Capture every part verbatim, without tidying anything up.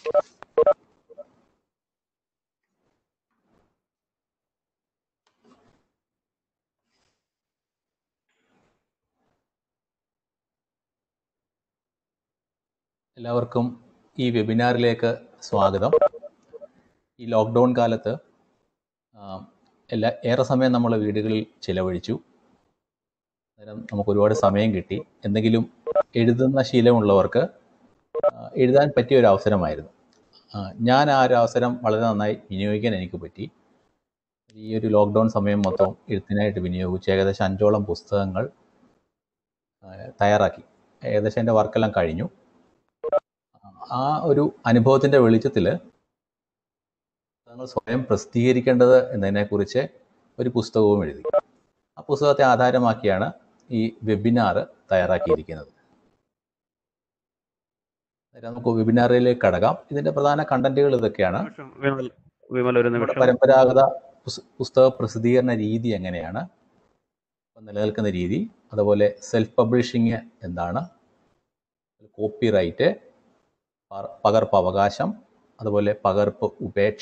എല്ലാവർക്കും ഈ വെബിനാറിലേക്ക് സ്വാഗതം. ഈ ലോക്ക്ഡൗൺ കാലത്ത് എല്ലാ ഏറെ സമയം നമ്മൾ വീടുകളിൽ ചിലവഴിച്ചു. അന്നേരം നമുക്ക് ഒരുപാട് സമയം കിട്ടി. എന്തെങ്കിലും എഴുതുന്ന ശീലമുള്ളവർക്ക് എഴുതാൻ പറ്റിയ ഒരു അവസരമായിരുന്നു. ഞാൻ ആ ഒരു അവസരം വളരെ നന്നായി വിനിയോഗിക്കാൻ എനിക്ക് പറ്റി. ഈ ഒരു ലോക്ക്ഡൗൺ സമയം മൊത്തം എഴുത്തിനായിട്ട് വിനിയോഗിച്ച് ഏകദേശം അഞ്ചോളം പുസ്തകങ്ങൾ തയ്യാറാക്കി. ഏകദേശം എൻ്റെ വർക്കെല്ലാം കഴിഞ്ഞു. ആ ഒരു അനുഭവത്തിൻ്റെ വെളിച്ചത്തിൽ പുസ്തകങ്ങൾ സ്വയം പ്രസിദ്ധീകരിക്കേണ്ടത് എന്നതിനെക്കുറിച്ച് ഒരു പുസ്തകവും എഴുതി. ആ പുസ്തകത്തെ ആധാരമാക്കിയാണ് ഈ വെബിനാർ തയ്യാറാക്കിയിരിക്കുന്നത്. നമുക്ക് വെബിനാറിലേക്ക് കടക്കാം. ഇതിൻ്റെ പ്രധാന കണ്ടന്റുകൾ ഇതൊക്കെയാണ്. പരമ്പരാഗത പുസ്തക പ്രസിദ്ധീകരണ രീതി എങ്ങനെയാണ്, നിലനിൽക്കുന്ന രീതി, അതുപോലെ സെൽഫ് പബ്ലിഷിങ് എന്താണ്, കോപ്പി റൈറ്റ്, പകർപ്പ് അവകാശം, അതുപോലെ പകർപ്പ് ഉപേക്ഷ,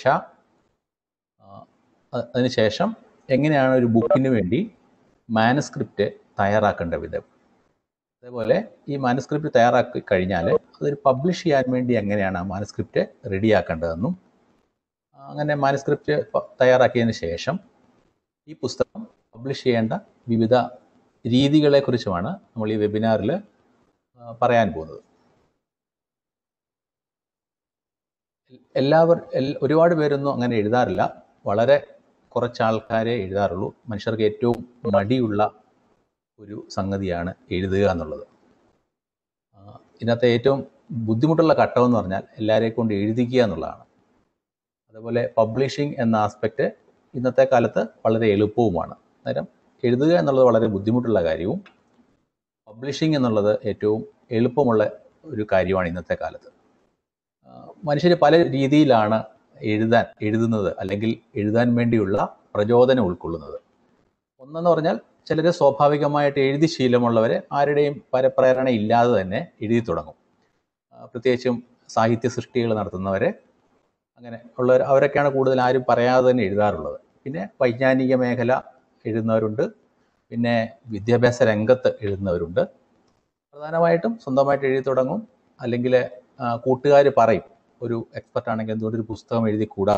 അതിനുശേഷം എങ്ങനെയാണ് ഒരു ബുക്കിന് വേണ്ടി മാനുസ്ക്രിപ്റ്റ് തയ്യാറാക്കേണ്ട വിധം, അതേപോലെ ഈ മാനുസ്ക്രിപ്റ്റ് തയ്യാറാക്കി കഴിഞ്ഞാൽ അതൊരു പബ്ലിഷ് ചെയ്യാൻ വേണ്ടി എങ്ങനെയാണ് ആ മാനുസ്ക്രിപ്റ്റ് റെഡിയാക്കേണ്ടതെന്നും, അങ്ങനെ മാനുസ്ക്രിപ്റ്റ് തയ്യാറാക്കിയതിന് ശേഷം ഈ പുസ്തകം പബ്ലിഷ് ചെയ്യേണ്ട വിവിധ രീതികളെക്കുറിച്ചുമാണ് നമ്മൾ ഈ വെബിനാറിൽ പറയാൻ പോകുന്നത്. എല്ലാവർ ഒരുപാട് പേരൊന്നും അങ്ങനെ എഴുതാറില്ല. വളരെ കുറച്ച് ആൾക്കാരെ എഴുതാറുള്ളൂ. മനുഷ്യർക്ക് ഏറ്റവും മടിയുള്ള ഒരു സംഗതിയാണ് എഴുതുക എന്നുള്ളത്. ഇതിനകത്ത് ഏറ്റവും ബുദ്ധിമുട്ടുള്ള ഘട്ടമെന്ന് പറഞ്ഞാൽ എല്ലാവരെയും കൊണ്ട് എഴുതിക്കുക എന്നുള്ളതാണ്. അതുപോലെ പബ്ലിഷിംഗ് എന്ന ആസ്പെക്റ്റ് ഇന്നത്തെ കാലത്ത് വളരെ എളുപ്പവുമാണ്. അന്നേരം എഴുതുക എന്നുള്ളത് വളരെ ബുദ്ധിമുട്ടുള്ള കാര്യവും പബ്ലിഷിംഗ് എന്നുള്ളത് ഏറ്റവും എളുപ്പമുള്ള ഒരു കാര്യമാണ് ഇന്നത്തെ കാലത്ത്. മനുഷ്യർ പല രീതിയിലാണ് എഴുതാൻ എഴുതുന്നത് അല്ലെങ്കിൽ എഴുതാൻ വേണ്ടിയുള്ള പ്രചോദനം ഉൾക്കൊള്ളുന്നത്. ഒന്നെന്ന് പറഞ്ഞാൽ ചിലർ സ്വാഭാവികമായിട്ട് എഴുതി ശീലമുള്ളവർ ആരുടെയും പരപ്രേരണ ഇല്ലാതെ തന്നെ എഴുതി തുടങ്ങും. പ്രത്യേകിച്ചും സാഹിത്യ സൃഷ്ടികൾ നടത്തുന്നവരെ അങ്ങനെ ഉള്ളവർ അവരൊക്കെയാണ് കൂടുതൽ ആരും പറയാതെ തന്നെ എഴുതാറുള്ളത്. പിന്നെ വൈജ്ഞാനിക മേഖല എഴുതുന്നവരുണ്ട്, പിന്നെ വിദ്യാഭ്യാസ രംഗത്ത് എഴുതുന്നവരുണ്ട്. പ്രധാനമായിട്ടും സ്വന്തമായിട്ട് എഴുതി തുടങ്ങും, അല്ലെങ്കിൽ കൂട്ടുകാർ പറയും ഒരു എക്സ്പെർട്ട് ആണെങ്കിൽ എന്തുകൊണ്ട് ഒരു പുസ്തകം എഴുതി കൂടാ.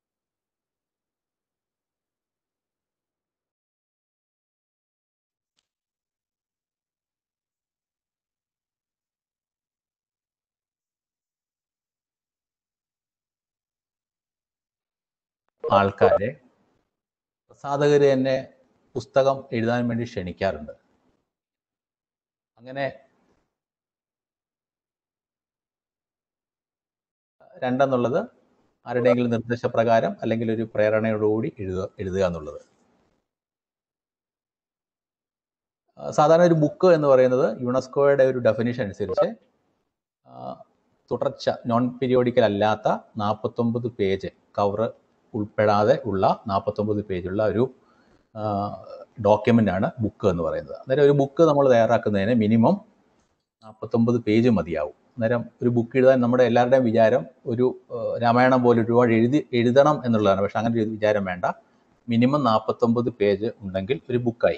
ആൾക്കാരെ പ്രസാധകർ തന്നെ പുസ്തകം എഴുതാൻ വേണ്ടി ക്ഷണിക്കാറുണ്ട്. അങ്ങനെ രണ്ടെന്നുള്ളത് ആരുടെയെങ്കിലും നിർദ്ദേശപ്രകാരം അല്ലെങ്കിൽ ഒരു പ്രേരണയോടുകൂടി എഴുതുക എഴുതുക എന്നുള്ളത്. സാധാരണ ഒരു ബുക്ക് എന്ന് പറയുന്നത് യുനെസ്കോയുടെ ഒരു ഡെഫിനിഷൻ അനുസരിച്ച് തുടർച്ച നോൺ പീരിയോഡിക്കൽ അല്ലാത്ത നാൽപ്പത്തൊമ്പത് പേജ് കവർ ഉൾപ്പെടാതെ ഉള്ള നാൽപ്പത്തൊമ്പത് പേജുള്ള ഒരു ഡോക്യുമെൻ്റ് ആണ് ബുക്ക് എന്ന് പറയുന്നത്. അന്നേരം ഒരു ബുക്ക് നമ്മൾ തയ്യാറാക്കുന്നതിന് മിനിമം നാൽപ്പത്തൊമ്പത് പേജ് മതിയാവും. അന്നേരം ഒരു ബുക്ക് എഴുതാൻ നമ്മുടെ എല്ലാവരുടെയും വിചാരം ഒരു രാമായണം പോലെ ഒരുപാട് എഴുതി എഴുതണം എന്നുള്ളതാണ്. പക്ഷെ അങ്ങനെ ഒരു വിചാരം വേണ്ട. മിനിമം നാൽപ്പത്തൊമ്പത് പേജ് ഉണ്ടെങ്കിൽ ഒരു ബുക്കായി.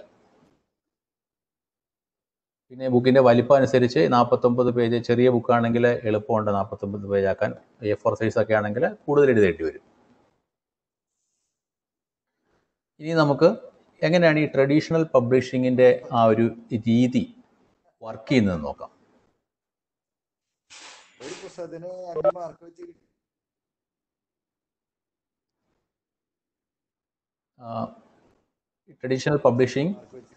പിന്നെ ബുക്കിൻ്റെ വലിപ്പം അനുസരിച്ച് നാൽപ്പത്തൊമ്പത് പേജ്, ചെറിയ ബുക്കാണെങ്കിൽ എളുപ്പമുണ്ട് നാൽപ്പത്തൊമ്പത് പേജ് ആക്കാൻ. എ ഫോർ സൈസ് ഒക്കെ ആണെങ്കിൽ കൂടുതൽ എഴുതേണ്ടി വരും. ഇനി നമുക്ക് എങ്ങനെയാണ് ഈ ട്രഡീഷണൽ പബ്ലിഷിങ്ങിൻ്റെ ആ ഒരു രീതി വർക്ക് ചെയ്യുന്നത് നോക്കാം. ഒരു പുസ്തകത്തിന് അഞ്ച് മാർക്ക് വെച്ച് ട്രഡീഷണൽ പബ്ലിഷിംഗ്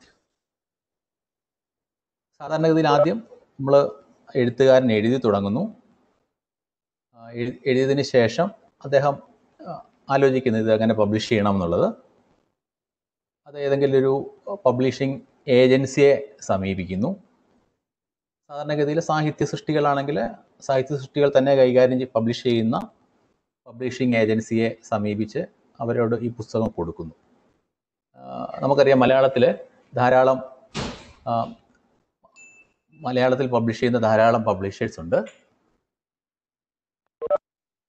സാധാരണഗതിയിൽ ആദ്യം നമ്മൾ എഴുത്തുകാരൻ എഴുതി തുടങ്ങുന്നു. എഴുതിയതിന് ശേഷം അദ്ദേഹം ആലോചിക്കുന്നത് ഇത് എങ്ങനെ പബ്ലിഷ് ചെയ്യണം എന്നുള്ളത്. അത് ഏതെങ്കിലും ഒരു പബ്ലിഷിംഗ് ഏജൻസിയെ സമീപിക്കുന്നു. സാധാരണഗതിയിൽ സാഹിത്യ സൃഷ്ടികളാണെങ്കിൽ സാഹിത്യ സൃഷ്ടികൾ തന്നെ കൈകാര്യം ചെയ്ത് പബ്ലിഷ് ചെയ്യുന്ന പബ്ലിഷിംഗ് ഏജൻസിയെ സമീപിച്ച് അവരോട് ഈ പുസ്തകം കൊടുക്കുന്നു. നമുക്കറിയാം മലയാളത്തിൽ ധാരാളം മലയാളത്തിൽ പബ്ലിഷ് ചെയ്യുന്ന ധാരാളം പബ്ലിഷേഴ്സ് ഉണ്ട്.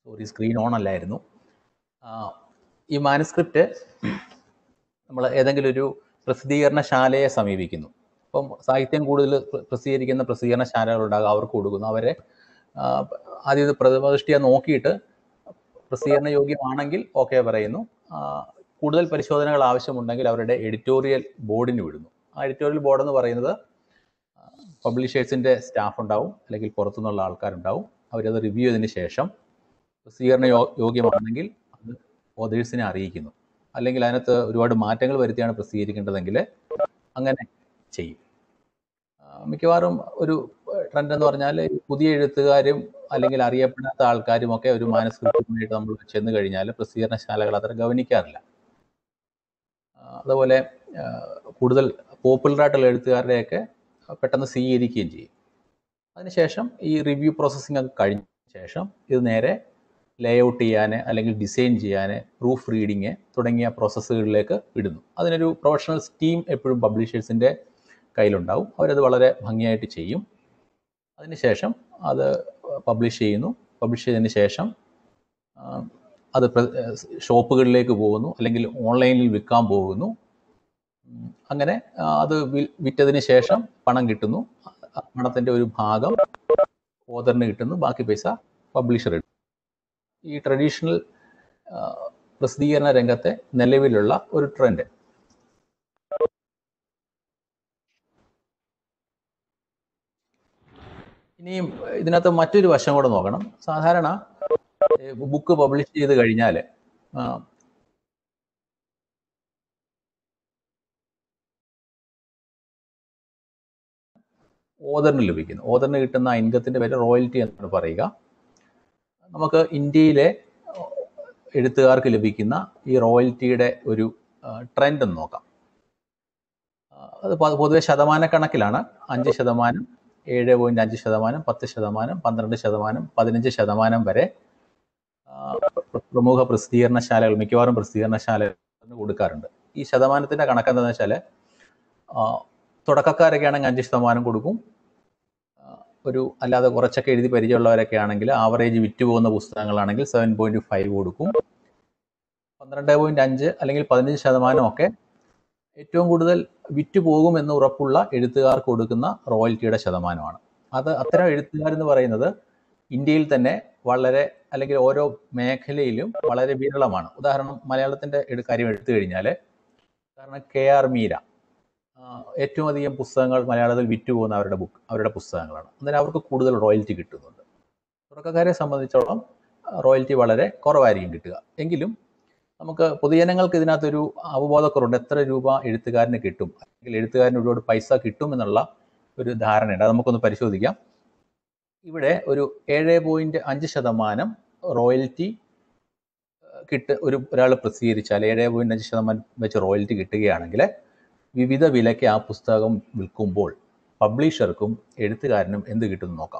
സോറി, സ്ക്രീൻ ഓൺ അല്ലായിരുന്നു. ഈ മാനുസ്ക്രിപ്റ്റ് നമ്മൾ ഏതെങ്കിലും ഒരു പ്രസിദ്ധീകരണശാലയെ സമീപിക്കുന്നു. അപ്പം സാഹിത്യം കൂടുതൽ പ്രസിദ്ധീകരിക്കുന്ന പ്രസിദ്ധീകരണശാലകളുണ്ടാകും, അവർക്ക് കൊടുക്കുന്നു. അവരെ ആദ്യം ഇത് പ്രഥമദൃഷ്ടിയ നോക്കിയിട്ട് പ്രസിദ്ധീകരണ യോഗ്യമാണെങ്കിൽ ഓക്കെ പറയുന്നു. കൂടുതൽ പരിശോധനകൾ ആവശ്യമുണ്ടെങ്കിൽ അവരുടെ എഡിറ്റോറിയൽ ബോർഡിന് വിടുന്നു. ആ എഡിറ്റോറിയൽ ബോർഡ് എന്ന് പറയുന്നത് പബ്ലിഷേഴ്സിൻ്റെ സ്റ്റാഫ് ഉണ്ടാവും, അല്ലെങ്കിൽ പുറത്തുനിന്നുള്ള ആൾക്കാരുണ്ടാവും. അവരത് റിവ്യൂ ചെയ്തതിന് ശേഷം പ്രസിദ്ധീകരണ യോ യോഗ്യമാണെങ്കിൽ അത് ഓതേഴ്സിനെ അറിയിക്കുന്നു. അല്ലെങ്കിൽ അതിനകത്ത് ഒരുപാട് മാറ്റങ്ങൾ വരുത്തിയാണ് പ്രസിദ്ധീകരിക്കേണ്ടതെങ്കിൽ അങ്ങനെ ചെയ്യും. മിക്കവാറും ഒരു ട്രെൻഡ് എന്ന് പറഞ്ഞാൽ പുതിയ എഴുത്തുകാരും അല്ലെങ്കിൽ അറിയപ്പെടാത്ത ആൾക്കാരും ഒക്കെ ഒരു മാനസ്ക്രിപ്റ്റുമായിട്ട് നമ്മൾ ചെന്ന് കഴിഞ്ഞാൽ പ്രസിദ്ധീകരണശാലകൾ അത്ര ഗവനിക്കാറില്ല. അതുപോലെ കൂടുതൽ പോപ്പുലറായിട്ടുള്ള എഴുത്തുകാരുടെയൊക്കെ പെട്ടെന്ന് സ്വീകരിക്കുകയും ചെയ്യും. അതിനുശേഷം ഈ റിവ്യൂ പ്രോസസ്സിംഗ് ഒക്കെ കഴിഞ്ഞ ശേഷം ഇത് നേരെ ലേഔട്ട് ചെയ്യാൻ അല്ലെങ്കിൽ ഡിസൈൻ ചെയ്യാൻ, പ്രൂഫ് റീഡിങ് തുടങ്ങിയ പ്രോസസ്സുകളിലേക്ക് ഇടുന്നു. അതിനൊരു പ്രൊഫഷണൽ ടീം എപ്പോഴും പബ്ലിഷേഴ്സിൻ്റെ കയ്യിലുണ്ടാവും. അവരത് വളരെ ഭംഗിയായിട്ട് ചെയ്യും. അതിനുശേഷം അത് പബ്ലിഷ് ചെയ്യുന്നു. പബ്ലിഷ് ചെയ്തതിന് ശേഷം അത് ഷോപ്പുകളിലേക്ക് പോകുന്നു, അല്ലെങ്കിൽ ഓൺലൈനിൽ വിൽക്കാൻ പോകുന്നു. അങ്ങനെ അത് വിറ്റതിന് ശേഷം പണം കിട്ടുന്നു. പണത്തിൻ്റെ ഒരു ഭാഗം ഓതറിന് കിട്ടുന്നു, ബാക്കി പൈസ പബ്ലിഷർ കിട്ടുന്നു. ഈ ട്രഡീഷണൽ പ്രസിദ്ധീകരണ രംഗത്തെ നിലവിലുള്ള ഒരു ട്രെൻഡ്. ഇനിയും ഇതിനകത്ത് മറ്റൊരു വശം കൂടെ നോക്കണം. സാധാരണ ബുക്ക് പബ്ലിഷ് ചെയ്ത് കഴിഞ്ഞാൽ ഓതറിന് ലഭിക്കുന്നു. ഓതറിന് കിട്ടുന്ന ഇൻകത്തിൻ്റെ പേര് റോയൽറ്റി എന്നാണ് പറയുക. നമുക്ക് ഇന്ത്യയിലെ എഴുത്തുകാർക്ക് ലഭിക്കുന്ന ഈ റോയൽറ്റിയുടെ ഒരു ട്രെൻഡ് എന്ന് നോക്കാം. അത് പൊതുവെ ശതമാനക്കണക്കിലാണ്. അഞ്ച് ശതമാനം, ഏഴ് പോയിന്റ് അഞ്ച് ശതമാനം, പത്ത് ശതമാനം, പന്ത്രണ്ട് ശതമാനം, പതിനഞ്ച് ശതമാനം വരെ പ്രമുഖ പ്രസിദ്ധീകരണശാലകൾ, മിക്കവാറും പ്രസിദ്ധീകരണശാലകൾ കൊടുക്കാറുണ്ട്. ഈ ശതമാനത്തിൻ്റെ കണക്കെന്താണെന്ന് വെച്ചാൽ തുടക്കക്കാരൊക്കെ ആണെങ്കിൽ അഞ്ച് ശതമാനം കൊടുക്കും. ഒരു അല്ലാതെ കുറച്ചൊക്കെ എഴുതി പരിചയമുള്ളവരൊക്കെ ആണെങ്കിൽ ആവറേജ് വിറ്റ് പോകുന്ന പുസ്തകങ്ങളാണെങ്കിൽ സെവൻ പോയിന്റ് ഫൈവ് കൊടുക്കും. പന്ത്രണ്ട് പോയിന്റ് അഞ്ച് അല്ലെങ്കിൽ പതിനഞ്ച് ശതമാനമൊക്കെ ഏറ്റവും കൂടുതൽ വിറ്റ് പോകുമെന്ന് ഉറപ്പുള്ള എഴുത്തുകാർക്ക് കൊടുക്കുന്ന റോയൽറ്റിയുടെ ശതമാനമാണ്. അത് അത്തരം എഴുത്തുകാരെന്ന് പറയുന്നത് ഇന്ത്യയിൽ തന്നെ വളരെ, അല്ലെങ്കിൽ ഓരോ മേഖലയിലും വളരെ വിരളമാണ്. ഉദാഹരണം മലയാളത്തിൻ്റെ കാര്യം എടുത്തു കഴിഞ്ഞാൽ, കാരണം കെ ആർ മീര ഏറ്റവും അധികം പുസ്തകങ്ങൾ മലയാളത്തിൽ വിറ്റ് പോകുന്ന അവരുടെ ബുക്ക് അവരുടെ പുസ്തകങ്ങളാണ്. അന്നേരം അവർക്ക് കൂടുതൽ റോയൽറ്റി കിട്ടുന്നുണ്ട്. തുടക്കക്കാരെ സംബന്ധിച്ചോളം റോയൽറ്റി വളരെ കുറവായിരിക്കും കിട്ടുക. എങ്കിലും നമുക്ക് പൊതുജനങ്ങൾക്ക് ഇതിനകത്തൊരു അവബോധക്കുറവുണ്ട്. എത്ര രൂപ എഴുത്തുകാരന് കിട്ടും, അല്ലെങ്കിൽ എഴുത്തുകാരന് ഒരുപാട് പൈസ കിട്ടും എന്നുള്ള ഒരു ധാരണയുണ്ട്. അത് നമുക്കൊന്ന് പരിശോധിക്കാം. ഇവിടെ ഒരു ഏഴ് പോയിന്റ് അഞ്ച് ശതമാനം റോയൽറ്റി കിട്ട് ഒരു ഒരാൾ പ്രസിദ്ധീകരിച്ചാൽ ഏഴ് പോയിന്റ് അഞ്ച് ശതമാനം വെച്ച് റോയൽറ്റി കിട്ടുകയാണെങ്കിൽ വിവിധ വിലയ്ക്ക് ആ പുസ്തകം വിൽക്കുമ്പോൾ പബ്ലിഷർക്കും എഴുത്തുകാരനും എന്ത് കിട്ടുമെന്ന് നോക്കാം.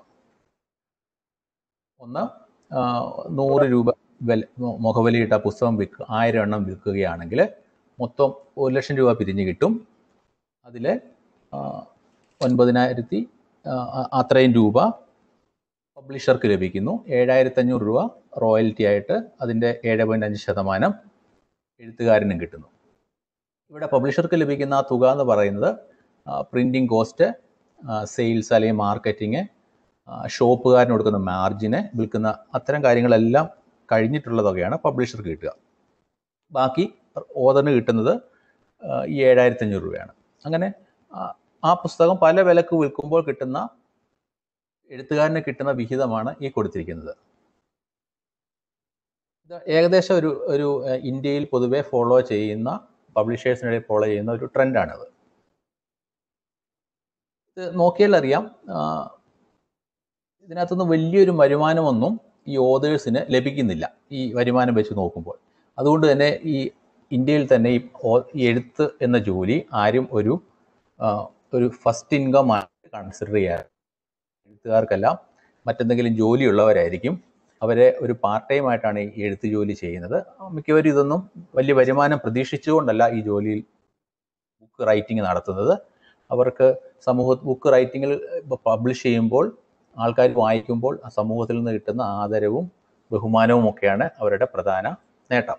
ഒന്ന്, നൂറ് രൂപ വില മുഖവിലയിട്ട പുസ്തകം വിൽക്കുക ആയിരം എണ്ണം വിൽക്കുകയാണെങ്കിൽ മൊത്തം ഒരു ലക്ഷം രൂപ പിരിഞ്ഞ് കിട്ടും. അതിൽ ഒൻപതിനായിരത്തി അത്രയും രൂപ പബ്ലിഷർക്ക് ലഭിക്കുന്നു. ഏഴായിരത്തി അഞ്ഞൂറ് രൂപ റോയൽറ്റി ആയിട്ട് അതിൻ്റെ ഏഴ് പോയിന്റ് അഞ്ച് ശതമാനം എഴുത്തുകാരനും കിട്ടുന്നു. ഇവിടെ പബ്ലിഷർക്ക് ലഭിക്കുന്ന ആ തുക എന്ന് പറയുന്നത് പ്രിൻറ്റിങ് കോസ്റ്റ്, സെയിൽസ് അല്ലെങ്കിൽ മാർക്കറ്റിങ്, ഷോപ്പുകാരന് കൊടുക്കുന്ന മാർജിന്, വിൽക്കുന്ന അത്തരം കാര്യങ്ങളെല്ലാം കഴിഞ്ഞിട്ടുള്ള തുകയാണ് പബ്ലിഷർക്ക് കിട്ടുക. ബാക്കി ഓതറിന് കിട്ടുന്നത് ഈ ഏഴായിരത്തി അഞ്ഞൂറ് രൂപയാണ്. അങ്ങനെ ആ പുസ്തകം പല വിലക്ക് വിൽക്കുമ്പോൾ കിട്ടുന്ന എഴുത്തുകാരന് കിട്ടുന്ന വിഹിതമാണ് ഈ കൊടുത്തിരിക്കുന്നത്. ഇത് ഏകദേശം ഒരു ഒരു ഇന്ത്യയിൽ പൊതുവെ ഫോളോ ചെയ്യുന്ന, പബ്ലിഷേഴ്സിനിടയിൽ ഫോളോ ചെയ്യുന്ന ഒരു ട്രെൻഡാണിത്. ഇത് നോക്കിയാൽ അറിയാം, ഇതിനകത്തുനിന്ന് വലിയൊരു വരുമാനമൊന്നും ഈ ഓതേഴ്സിന് ലഭിക്കുന്നില്ല ഈ വരുമാനം വെച്ച് നോക്കുമ്പോൾ. അതുകൊണ്ട് തന്നെ ഈ ഇന്ത്യയിൽ തന്നെ ഈ എഴുത്ത് എന്ന ജോലി ആരും ഒരു ഒരു ഫസ്റ്റ് ഇൻകം ആയിട്ട് കൺസിഡർ ചെയ്യാറ്. എഴുത്തുകാർക്കെല്ലാം മറ്റെന്തെങ്കിലും ജോലിയുള്ളവരായിരിക്കും. അവരെ ഒരു പാർട്ട് ടൈം ആയിട്ടാണ് ഈ എഴുത്ത് ജോലി ചെയ്യുന്നത്. മിക്കവരും ഇതൊന്നും വലിയ വരുമാനം പ്രതീക്ഷിച്ചുകൊണ്ടല്ല ഈ ജോലിയിൽ ബുക്ക് റൈറ്റിംഗ് നടത്തുന്നത്. അവർക്ക് സമൂഹ ബുക്ക് റൈറ്റിങ്ങിൽ പബ്ലിഷ് ചെയ്യുമ്പോൾ ആൾക്കാർ വായിക്കുമ്പോൾ ആ സമൂഹത്തിൽ നിന്ന് കിട്ടുന്ന ആദരവും ബഹുമാനവും ഒക്കെയാണ് അവരുടെ പ്രധാന നേട്ടം.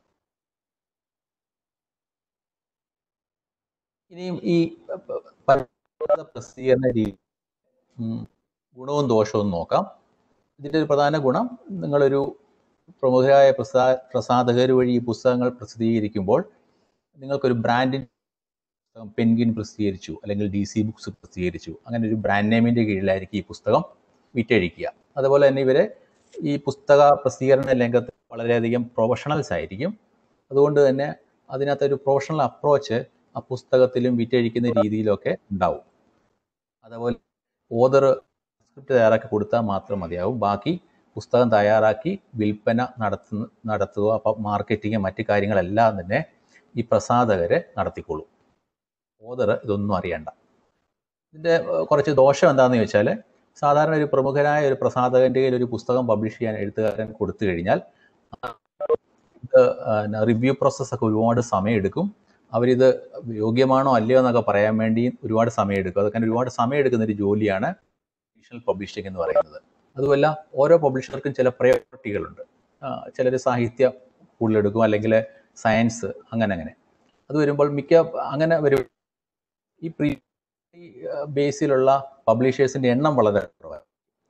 ഇനിയും ഈ പരമ്പരാഗത പ്രസിദ്ധീകരണ രീതി ഗുണവും ദോഷവും നോക്കാം. ഇതിൻ്റെ ഒരു പ്രധാന ഗുണം, നിങ്ങളൊരു പ്രമുഖരായ പ്രസാ പ്രസാധകർ വഴി ഈ പുസ്തകങ്ങൾ പ്രസിദ്ധീകരിക്കുമ്പോൾ നിങ്ങൾക്കൊരു ബ്രാൻഡിൻ പെൻഗ്വിൻ പ്രസിദ്ധീകരിച്ചു, അല്ലെങ്കിൽ ഡി സി ബുക്സ് പ്രസിദ്ധീകരിച്ചു, അങ്ങനെ ഒരു ബ്രാൻഡ് നെയിമിൻ്റെ കീഴിലായിരിക്കും ഈ പുസ്തകം വിറ്റഴിക്കുക. അതുപോലെ തന്നെ ഇവർ ഈ പുസ്തക പ്രസിദ്ധീകരണ രംഗത്ത് വളരെയധികം പ്രൊഫഷണൽസ് ആയിരിക്കും. അതുകൊണ്ട് തന്നെ അതിനകത്തൊരു പ്രൊഫഷണൽ അപ്രോച്ച് ആ പുസ്തകത്തിലും വിറ്റഴിക്കുന്ന രീതിയിലൊക്കെ ഉണ്ടാവും. അതുപോലെ ഓതർ സ്ക്രിപ്റ്റ് തയ്യാറാക്കി കൊടുത്താൽ മാത്രം മതിയാവും. ബാക്കി പുസ്തകം തയ്യാറാക്കി വിൽപ്പന നടത്തുന്ന നടത്തുക അപ്പം മാർക്കറ്റിങ് മറ്റു കാര്യങ്ങളെല്ലാം തന്നെ ഈ പ്രസാധകരെ നടത്തിക്കൊള്ളും. ഓതർ ഇതൊന്നും അറിയണ്ട. ഇതിൻ്റെ കുറച്ച് ദോഷം എന്താണെന്ന് ചോദിച്ചാൽ, സാധാരണ ഒരു പ്രമുഖനായ ഒരു പ്രസാധകൻ്റെ കയ്യിൽ ഒരു പുസ്തകം പബ്ലിഷ് ചെയ്യാൻ എഴുത്തുകാരൻ കൊടുത്തു കഴിഞ്ഞാൽ ഇത് റിവ്യൂ പ്രോസസ്സൊക്കെ ഒരുപാട് സമയമെടുക്കും. അവരിത് യോഗ്യമാണോ അല്ലയോ എന്നൊക്കെ പറയാൻ വേണ്ടി ഒരുപാട് സമയമെടുക്കും. അതൊക്കെ ഒരുപാട് സമയമെടുക്കുന്ന ഒരു ജോലിയാണ് ട്രഡീഷണൽ പബ്ലിഷിംഗ് എന്ന് പറയുന്നത്. അതുമല്ല, ഓരോ പബ്ലിഷർക്കും ചില പ്രയോറിറ്റികളുണ്ട്. ചിലർ സാഹിത്യം കൂടുതലെടുക്കും, അല്ലെങ്കിൽ സയൻസ്, അങ്ങനെ അങ്ങനെ. അത് വരുമ്പോൾ മിക്ക അങ്ങനെ വരും. ഈ പ്രീ ബേസിലുള്ള പബ്ലിഷേഴ്സിൻ്റെ എണ്ണം വളരെ കുറവാണ്.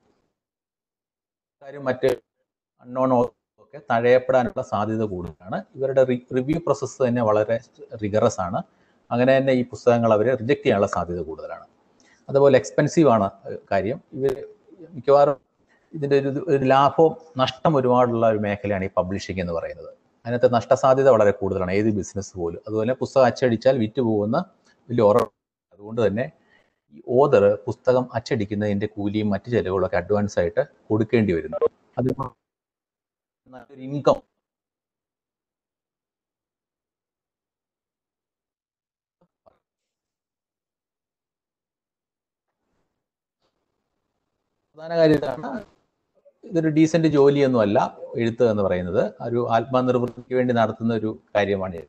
കാര്യം മറ്റ് അൺനോൺ ഒക്കെ തഴയപ്പെടാനുള്ള സാധ്യത കൂടുതലാണ്. ഇവരുടെ റിവ്യൂ പ്രോസസ്സ് തന്നെ വളരെ റിഗറസ് ആണ്. അങ്ങനെ തന്നെ ഈ പുസ്തകങ്ങൾ അവർ റിജക്റ്റ് ചെയ്യാനുള്ള സാധ്യത കൂടുതലാണ്. അതുപോലെ എക്സ്പെൻസീവ് ആണ് കാര്യം. ഇവർ മിക്കവാറും ഇതിൻ്റെ ഒരു ഒരു ലാഭവും നഷ്ടം ഒരുപാടുള്ള ഒരു മേഖലയാണ് ഈ പബ്ലിഷിംഗ് എന്ന് പറയുന്നത്. അതിനകത്ത് നഷ്ടസാധ്യത വളരെ കൂടുതലാണ്, ഏത് ബിസിനസ് പോലും. അതുപോലെ പുസ്തകം അച്ചടിച്ചാൽ വിറ്റ് പോകുന്ന വലിയ ഉറപ്പ്. അതുകൊണ്ട് തന്നെ ഈ ഓതർ പുസ്തകം അച്ചടിക്കുന്നതിൻ്റെ കൂലിയും മറ്റു ചെലവുകളൊക്കെ അഡ്വാൻസ് ആയിട്ട് കൊടുക്കേണ്ടി വരുന്നു. അത് നല്ലൊരു ഇൻകം പ്രധാന കാര്യമാണ്. ഇതൊരു ഡീസന്റ് ജോലിയൊന്നും അല്ല എഴുത്ത് എന്ന് പറയുന്നത്. ഒരു ആത്മനിർവൃത്തിക്ക് വേണ്ടി നടത്തുന്ന ഒരു കാര്യമാണ്.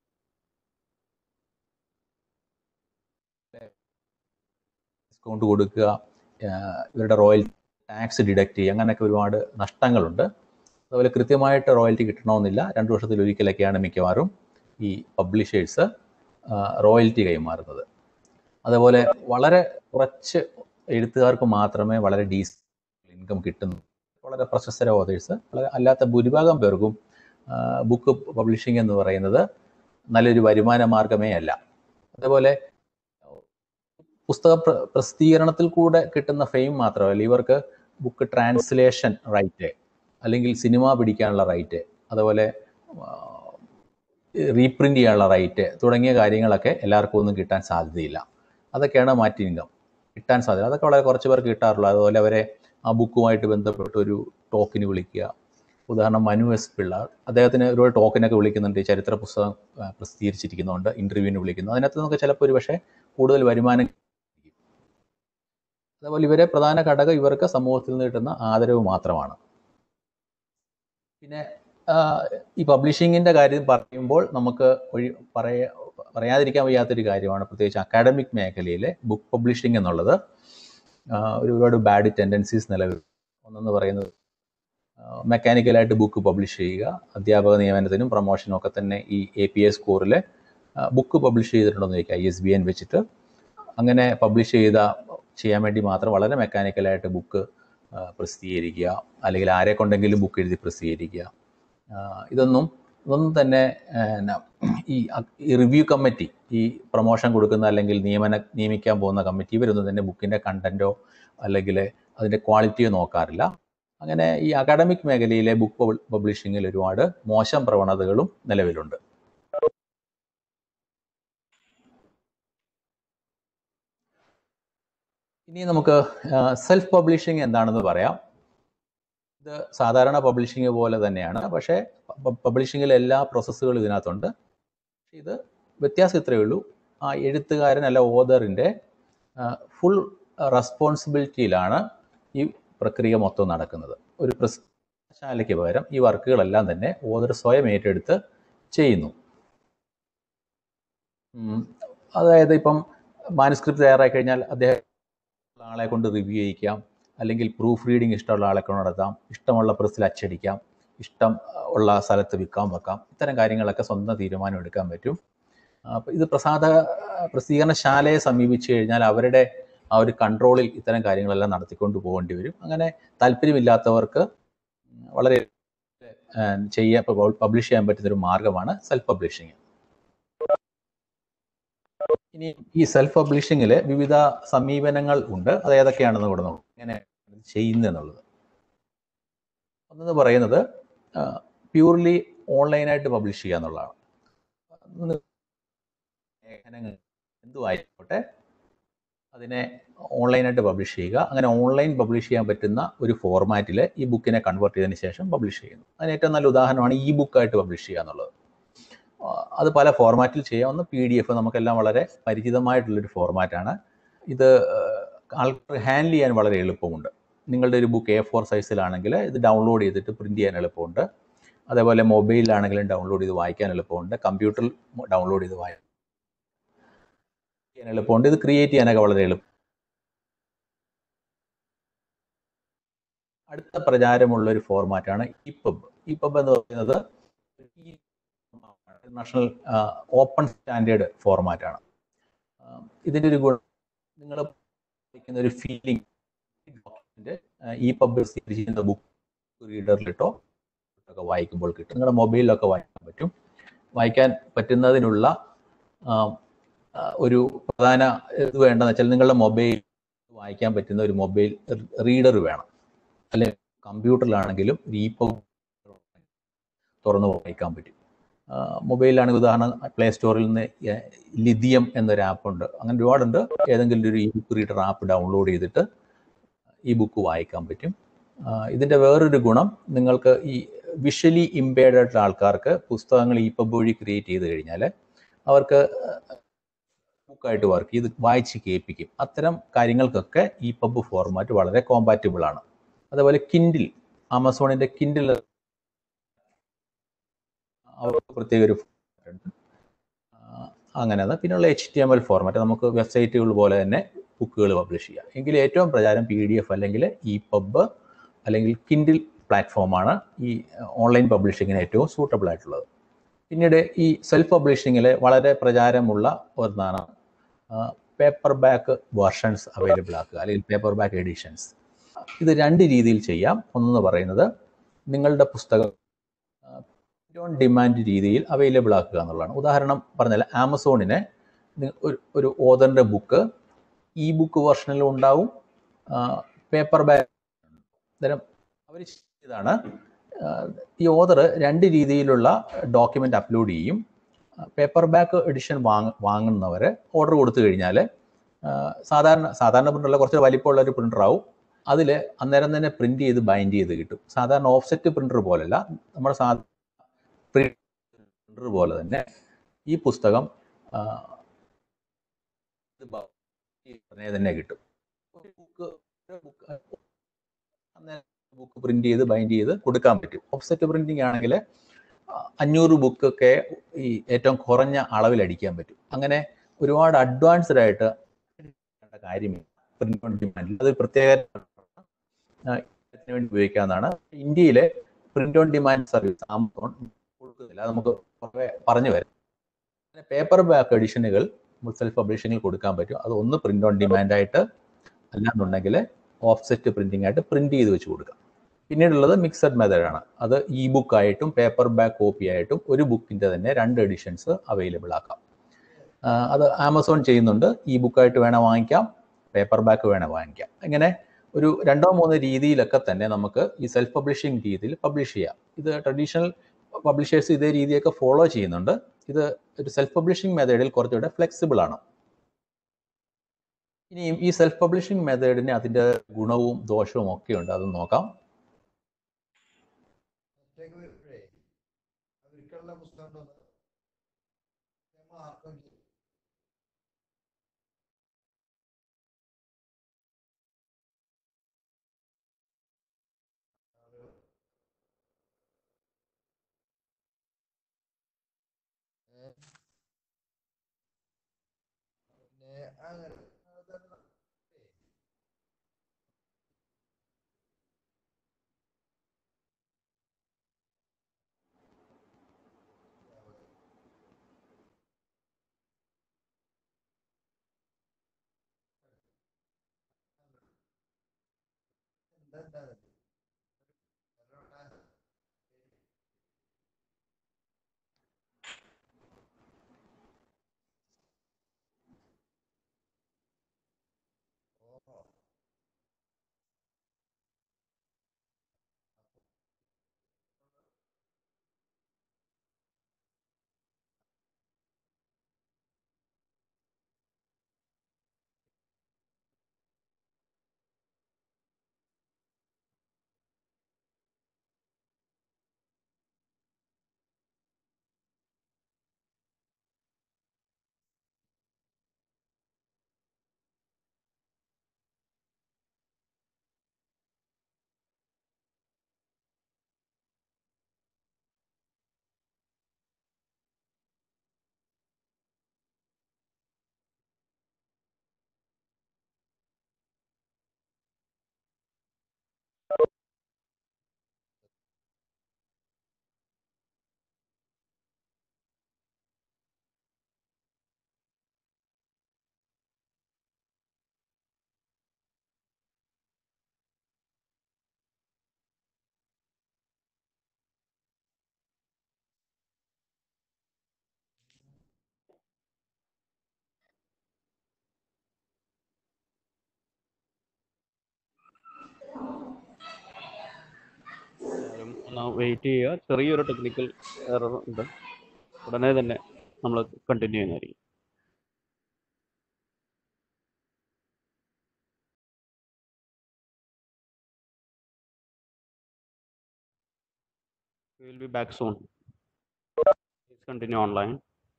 ഡിസ്കൗണ്ട് കൊടുക്കുക, ഇവരുടെ റോയൽറ്റി ടാക്സ് ഡിഡക്റ്റ് ചെയ്യുക, അങ്ങനെയൊക്കെ ഒരുപാട് നഷ്ടങ്ങളുണ്ട്. അതുപോലെ കൃത്യമായിട്ട് റോയൽറ്റി കിട്ടണമെന്നില്ല. രണ്ട് വർഷത്തിൽ ഒരിക്കലൊക്കെയാണ് മിക്കവാറും ഈ പബ്ലിഷേഴ്സ് റോയൽറ്റി കൈമാറുന്നത്. അതുപോലെ വളരെ കുറച്ച് എഴുത്തുകാർക്ക് മാത്രമേ വളരെ ഡീസൻ്റ് ഇൻകം കിട്ടുന്നു. വളരെ പ്രശസ്തര ഓതേഴ്സ്, വളരെ അല്ലാത്ത ഭൂരിഭാഗം പേർക്കും ബുക്ക് പബ്ലിഷിംഗ് എന്ന് പറയുന്നത് നല്ലൊരു വരുമാന മാർഗമേ അല്ല. അതേപോലെ പുസ്തക പ്രസിദ്ധീകരണത്തിൽ കൂടെ കിട്ടുന്ന ഫെയിം മാത്രമല്ല, ഇവർക്ക് ബുക്ക് ട്രാൻസ്ലേഷൻ റൈറ്റ്, അല്ലെങ്കിൽ സിനിമ പിടിക്കാനുള്ള റൈറ്റ്, അതുപോലെ റീപ്രിൻ്റ് ചെയ്യാനുള്ള റൈറ്റ് തുടങ്ങിയ കാര്യങ്ങളൊക്കെ എല്ലാവർക്കും ഒന്നും കിട്ടാൻ സാധ്യതയില്ല. അതൊക്കെയാണ് മറ്റ് ഇൻകം കിട്ടാൻ സാധ്യത. അതൊക്കെ വളരെ കുറച്ച് പേർക്ക് കിട്ടാറുള്ളൂ. അതുപോലെ അവരെ ആ ബുക്കുമായിട്ട് ബന്ധപ്പെട്ട് ഒരു ടോക്കിന് വിളിക്കുക. ഉദാഹരണം മനു എസ് പിള്ള, അദ്ദേഹത്തിന് ഒരുപാട് ടോക്കിനൊക്കെ വിളിക്കുന്നുണ്ട്. ചരിത്ര പുസ്തകം പ്രസിദ്ധീകരിച്ചിരിക്കുന്നുണ്ട്, ഇൻ്റർവ്യൂവിന് വിളിക്കുന്നു. അതിനകത്ത് നമുക്ക് ചിലപ്പോൾ ഒരു പക്ഷേ കൂടുതൽ വരുമാനം. അതുപോലെ ഇവരെ പ്രധാന ഘടകം ഇവർക്ക് സമൂഹത്തിൽ നിന്ന് കിട്ടുന്ന ആദരവ് മാത്രമാണ്. പിന്നെ ഈ പബ്ലിഷിങ്ങിൻ്റെ കാര്യം പറയുമ്പോൾ നമുക്ക് ഒഴി പറയ പറയാതിരിക്കാൻ വയ്യാത്തൊരു കാര്യമാണ്, പ്രത്യേകിച്ച് അക്കാഡമിക് മേഖലയിലെ ബുക്ക് പബ്ലിഷിംഗ് എന്നുള്ളത്. ഒരുപാട് ബാഡ് ടെൻഡൻസീസ് നിലവിൽ. ഒന്നെന്ന് പറയുന്നത് മെക്കാനിക്കലായിട്ട് ബുക്ക് പബ്ലിഷ് ചെയ്യുക. അധ്യാപക നിയമനത്തിനും പ്രൊമോഷനും ഒക്കെ തന്നെ ഈ എ പി എ സ്കോറിൽ ബുക്ക് പബ്ലിഷ് ചെയ്തിട്ടുണ്ടെന്ന് ചോദിക്കുക, ഐ എസ് ബി എൻ വെച്ചിട്ട്. അങ്ങനെ പബ്ലിഷ് ചെയ്ത ചെയ്യാൻ വേണ്ടി മാത്രം വളരെ മെക്കാനിക്കലായിട്ട് ബുക്ക് പ്രസിദ്ധീകരിക്കുക, അല്ലെങ്കിൽ ആരെ കൊണ്ടെങ്കിലും ബുക്ക് എഴുതി പ്രസിദ്ധീകരിക്കുക. ഇതൊന്നും ഇതൊന്നും തന്നെ ഈ റിവ്യൂ കമ്മിറ്റി, ഈ പ്രൊമോഷൻ കൊടുക്കുന്ന അല്ലെങ്കിൽ നിയമന നിയമിക്കാൻ പോകുന്ന കമ്മിറ്റി, ഇവരൊന്നും തന്നെ ബുക്കിൻ്റെ കണ്ടൻറ്റോ അല്ലെങ്കിൽ അതിൻ്റെ ക്വാളിറ്റിയോ നോക്കാറില്ല. അങ്ങനെ ഈ അക്കാഡമിക് മേഖലയിലെ ബുക്ക് പബ്ലിഷിങ്ങിൽ ഒരുപാട് മോശം പ്രവണതകളും നിലവിലുണ്ട്. ഇനി നമുക്ക് സെൽഫ് പബ്ലിഷിംഗ് എന്താണെന്ന് പറയാം. ഇത് സാധാരണ പബ്ലിഷിംഗ് പോലെ തന്നെയാണ്, പക്ഷേ പബ്ലിഷിങ്ങിലെ എല്ലാ പ്രോസസ്സുകളും ഇതിനകത്തുണ്ട്. ഇത് വ്യത്യാസം ഇത്രയേ ഉള്ളൂ, ആ എഴുത്തുകാരൻ അല്ല ഓതറിൻ്റെ ഫുൾ റെസ്പോൺസിബിലിറ്റിയിലാണ് ഈ പ്രക്രിയ മൊത്തം നടക്കുന്നത്. ഒരു പ്രസിദ്ധശാലയ്ക്ക് പകരം ഈ വർക്കുകളെല്ലാം തന്നെ ഓതർ സ്വയം ഏറ്റെടുത്ത് ചെയ്യുന്നു. അതായത് ഇപ്പം മാനുസ്ക്രിപ്റ്റ് തയ്യാറായി കഴിഞ്ഞാൽ അദ്ദേഹം ആളെ കൊണ്ട് റിവ്യൂ ചെയ്യിക്കാം, അല്ലെങ്കിൽ പ്രൂഫ് റീഡിങ് ഇഷ്ടമുള്ള ആളെ കൊണ്ട് നടത്താം, ഇഷ്ടമുള്ള പ്രസ്സിൽ അച്ചടിക്കാം, ഇഷ്ടം ഉള്ള സ്ഥലത്ത് വിൽക്കാൻ വെക്കാം. ഇത്തരം കാര്യങ്ങളൊക്കെ സ്വന്തം തീരുമാനം എടുക്കാൻ പറ്റും. അപ്പോൾ ഇത് പ്രസാധ പ്രസിദ്ധീകരണശാലയെ സമീപിച്ചു കഴിഞ്ഞാൽ അവരുടെ ആ ഒരു കൺട്രോളിൽ ഇത്തരം കാര്യങ്ങളെല്ലാം നടത്തിക്കൊണ്ട് പോകേണ്ടി വരും. അങ്ങനെ താല്പര്യമില്ലാത്തവർക്ക് വളരെ ചെയ്യാൻ പബ്ലിഷ് ചെയ്യാൻ പറ്റുന്നൊരു മാർഗ്ഗമാണ് സെൽഫ് പബ്ലിഷിങ്. ഇനി ഈ സെൽഫ് പബ്ലിഷിങ്ങിൽ വിവിധ സമീപനങ്ങൾ ഉണ്ട്. അത് ഏതൊക്കെയാണെന്ന് കൂടെ നോക്കും, എങ്ങനെ ചെയ്യുന്നതെന്നുള്ളത്. ഒന്നെന്ന് പറയുന്നത് പ്യൂർലി ഓൺലൈനായിട്ട് പബ്ലിഷ് ചെയ്യുക എന്നുള്ളതാണ്. ലേഖനങ്ങൾ എന്തുമായിക്കോട്ടെ അതിനെ ഓൺലൈനായിട്ട് പബ്ലിഷ് ചെയ്യുക. അങ്ങനെ ഓൺലൈൻ പബ്ലിഷ് ചെയ്യാൻ പറ്റുന്ന ഒരു ഫോർമാറ്റിൽ ഈ ബുക്കിനെ കൺവേർട്ട് ചെയ്തതിന് ശേഷം പബ്ലിഷ് ചെയ്യുന്നു. അതിന് ഏറ്റവും നല്ല ഉദാഹരണമാണ് ഇ ബുക്കായിട്ട് പബ്ലിഷ് ചെയ്യുക എന്നുള്ളത്. അത് പല ഫോർമാറ്റിൽ ചെയ്യാവുന്ന പി ഡി എഫ് നമുക്കെല്ലാം വളരെ പരിചിതമായിട്ടുള്ളൊരു ഫോർമാറ്റാണ്. ഇത് ആൾക്ക് ഹാൻഡിൽ ചെയ്യാൻ വളരെ എളുപ്പമുണ്ട്. നിങ്ങളുടെ ഒരു ബുക്ക് എ ഫോർ സൈസിലാണെങ്കിൽ ഇത് ഡൗൺലോഡ് ചെയ്തിട്ട് പ്രിൻറ്റ് ചെയ്യാൻ എളുപ്പമുണ്ട്. അതേപോലെ മൊബൈലിലാണെങ്കിലും ഡൗൺലോഡ് ചെയ്ത് വായിക്കാൻ എളുപ്പമുണ്ട്. കമ്പ്യൂട്ടറിൽ ഡൗൺലോഡ് ചെയ്ത് വായിക്കാൻ എളുപ്പമുണ്ട്. ഇത് ക്രിയേറ്റ് ചെയ്യാനൊക്കെ വളരെ എളുപ്പം. അടുത്ത പ്രചാരമുള്ള ഒരു ഫോർമാറ്റാണ് ഇ പബ്. ഇ പബ് എന്ന് പറയുന്നത് ഇന്റർനാഷണൽ ഓപ്പൺ സ്റ്റാൻഡേർഡ് ഫോർമാറ്റാണ്. ഇതിൻ്റെ ഒരു ഗുണം, നിങ്ങൾ വായിക്കുന്ന ഒരു ഫീലിംഗ് ഇ പബ് ചെയ്യുന്ന ബുക്ക് റീഡറിലിട്ടോ ഒക്കെ വായിക്കുമ്പോൾ കിട്ടും. നിങ്ങളുടെ മൊബൈലിലൊക്കെ വായിക്കാൻ പറ്റും. വായിക്കാൻ പറ്റുന്നതിനുള്ള ഒരു പ്രധാന ഇത് വേണ്ടതെന്ന് വെച്ചാൽ നിങ്ങളുടെ മൊബൈൽ വായിക്കാൻ പറ്റുന്ന ഒരു മൊബൈൽ റീഡർ വേണം. അല്ലെങ്കിൽ കമ്പ്യൂട്ടറിലാണെങ്കിലും ഇ പബ് തുറന്ന് വായിക്കാൻ പറ്റും. മൊബൈലിലാണെങ്കിൽ ഉദാഹരണം പ്ലേ സ്റ്റോറിൽ നിന്ന് ലിഥിയം എന്നൊരു ആപ്പുണ്ട്. അങ്ങനെ ഒരുപാടുണ്ട്. ഏതെങ്കിലും ഒരു e book reader app download ചെയ്തിട്ട് ഈ ബുക്ക് വായിക്കാൻ പറ്റും. ഇതിൻ്റെ വേറൊരു ഗുണം, നിങ്ങൾക്ക് ഈ വിഷ്വലി ഇമ്പയർഡ് ആയിട്ടുള്ള ആൾക്കാർക്ക് പുസ്തകങ്ങൾ ഇ പബ് വഴി ക്രിയേറ്റ് ചെയ്ത് കഴിഞ്ഞാൽ അവർക്ക് ബുക്കായിട്ട് വർക്ക് ചെയ്ത് വായിച്ച് കേൾപ്പിക്കും. അത്തരം കാര്യങ്ങൾക്കൊക്കെ ഇ പബ് ഫോർമാറ്റ് വളരെ കോമ്പാറ്റബിൾ ആണ്. അതേപോലെ കിൻഡിൽ, ആമസോണിൻ്റെ കിൻഡിൽ അവർക്ക് പ്രത്യേക ഒരു അങ്ങനെ. പിന്നെയുള്ള H T M L format, നമുക്ക് വെബ്സൈറ്റുകൾ പോലെ തന്നെ ബുക്കുകൾ പബ്ലിഷ് ചെയ്യാം. എങ്കിൽ ഏറ്റവും പ്രചാരം പി ഡി എഫ് അല്ലെങ്കിൽ ഇ പബ് അല്ലെങ്കിൽ കിൻഡിൽ പ്ലാറ്റ്ഫോമാണ് ഈ ഓൺലൈൻ പബ്ലിഷിങ്ങിന് ഏറ്റവും സൂട്ടബിൾ ആയിട്ടുള്ളത്. പിന്നീട് ഈ സെൽഫ് പബ്ലിഷിങ്ങിൽ വളരെ പ്രചാരമുള്ള ഒന്നാണ് പേപ്പർ ബാക്ക് വെർഷൻസ് അവൈലബിൾ ആക്കുക, അല്ലെങ്കിൽ പേപ്പർ ബാക്ക് എഡിഷൻസ്. ഇത് രണ്ട് രീതിയിൽ ചെയ്യാം. ഒന്നെന്ന് പറയുന്നത് നിങ്ങളുടെ പുസ്തകം ഓൺ ഡിമാൻഡ് രീതിയിൽ അവൈലബിൾ ആക്കുക എന്നുള്ളതാണ്. ഉദാഹരണം പറഞ്ഞാൽ ആമസോണിന് ഒരു ഒരു ഓതറിൻ്റെ ബുക്ക് ഇ ബുക്ക് വെർഷനിലും ഉണ്ടാവും, പേപ്പർ ബാക്ക്. അന്നേരം അവർ ചെയ്താണ് ഈ ഓതർ രണ്ട് രീതിയിലുള്ള ഡോക്യുമെൻ്റ് അപ്ലോഡ് ചെയ്യും. പേപ്പർ ബാക്ക് എഡിഷൻ വാങ്ങ വാങ്ങുന്നവർ ഓർഡർ കൊടുത്തു കഴിഞ്ഞാൽ സാധാരണ സാധാരണ പ്രിൻ്ററുള്ള കുറച്ച് വലിപ്പമുള്ള ഒരു പ്രിൻ്ററാവും. അതിൽ അന്നേരം തന്നെ പ്രിൻറ്റ് ചെയ്ത് ബൈൻഡ് ചെയ്ത് കിട്ടും. സാധാരണ ഓഫ്സെറ്റ് പ്രിൻ്റർ പോലല്ല, നമ്മുടെ സാധാരണ പ്രിൻ്റർ പോലെ തന്നെ ഈ പുസ്തകം തന്നെ കിട്ടും. ബുക്ക് ബുക്ക് പ്രിന്റ് ചെയ്ത് ബൈൻഡ് ചെയ്ത് കൊടുക്കാൻ പറ്റും. ഓഫ്സെറ്റ് പ്രിന്റിംഗ് ആണെങ്കിൽ അഞ്ഞൂറ് ബുക്കൊക്കെ ഈ ഏറ്റവും കുറഞ്ഞ അളവിൽ അടിക്കാൻ പറ്റും. അങ്ങനെ ഒരുപാട് അഡ്വാൻസ്ഡ് ആയിട്ട് കാര്യമില്ല പ്രിന്റ് ഓൺ ഡിമാൻഡ്. അത് പ്രത്യേക വേണ്ടി ഉപയോഗിക്കാവുന്നതാണ്. ഇന്ത്യയിലെ print on demand service Amazon കൊടുക്കുന്നില്ല, നമുക്ക് പറഞ്ഞു വരാം. പേപ്പർ ബാക്ക് എഡിഷനുകൾ സെൽഫ് പബ്ലിഷിങ്ങിൽ കൊടുക്കാൻ പറ്റും. അത് ഒന്ന് പ്രിന്റ് ഓൺ ഡിമാൻഡ് ആയിട്ട്, അല്ലാന്നുണ്ടെങ്കിൽ ഓഫ്സെറ്റ് പ്രിന്റിംഗ് ആയിട്ട് പ്രിന്റ് ചെയ്ത് വെച്ച് കൊടുക്കാം. പിന്നീടുള്ളത് മിക്സഡ് മെത്തേഡാണ്. അത് ഇ ബുക്ക് ആയിട്ടും പേപ്പർ ബാക്ക് കോപ്പി ആയിട്ടും ഒരു ബുക്കിൻ്റെ തന്നെ രണ്ട് എഡിഷൻസ് അവൈലബിൾ ആക്കാം. അത് ആമസോൺ ചെയ്യുന്നുണ്ട്. ഇ ബുക്കായിട്ട് വേണേൽ വാങ്ങിക്കാം, പേപ്പർ ബാക്ക് വേണേൽ വാങ്ങിക്കാം. ഇങ്ങനെ ഒരു രണ്ടോ മൂന്നോ രീതിയിലൊക്കെ തന്നെ നമുക്ക് ഈ സെൽഫ് പബ്ലിഷിംഗ് രീതിയിൽ പബ്ലിഷ് ചെയ്യാം. ഇത് ട്രഡീഷണൽ പബ്ലിഷേഴ്സ് ഇതേ രീതിയൊക്കെ ഫോളോ ചെയ്യുന്നുണ്ട്. ഇത് ഒരു സെൽഫ് പബ്ലിഷിംഗ് മെത്തേഡിൽ കുറച്ചുകൂടെ ഫ്ലെക്സിബിൾ ആണ്. ഇനിയും ഈ സെൽഫ് പബ്ലിഷിംഗ് മെത്തേഡിന് അതിൻ്റെ ഗുണവും ദോഷവും ഒക്കെ ഉണ്ട്, അത് നോക്കാം. അവർക്കുള്ള പുസ്തകം പിന്നെ അങ്ങനെ എന്താ ഓ എല്ലാവരും ഒന്ന് വെയിറ്റ് ചെയ്യുക. ചെറിയൊരു ടെക്നിക്കൽ എറർ ഉണ്ട്. ഉടനെ തന്നെ നമ്മൾ കണ്ടിന്യൂ ചെയ്യുന്നതായിരിക്കും. We will be back soon. Please continue online.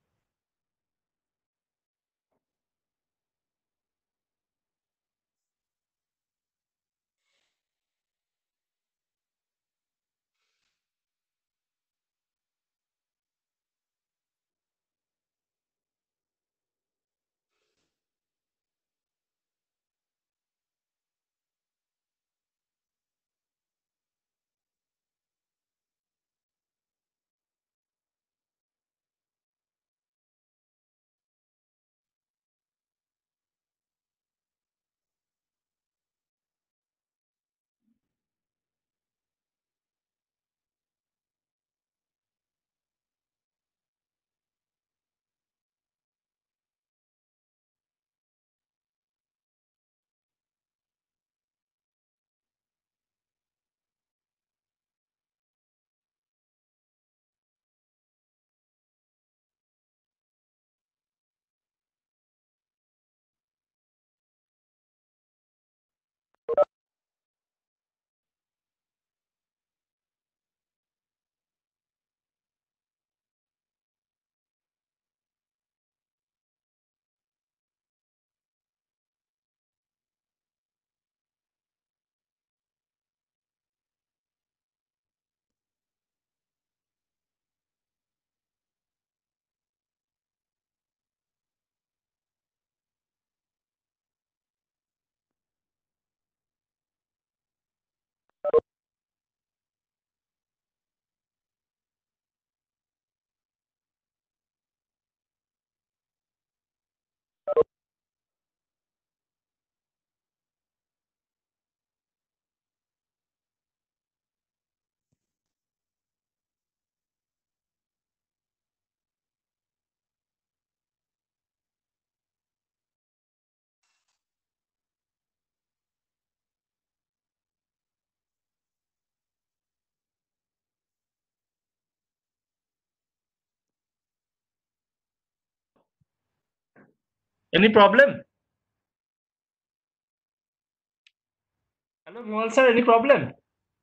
Any problem? Hello, Mohal sir, any problem?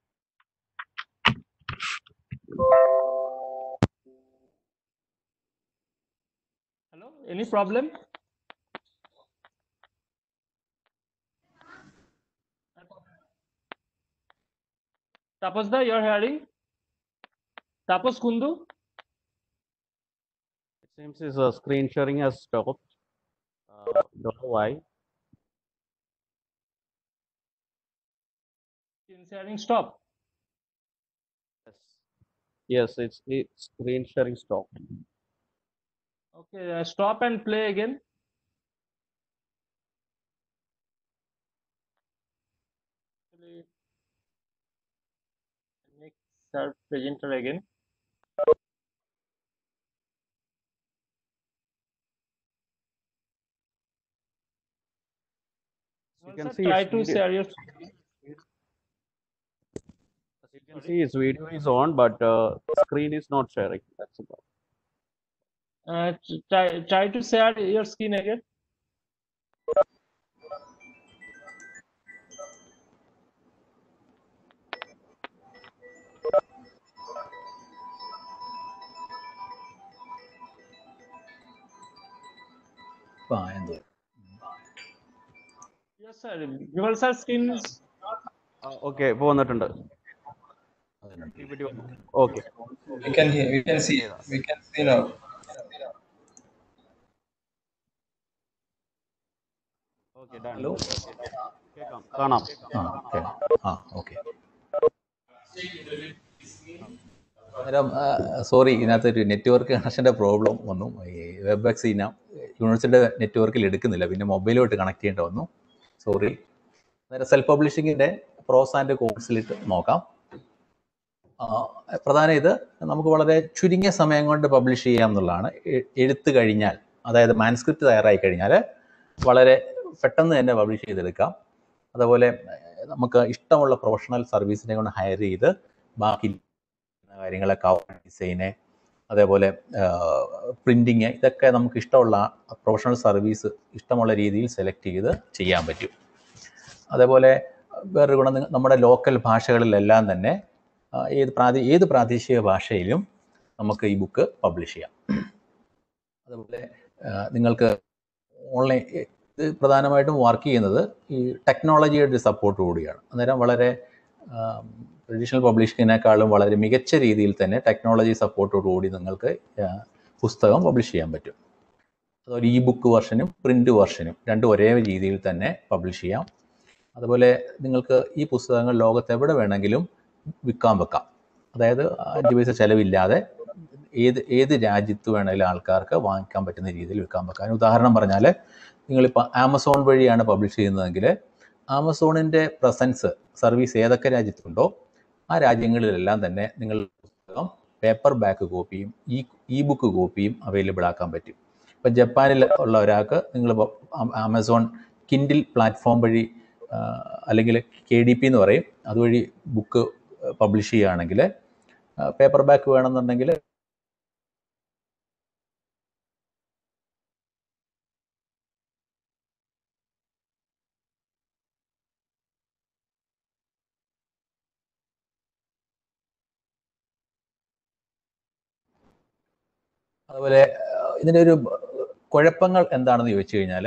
Hello, any problem? Tapasda, you're hearing? Tapas Kundu? It seems his uh, screen sharing has stopped. Uh, don't know why. Screen sharing stop. Yes, yes, it's, it's screen sharing stopped. Okay, uh, stop and play again. Play. start presenter again. You Well, can sir, see try its to video. share your. You can see its video is on, but uh, screen is not sharing. That's the problem. Uh, t- try try to share your screen again. ഇപ്പം എന്തോ Yes, sir. Vimal sir, screen is. Okay ഇപ്പോൾ വന്നിട്ടുണ്ട്. അതിനുണ്ട്. P P T വന്നു. Okay. We can hear, we can see, we can see now. Okay done. Hello കേൾക്കാം, കാണാം. ആ okay ആ ഓക്കെ അന്നേരം സോറി, ഇതിനകത്തൊരു നെറ്റ്വർക്ക് കണക്ഷൻ്റെ പ്രോബ്ലം വന്നു. ഈ വെബ് എക്സ് ഇന യൂണിവേഴ്സിറ്റിയുടെ നെറ്റ്വർക്കിൽ എടുക്കുന്നില്ല, പിന്നെ മൊബൈലോട്ട് കണക്ട് ചെയ്യേണ്ടി വന്നു. സോറി. അന്നേരം സെൽഫ് പബ്ലിഷിങ്ങിൻ്റെ പ്രോസ് ആൻഡ് കോൺസിലിട്ട് നോക്കാം. ആ, പ്രധാനം ഇത് നമുക്ക് വളരെ ചുരുങ്ങിയ സമയം കൊണ്ട് പബ്ലിഷ് ചെയ്യാം എന്നുള്ളതാണ്. എ- എഴുത്ത് കഴിഞ്ഞാൽ, അതായത് മാൻസ്ക്രിപ്റ്റ് തയ്യാറായി കഴിഞ്ഞാൽ വളരെ പെട്ടെന്ന് തന്നെ പബ്ലിഷ് ചെയ്തെടുക്കാം. അതുപോലെ ഏഹ്, നമുക്ക് ഇഷ്ടമുള്ള പ്രൊഫഷണൽ സർവീസിനെ കൊണ്ട് ഹയർ ചെയ്ത് ബാക്കി കാര്യങ്ങളെ കവർ ഡിസൈന്, അതേപോലെ പ്രിൻറ്റിങ്, ഇതൊക്കെ നമുക്ക് ഇഷ്ടമുള്ള പ്രൊഫഷണൽ സർവീസ് ഇഷ്ടമുള്ള രീതിയിൽ സെലക്ട് ചെയ്ത് ചെയ്യാൻ പറ്റും. അതേപോലെ വേറൊരു ഗുണം, നിങ്ങ- നമ്മുടെ ലോക്കൽ ഭാഷകളിലെല്ലാം തന്നെ ആ, ഏത് പ്രാദേ ഏത് പ്രാദേശിക ഭാഷയിലും നമുക്ക് ഈ ബുക്ക് പബ്ലിഷ് ചെയ്യാം. അതുപോലെ ആ, നിങ്ങൾക്ക് ഓൺലൈൻ ഇത് പ്രധാനമായിട്ടും വർക്ക് ചെയ്യുന്നത് ഈ ടെക്നോളജിയുടെ ഒരു സപ്പോർട്ട് കൂടിയാണ്. അന്നേരം വളരെ ട്രഡീഷണൽ പബ്ലിഷിങ്ങിനേക്കാളും വളരെ മികച്ച രീതിയിൽ തന്നെ ടെക്നോളജി സപ്പോർട്ടോടുകൂടി നിങ്ങൾക്ക് ആ, പുസ്തകം പബ്ലിഷ് ചെയ്യാൻ പറ്റും. അതൊരു ഇ ബുക്ക് വെർഷനും പ്രിൻ്റ് വെർഷനും രണ്ടും ഒരേ രീതിയിൽ തന്നെ പബ്ലിഷ് ചെയ്യാം. അതുപോലെ നിങ്ങൾക്ക് ഈ പുസ്തകങ്ങൾ ലോകത്ത് എവിടെ വേണമെങ്കിലും വിൽക്കാൻ വെക്കാം. അതായത് അഞ്ച് പൈസ ചിലവില്ലാതെ ഏത് ഏത് രാജ്യത്ത് വേണമെങ്കിലും ആൾക്കാർക്ക് വാങ്ങിക്കാൻ പറ്റുന്ന രീതിയിൽ വിൽക്കാൻ വെക്കാം. അതിന് ഉദാഹരണം പറഞ്ഞാൽ, നിങ്ങളിപ്പോൾ ആമസോൺ വഴിയാണ് പബ്ലിഷ് ചെയ്യുന്നതെങ്കിൽ ആമസോണിൻ്റെ പ്രസൻസ് സർവീസ് ഏതൊക്കെ രാജ്യത്തുണ്ടോ ആ രാജ്യങ്ങളിലെല്ലാം തന്നെ നിങ്ങൾ പുസ്തകം പേപ്പർ ബാക്ക് കോപ്പിയും ഇ ഇ ബുക്ക് കോപ്പിയും അവൈലബിൾ ആക്കാൻ പറ്റും. ഇപ്പം ജപ്പാനിൽ ഉള്ള ഒരാൾക്ക് നിങ്ങൾ ആമസോൺ കിൻഡിൽ പ്ലാറ്റ്ഫോം വഴി ആ, അല്ലെങ്കിൽ കെ ഡി പി എന്ന് പറയും, അതുവഴി ബുക്ക് പബ്ലിഷ് ചെയ്യുകയാണെങ്കിൽ പേപ്പർ ബാക്ക് വേണമെന്നുണ്ടെങ്കിൽ അതുപോലെ ആ, ഇതിൻ്റെ ഒരു കുഴപ്പങ്ങൾ എന്താണെന്ന് ചോദിച്ചു കഴിഞ്ഞാൽ,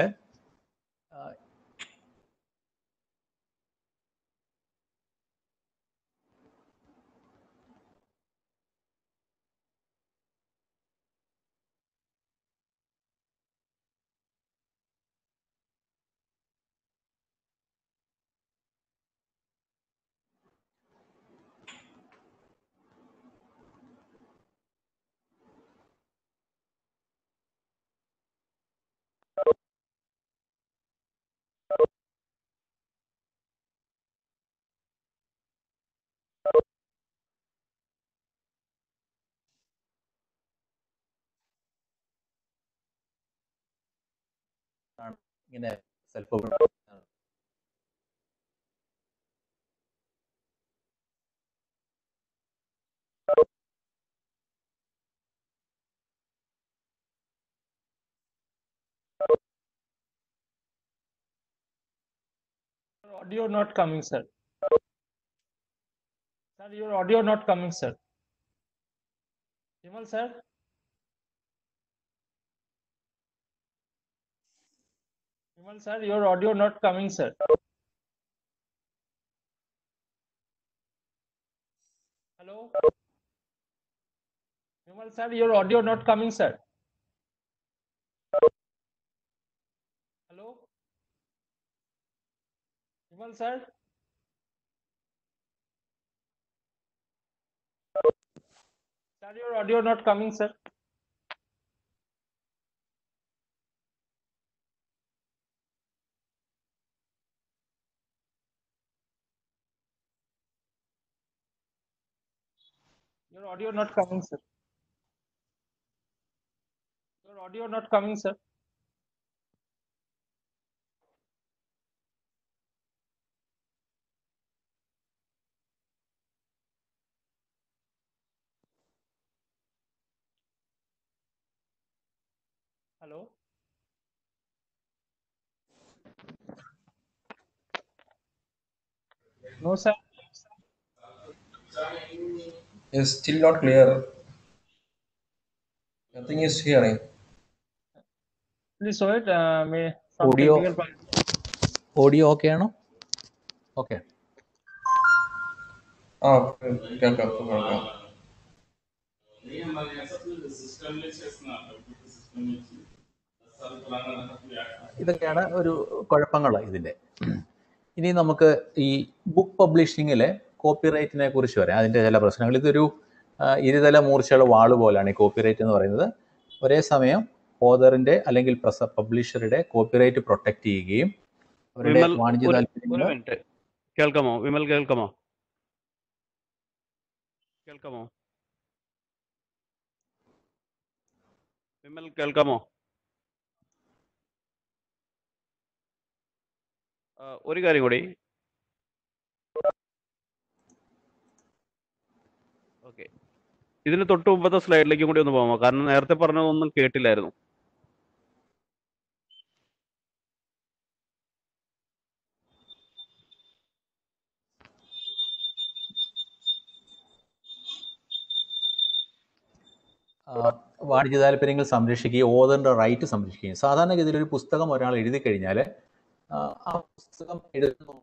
ഇങ്ങനെ self Audio not coming, sir. Sir, your audio not coming, sir. Vimal sir. Vimal sir, your audio not coming, sir. Hello. Vimal sir, your audio not coming, sir. Hello. Vimal sir. Sir, your audio not coming, sir. Your audio not coming, sir. Your audio not coming, sir. Hello. No, sir. It's still not clear. Nothing is hearing. Please show it. Uh, may some audio technical problem. Audio okay ആണോ? Okay. Ah, കേൾക്കാം ഇപ്പൊ കേൾക്കാം. ഇതൊക്കെയാണ് ഒരു കുഴപ്പങ്ങൾ ഇതിൻ്റെ. ഇനി നമുക്ക് ഈ ബുക്ക് പബ്ലിഷിങ്ങിലെ കോപ്പിറൈറ്റിനെ കുറിച്ച് പറയാം, അതിൻ്റെ ചില പ്രശ്നങ്ങൾ. ഇതൊരു ആ, ഇരുതല മൂർച്ചയുള്ള വാള് പോലെയാണ് ഈ കോപ്പിറൈറ്റ് എന്ന് പറയുന്നത്. ഒരേ സമയം ഓതറിൻ്റെ അല്ലെങ്കിൽ പ്രസ പബ്ലിഷറുടെ കോപ്പിറൈറ്റ് പ്രൊട്ടക്റ്റ് ചെയ്യുകയും അവരുടെ വിമൽ വാണിജ്യ ഒരു ഒരു താല്പര്യങ്ങൾ മിനിറ്റ് കേൾക്കാമോ? വിമൽ കേൾക്കാമോ? കേൾക്കാമോ? വിമൽ കേൾക്കാമോ? ആ, ഒരു കാര്യം കൂടി. ഓക്കെ, ഇതിന് തൊട്ട് മുമ്പത്തെ സ്ലൈഡിലേക്ക് കൂടി ഒന്ന് പോകാമോ? കാരണം നേരത്തെ പറഞ്ഞതൊന്നും കേട്ടില്ലായിരുന്നു. ആ, വാണിജ്യ താല്പര്യങ്ങൾ സംരക്ഷിക്കുകയും ഓതറിൻ്റെ റൈറ്റ് സംരക്ഷിക്കുകയും. സാധാരണഗതിയിൽ ഒരു പുസ്തകം ഒരാൾ എഴുതി കഴിഞ്ഞാൽ ആ പുസ്തകം എഴുതുന്ന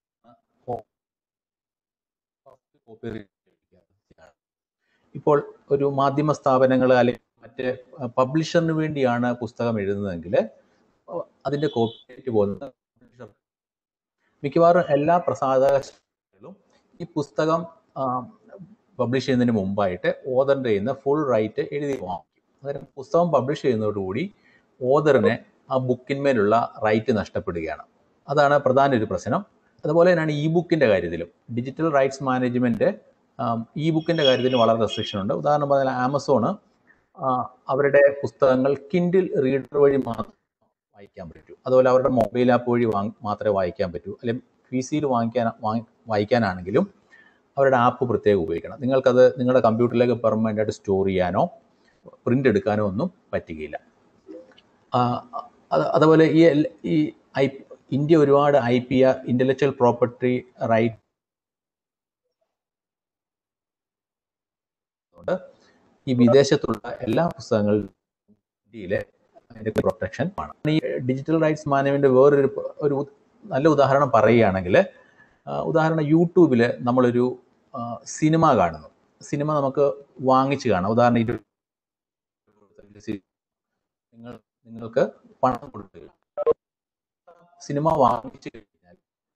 കോപ്പിറൈറ്റ്. ഇപ്പോൾ ഒരു മാധ്യമ സ്ഥാപനങ്ങൾ അല്ലെങ്കിൽ മറ്റ് പബ്ലിഷറിന് വേണ്ടിയാണ് പുസ്തകം എഴുതുന്നതെങ്കിൽ അതിൻ്റെ കോപ്പിറൈറ്റ് പോകുന്നത് പബ്ലിഷർ. മിക്കവാറും എല്ലാ പ്രസാധകരും ഈ പുസ്തകം പബ്ലിഷ് ചെയ്യുന്നതിന് മുമ്പായിട്ട് ഓതറിൻ്റെ കയ്യിൽ നിന്ന് ഫുൾ റൈറ്റ് എഴുതി വാങ്ങിക്കും. അതായത് പുസ്തകം പബ്ലിഷ് ചെയ്യുന്നതോടുകൂടി ഓതറിന് ആ ബുക്കിന്മേലുള്ള റൈറ്റ് നഷ്ടപ്പെടുകയാണ്. അതാണ് പ്രധാന ഒരു പ്രശ്നം. അതുപോലെ തന്നെയാണ് ഇ ബുക്കിൻ്റെ കാര്യത്തിലും. ഡിജിറ്റൽ റൈറ്റ്സ് മാനേജ്മെൻറ്റ് ഇ ബുക്കിൻ്റെ കാര്യത്തിൽ വളരെ റെസ്ട്രിക്ഷൻ ഉണ്ട്. ഉദാഹരണം പറഞ്ഞാൽ ആമസോണ് അവരുടെ പുസ്തകങ്ങൾ കിൻഡിൽ റീഡർ വഴി മാത്രം വായിക്കാൻ പറ്റൂ. അതുപോലെ അവരുടെ മൊബൈൽ ആപ്പ് വഴി വാങ്ങി മാത്രമേ വായിക്കാൻ പറ്റൂ. അല്ലെങ്കിൽ പി സിയിൽ വാങ്ങിക്കാൻ വായിക്കാനാണെങ്കിലും അവരുടെ ആപ്പ് പ്രത്യേകം ഉപയോഗിക്കണം. നിങ്ങൾക്കത് നിങ്ങളുടെ കമ്പ്യൂട്ടറിലേക്ക് പെർമനൻ്റ് ആയിട്ട് സ്റ്റോർ ചെയ്യാനോ പ്രിൻ്റ് എടുക്കാനോ ഒന്നും പറ്റുകയില്ല. അതുപോലെ ഈ ഈ ഐ ഇന്ത്യ ഒരുപാട് I P R intellectual property right ഈ വിദേശത്തുള്ള എല്ലാ പുസ്തകങ്ങളും ഇന്ത്യയിലെ അതിൻ്റെ പ്രൊട്ടക്ഷൻ ആണ്. ഈ ഡിജിറ്റൽ റൈറ്റ്സ് മാനേജ്മെൻറ്റ് വേറൊരു ഒരു നല്ല ഉദാഹരണം പറയുകയാണെങ്കിൽ, ഉദാഹരണം യൂട്യൂബിൽ നമ്മളൊരു സിനിമ കാണുന്നു. സിനിമ നമുക്ക് വാങ്ങിച്ച് കാണാം. ഉദാഹരണം നിങ്ങൾ നിങ്ങൾക്ക് പണം കൊടുക്കുക, സിനിമ വാങ്ങിച്ചു കഴിഞ്ഞാൽ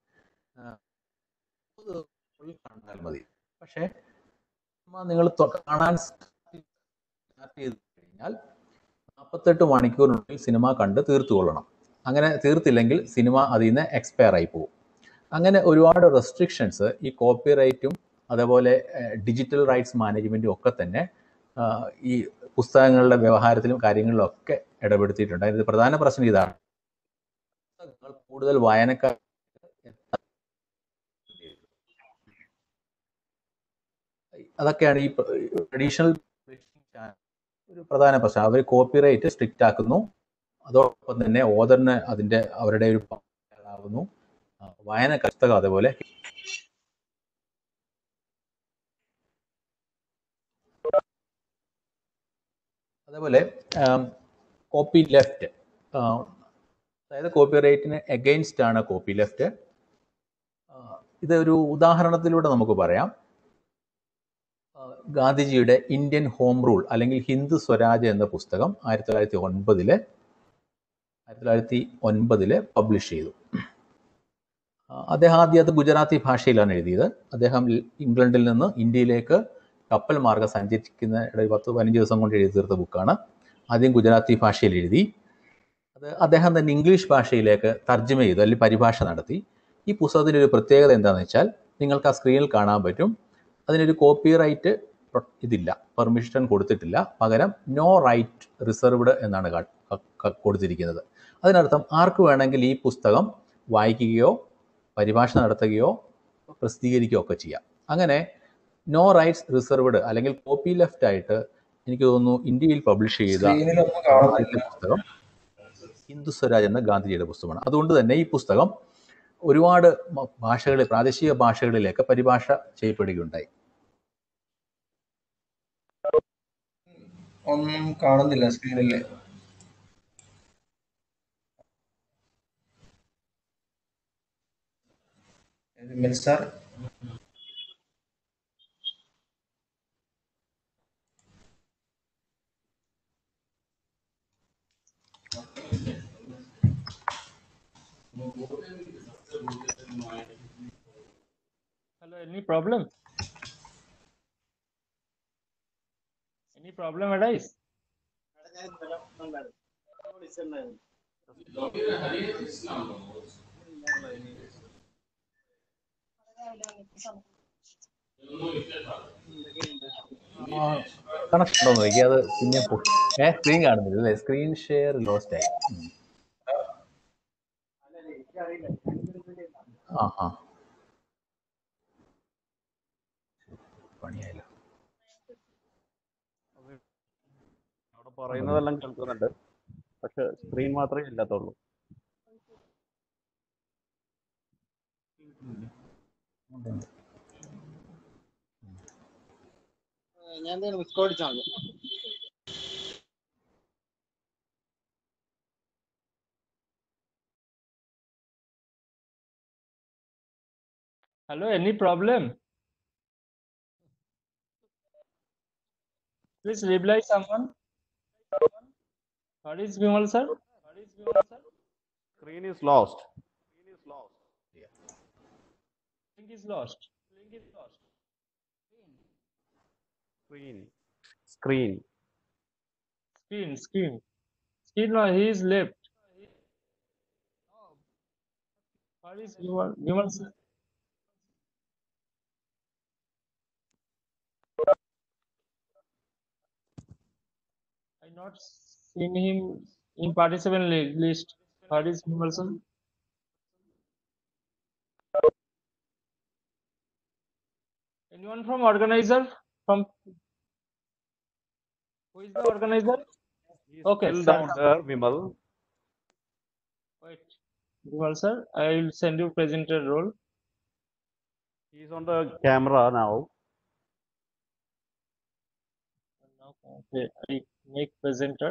കണ്ടാൽ മതി. പക്ഷേ സിനിമ നിങ്ങൾ കാണാൻ സ്റ്റാർട്ട് ചെയ്ത് കഴിഞ്ഞാൽ നാൽപ്പത്തെട്ട് മണിക്കൂറിനുള്ളിൽ സിനിമ കണ്ട് തീർത്തുകൊള്ളണം. അങ്ങനെ തീർത്തില്ലെങ്കിൽ സിനിമ അതിൽ നിന്ന് എക്സ്പയർ ആയി പോകും. അങ്ങനെ ഒരുപാട് റെസ്ട്രിക്ഷൻസ് ഈ കോപ്പിറൈറ്റും അതേപോലെ ഡിജിറ്റൽ റൈറ്റ്സ് മാനേജ്മെൻറ്റും ഒക്കെ തന്നെ ഈ പുസ്തകങ്ങളുടെ വ്യവഹാരത്തിലും കാര്യങ്ങളിലും ഒക്കെ ഇടപെടുത്തിയിട്ടുണ്ട്. അതിന് പ്രധാന പ്രശ്നം ഇതാണ്, കൂടുതൽ വായനക്കാർ അതൊക്കെയാണ് ഈ ട്രഡീഷണൽ ഒരു പ്രധാന പ്രശ്നം. അവർ കോപ്പിറൈറ്റ് സ്ട്രിക്റ്റ് ആക്കുന്നു, അതോടൊപ്പം തന്നെ ഓതറിന് അതിൻ്റെ അവരുടെ ഒരു ആകുന്നു, വായന പുസ്തകം അതേപോലെ. അതേപോലെ കോപ്പി ലെഫ്റ്റ്, അതായത് കോപ്പിറൈറ്റിന് എഗെയിൻസ്റ്റ് ആണ് കോപ്പി ലെഫ്റ്റ്. ഇതൊരു ഉദാഹരണത്തിലൂടെ നമുക്ക് പറയാം. ഗാന്ധിജിയുടെ ഇന്ത്യൻ ഹോം റൂൾ അല്ലെങ്കിൽ ഹിന്ദു സ്വരാജ് എന്ന പുസ്തകം ആയിരത്തി തൊള്ളായിരത്തി ഒൻപതില് ആയിരത്തി തൊള്ളായിരത്തി ഒൻപതില് പബ്ലിഷ് ചെയ്തു. അദ്ദേഹം ആദ്യം അത് ഗുജറാത്തി ഭാഷയിലാണ് എഴുതിയത്. അദ്ദേഹം ഇംഗ്ലണ്ടിൽ നിന്ന് ഇന്ത്യയിലേക്ക് കപ്പൽ മാർഗ്ഗം സഞ്ചരിക്കുന്ന ഒരു പത്ത് പതിനഞ്ച് ദിവസം കൊണ്ട് എഴുതി തീർത്ത ബുക്കാണ്. ആദ്യം ഗുജറാത്തി ഭാഷയിൽ എഴുതി, അത് അദ്ദേഹം തന്നെ ഇംഗ്ലീഷ് ഭാഷയിലേക്ക് തർജ്ജമ ചെയ്തു അല്ലെങ്കിൽ പരിഭാഷ നടത്തി. ഈ പുസ്തകത്തിൻ്റെ ഒരു പ്രത്യേകത എന്താണെന്ന് വെച്ചാൽ നിങ്ങൾക്ക് ആ സ്ക്രീനിൽ കാണാൻ പറ്റും. അതിനൊരു കോപ്പിറൈറ്റ് ഇതില്ല, പെർമിഷൻ കൊടുത്തിട്ടില്ല. പകരം നോ റൈറ്റ് റിസർവ്ഡ് എന്നാണ് കൊടുത്തിരിക്കുന്നത്. അതിനർത്ഥം ആർക്ക് വേണമെങ്കിൽ ഈ പുസ്തകം വായിക്കുകയോ പരിഭാഷ നടത്തുകയോ പ്രസിദ്ധീകരിക്കുകയോ ഒക്കെ ചെയ്യാം. അങ്ങനെ നോ റൈറ്റ്സ് റിസർവ്ഡ് അല്ലെങ്കിൽ കോപ്പി ലെഫ്റ്റ് ആയിട്ട് എനിക്ക് തോന്നുന്നു ഇന്ത്യയിൽ പബ്ലിഷ് ചെയ്ത സ്ക്രീനിലൊന്നും കാണുന്നില്ല. ആദ്യത്തെ പുസ്തകം ഹിന്ദു സ്വരാജ് എന്ന ഗാന്ധിജിയുടെ പുസ്തകമാണ്. അതുകൊണ്ട് തന്നെ ഈ പുസ്തകം ഒരുപാട് ഭാഷകളിൽ, പ്രാദേശിക ഭാഷകളിലേക്ക് പരിഭാഷ ചെയ്യപ്പെടുകയുണ്ടായി. ഒന്നും കാണുന്നില്ല സ്ക്രീനില്. Mister Hello, any problem? Any problem arise? Connection ഉണ്ടോ നോക്കി, അത് പിന്നെ ഏ സ്ക്രീൻ കാണുന്നില്ല അല്ലേ? സ്ക്രീൻ ഷെയർ ലോസ്റ്റ് ആയി. ആ ആ പണിയായല്ലോ. അവിടെ പറയുന്നതെല്ലാം കേൾക്കുന്നുണ്ട്, പക്ഷെ സ്ക്രീൻ മാത്രമേ ഇല്ലാത്തുള്ളൂ. ഞാൻ മിസ് കോൾ അടിച്ചാൽ Hello, any problem? Please reply someone. What is Vimal sir? What is Vimal sir? Screen is lost. Screen is lost. Link is lost. Link is lost. Screen. Screen. Screen, screen. Screen, no, he is left. What is Vimal, Vimal sir? I not seen him in participant li- list. What is Vimal sir? Anyone from organizer? From who is the organizer? He's Okay, still sir. down there, Vimal. Wait, Vimal sir, I will send you presenter role. He's on the camera now. Okay, I make presenter.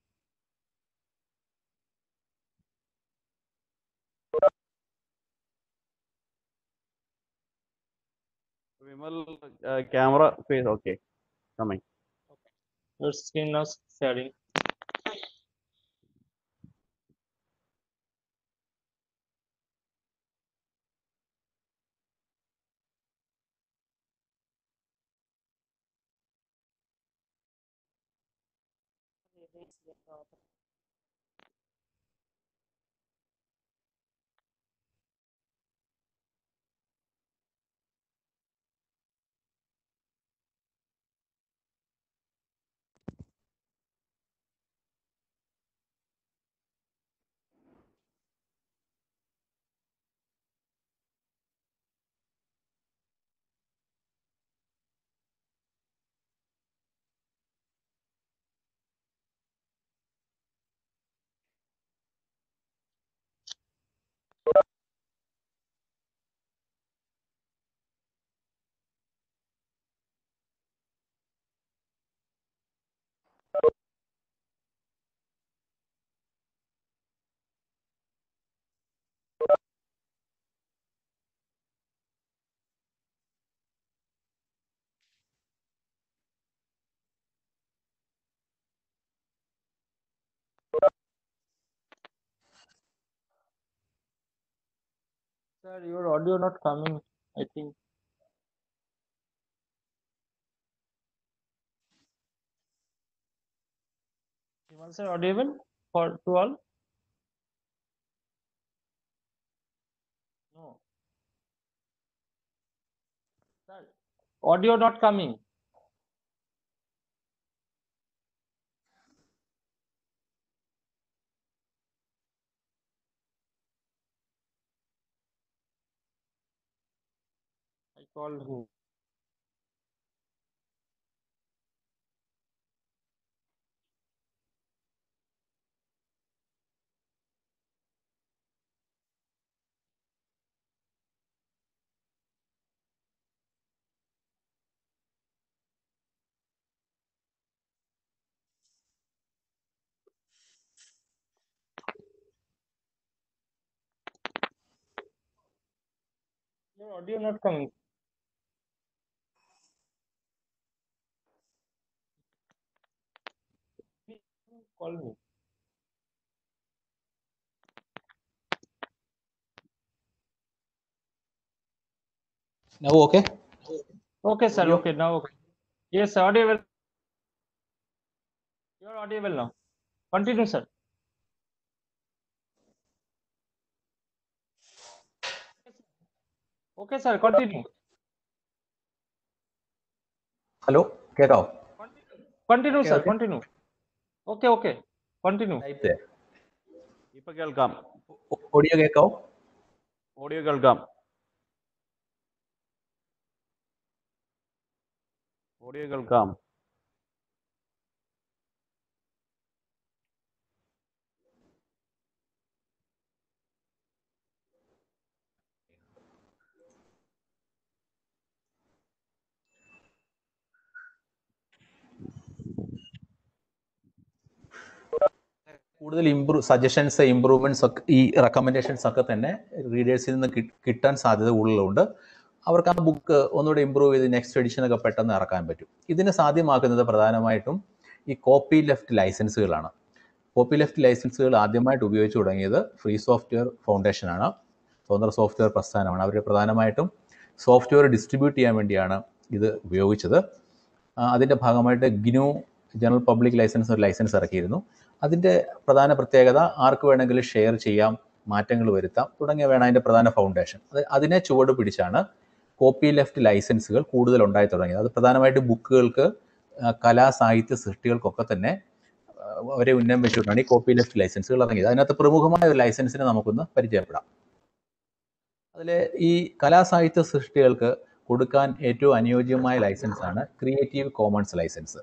Vimal, uh, camera face. Okay, coming. Your screen now sharing. Sir, your audio not coming, I think. Vimal sir, audible for to all? No. Sir, audio not coming. called who? Your audio not coming. Call me. Now okay? Okay, sir. Audio? Okay, now okay. Yes, audible. You are audible now. Continue, sir. Okay, sir. Continue. Hello കേട്ടോ? Continue, Okay, sir. okay. Continue. Okay, okay. Continue. Type there. ഇപ്പൊ കേൾക്കാം. Audio കേൾക്കാവോ? Audio കേൾക്കാം. Audio കേൾക്കാം. കൂടുതൽ improve suggestions improvements ഒക്കെ ഈ recommendations ഒക്കെ തന്നെ റീഡേഴ്സിൽ നിന്ന് കി- കിട്ടാൻ സാധ്യത കൂടുതലുണ്ട്. അവർക്ക് ആ ബുക്ക് ഒന്നുകൂടെ ഇമ്പ്രൂവ് ചെയ്ത് നെക്സ്റ്റ് എഡിഷനൊക്കെ പെട്ടെന്ന് ഇറക്കാൻ പറ്റും. ഇതിന് സാധ്യമാക്കുന്നത് പ്രധാനമായിട്ടും ഈ കോപ്പി ലെഫ്റ്റ് ലൈസൻസുകളാണ്. കോപ്പി ലെഫ്റ്റ് ലൈസൻസുകൾ ആദ്യമായിട്ട് ഉപയോഗിച്ച് തുടങ്ങിയത് ഫ്രീ സോഫ്റ്റ്വെയർ ഫൗണ്ടേഷനാണ്, സ്വതന്ത്ര സോഫ്റ്റ്വെയർ പ്രസ്ഥാനമാണ്. അവർ പ്രധാനമായിട്ടും സോഫ്റ്റ്വെയർ ഡിസ്ട്രിബ്യൂട്ട് ചെയ്യാൻ വേണ്ടിയാണ് ഇത് ഉപയോഗിച്ചത്. ആ, അതിൻ്റെ ഭാഗമായിട്ട് ഗ്നു ജനറൽ പബ്ലിക് ലൈസൻസ് ഒരു ലൈസൻസ് ഇറക്കിയിരുന്നു. അതിൻ്റെ പ്രധാന പ്രത്യേകത ആർക്ക് വേണമെങ്കിലും ഷെയർ ചെയ്യാം, മാറ്റങ്ങൾ വരുത്താം തുടങ്ങിയവയാണ് അതിൻ്റെ പ്രധാന ഫൗണ്ടേഷൻ. അത് അതിനെ ചുവട് പിടിച്ചാണ് കോപ്പി ലെഫ്റ്റ് ലൈസൻസുകൾ കൂടുതൽ ഉണ്ടായി തുടങ്ങിയത്. അത് പ്രധാനമായിട്ട് ബുക്കുകൾക്ക്, കലാ സാഹിത്യ സൃഷ്ടികൾക്കൊക്കെ തന്നെ ആ, അവരെ ഉന്നം വെച്ചുകൊണ്ടാണ് ഈ കോപ്പി ലെഫ്റ്റ് ലൈസൻസുകൾ ഇറങ്ങിയത്. അതിനകത്ത് പ്രമുഖമായ ഒരു ലൈസൻസിനെ നമുക്കൊന്ന് പരിചയപ്പെടാം. അതിൽ ഈ കലാസാഹിത്യ സൃഷ്ടികൾക്ക് കൊടുക്കാൻ ഏറ്റവും അനുയോജ്യമായ ലൈസൻസാണ് ക്രിയേറ്റീവ് കോമൺസ് ലൈസൻസ്.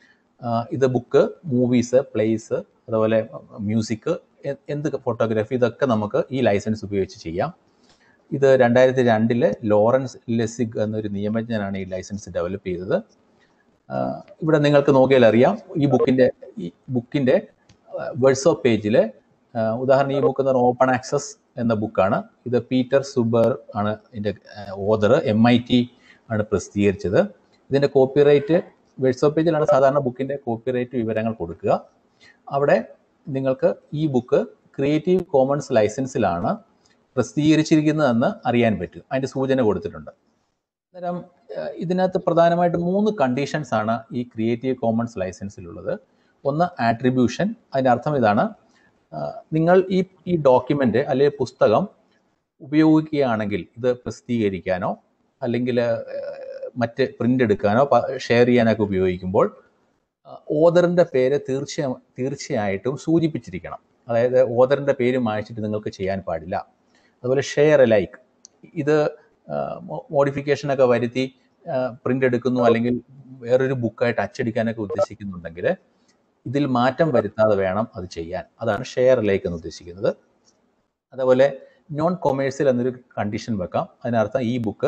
ഇത് ബുക്ക്, മൂവീസ്, പ്ലേസ്, അതുപോലെ മ്യൂസിക്, എന്ത് ഫോട്ടോഗ്രാഫി, ഇതൊക്കെ നമുക്ക് ഈ ലൈസൻസ് ഉപയോഗിച്ച് ചെയ്യാം. ഇത് രണ്ടായിരത്തി രണ്ടില് ലോറൻസ് ലെസിഗ് എന്നൊരു നിയമജ്ഞനാണ് ഈ ലൈസൻസ് ഡെവലപ്പ് ചെയ്തത്. ആ, ഇവിടെ നിങ്ങൾക്ക് നോക്കിയാൽ അറിയാം, ഈ ബുക്കിൻ്റെ ഈ ബുക്കിൻ്റെ വേഴ്സ് ഓഫ് പേജിൽ ഉദാഹരണം ഈ ബുക്ക് എന്ന് പറഞ്ഞാൽ ഓപ്പൺ ആക്സസ് എന്ന ബുക്കാണ്. ഇത് പീറ്റർ സുബർ ആണ് ഇതിൻ്റെ ഓതർ. എം ഐ ടി ആണ് പ്രസിദ്ധീകരിച്ചത്. ഇതിൻ്റെ കോപ്പിറൈറ്റ് വേഴ്സ് ഓഫ് പേജിലാണ് സാധാരണ ബുക്കിൻ്റെ കോപ്പിറൈറ്റ് വിവരങ്ങൾ കൊടുക്കുക. അവിടെ നിങ്ങൾക്ക് ഈ ബുക്ക് ക്രിയേറ്റീവ് കോമൺസ് ലൈസൻസിലാണ് പ്രസിദ്ധീകരിച്ചിരിക്കുന്നതെന്ന് അറിയാൻ പറ്റും. അതിൻ്റെ സൂചന കൊടുത്തിട്ടുണ്ട്. അന്നേരം ഏഹ്, ഇതിനകത്ത് പ്രധാനമായിട്ട് മൂന്ന് കണ്ടീഷൻസ് ആണ് ഈ ക്രിയേറ്റീവ് കോമൺസ് ലൈസൻസിലുള്ളത്. ഒന്ന് ആട്രിബ്യൂഷൻ. അതിൻ്റെ അർത്ഥം ഇതാണ്, ആഹ്, നിങ്ങൾ ഈ ഈ ഡോക്യുമെൻ്റ് അല്ലെങ്കിൽ പുസ്തകം ഉപയോഗിക്കുകയാണെങ്കിൽ ഇത് പ്രസിദ്ധീകരിക്കാനോ അല്ലെങ്കിൽ മറ്റ് പ്രിൻ്റ് എടുക്കാനോ ഷെയർ ചെയ്യാനൊക്കെ ഉപയോഗിക്കുമ്പോൾ ഓതറിൻ്റെ പേര് തീർച്ച തീർച്ചയായിട്ടും സൂചിപ്പിച്ചിരിക്കണം. അതായത് ഓതറിൻ്റെ പേര് മായ്ച്ചിട്ട് നിങ്ങൾക്ക് ചെയ്യാൻ പാടില്ല. അതുപോലെ ഷെയർ ലൈക്ക്, ഇത് മോഡിഫിക്കേഷനൊക്കെ വരുത്തി പ്രിൻ്റ് എടുക്കുന്നു അല്ലെങ്കിൽ വേറൊരു ബുക്കായിട്ട് അച്ചടിക്കാനൊക്കെ ഉദ്ദേശിക്കുന്നുണ്ടെങ്കിൽ ഇതിൽ മാറ്റം വരുത്താതെ വേണം അത് ചെയ്യാൻ. അതാണ് ഷെയർ ലൈക്ക് എന്ന് ഉദ്ദേശിക്കുന്നത്. അതേപോലെ നോൺ കൊമേഴ്സ്യൽ എന്നൊരു കണ്ടീഷൻ വെക്കാം. അതിനർത്ഥം ഈ ബുക്ക്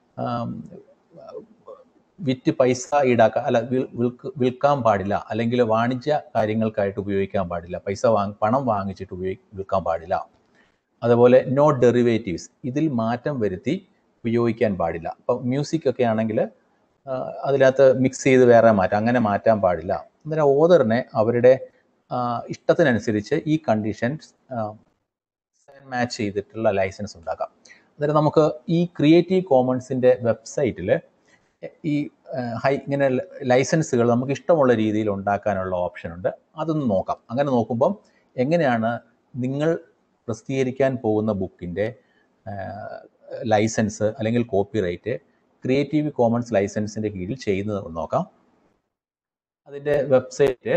വിറ്റ് പൈസ ഈടാക്കാൻ അല്ല വിൽക്ക് വിൽക്കാൻ പാടില്ല, അല്ലെങ്കിൽ വാണിജ്യ കാര്യങ്ങൾക്കായിട്ട് ഉപയോഗിക്കാൻ പാടില്ല, പൈസ വാങ്ങി പണം വാങ്ങിച്ചിട്ട് ഉപയോഗി വിൽക്കാൻ പാടില്ല. അതുപോലെ നോ ഡെറിവേറ്റീവ്സ്, ഇതിൽ മാറ്റം വരുത്തി ഉപയോഗിക്കാൻ പാടില്ല. ഇപ്പം മ്യൂസിക് ഒക്കെ ആണെങ്കിൽ അതിനകത്ത് മിക്സ് ചെയ്ത് വേറെ മാറ്റാം, അങ്ങനെ മാറ്റാൻ പാടില്ല. അന്നേരം ഓതറിനെ അവരുടെ ഇഷ്ടത്തിനനുസരിച്ച് ഈ കണ്ടീഷൻസ് മാച്ച് ചെയ്തിട്ടുള്ള ലൈസൻസ് ഉണ്ടാക്കാം. അന്നേരം നമുക്ക് ഈ ക്രിയേറ്റീവ് കോമൺസിൻ്റെ വെബ്സൈറ്റിൽ ഈ ഹൈ ഇങ്ങനെ ലൈസൻസുകൾ നമുക്ക് ഇഷ്ടമുള്ള രീതിയിൽ ഉണ്ടാക്കാനുള്ള ഓപ്ഷനുണ്ട്. അതൊന്ന് നോക്കാം. അങ്ങനെ നോക്കുമ്പം എങ്ങനെയാണ് നിങ്ങൾ പ്രസിദ്ധീകരിക്കാൻ പോകുന്ന ബുക്കിൻ്റെ ലൈസൻസ് അല്ലെങ്കിൽ കോപ്പിറൈറ്റ് ക്രിയേറ്റീവ് കോമൺസ് ലൈസൻസിൻ്റെ കീഴിൽ ചെയ്യുന്നത് നോക്കാം. അതിൻ്റെ വെബ്സൈറ്റ്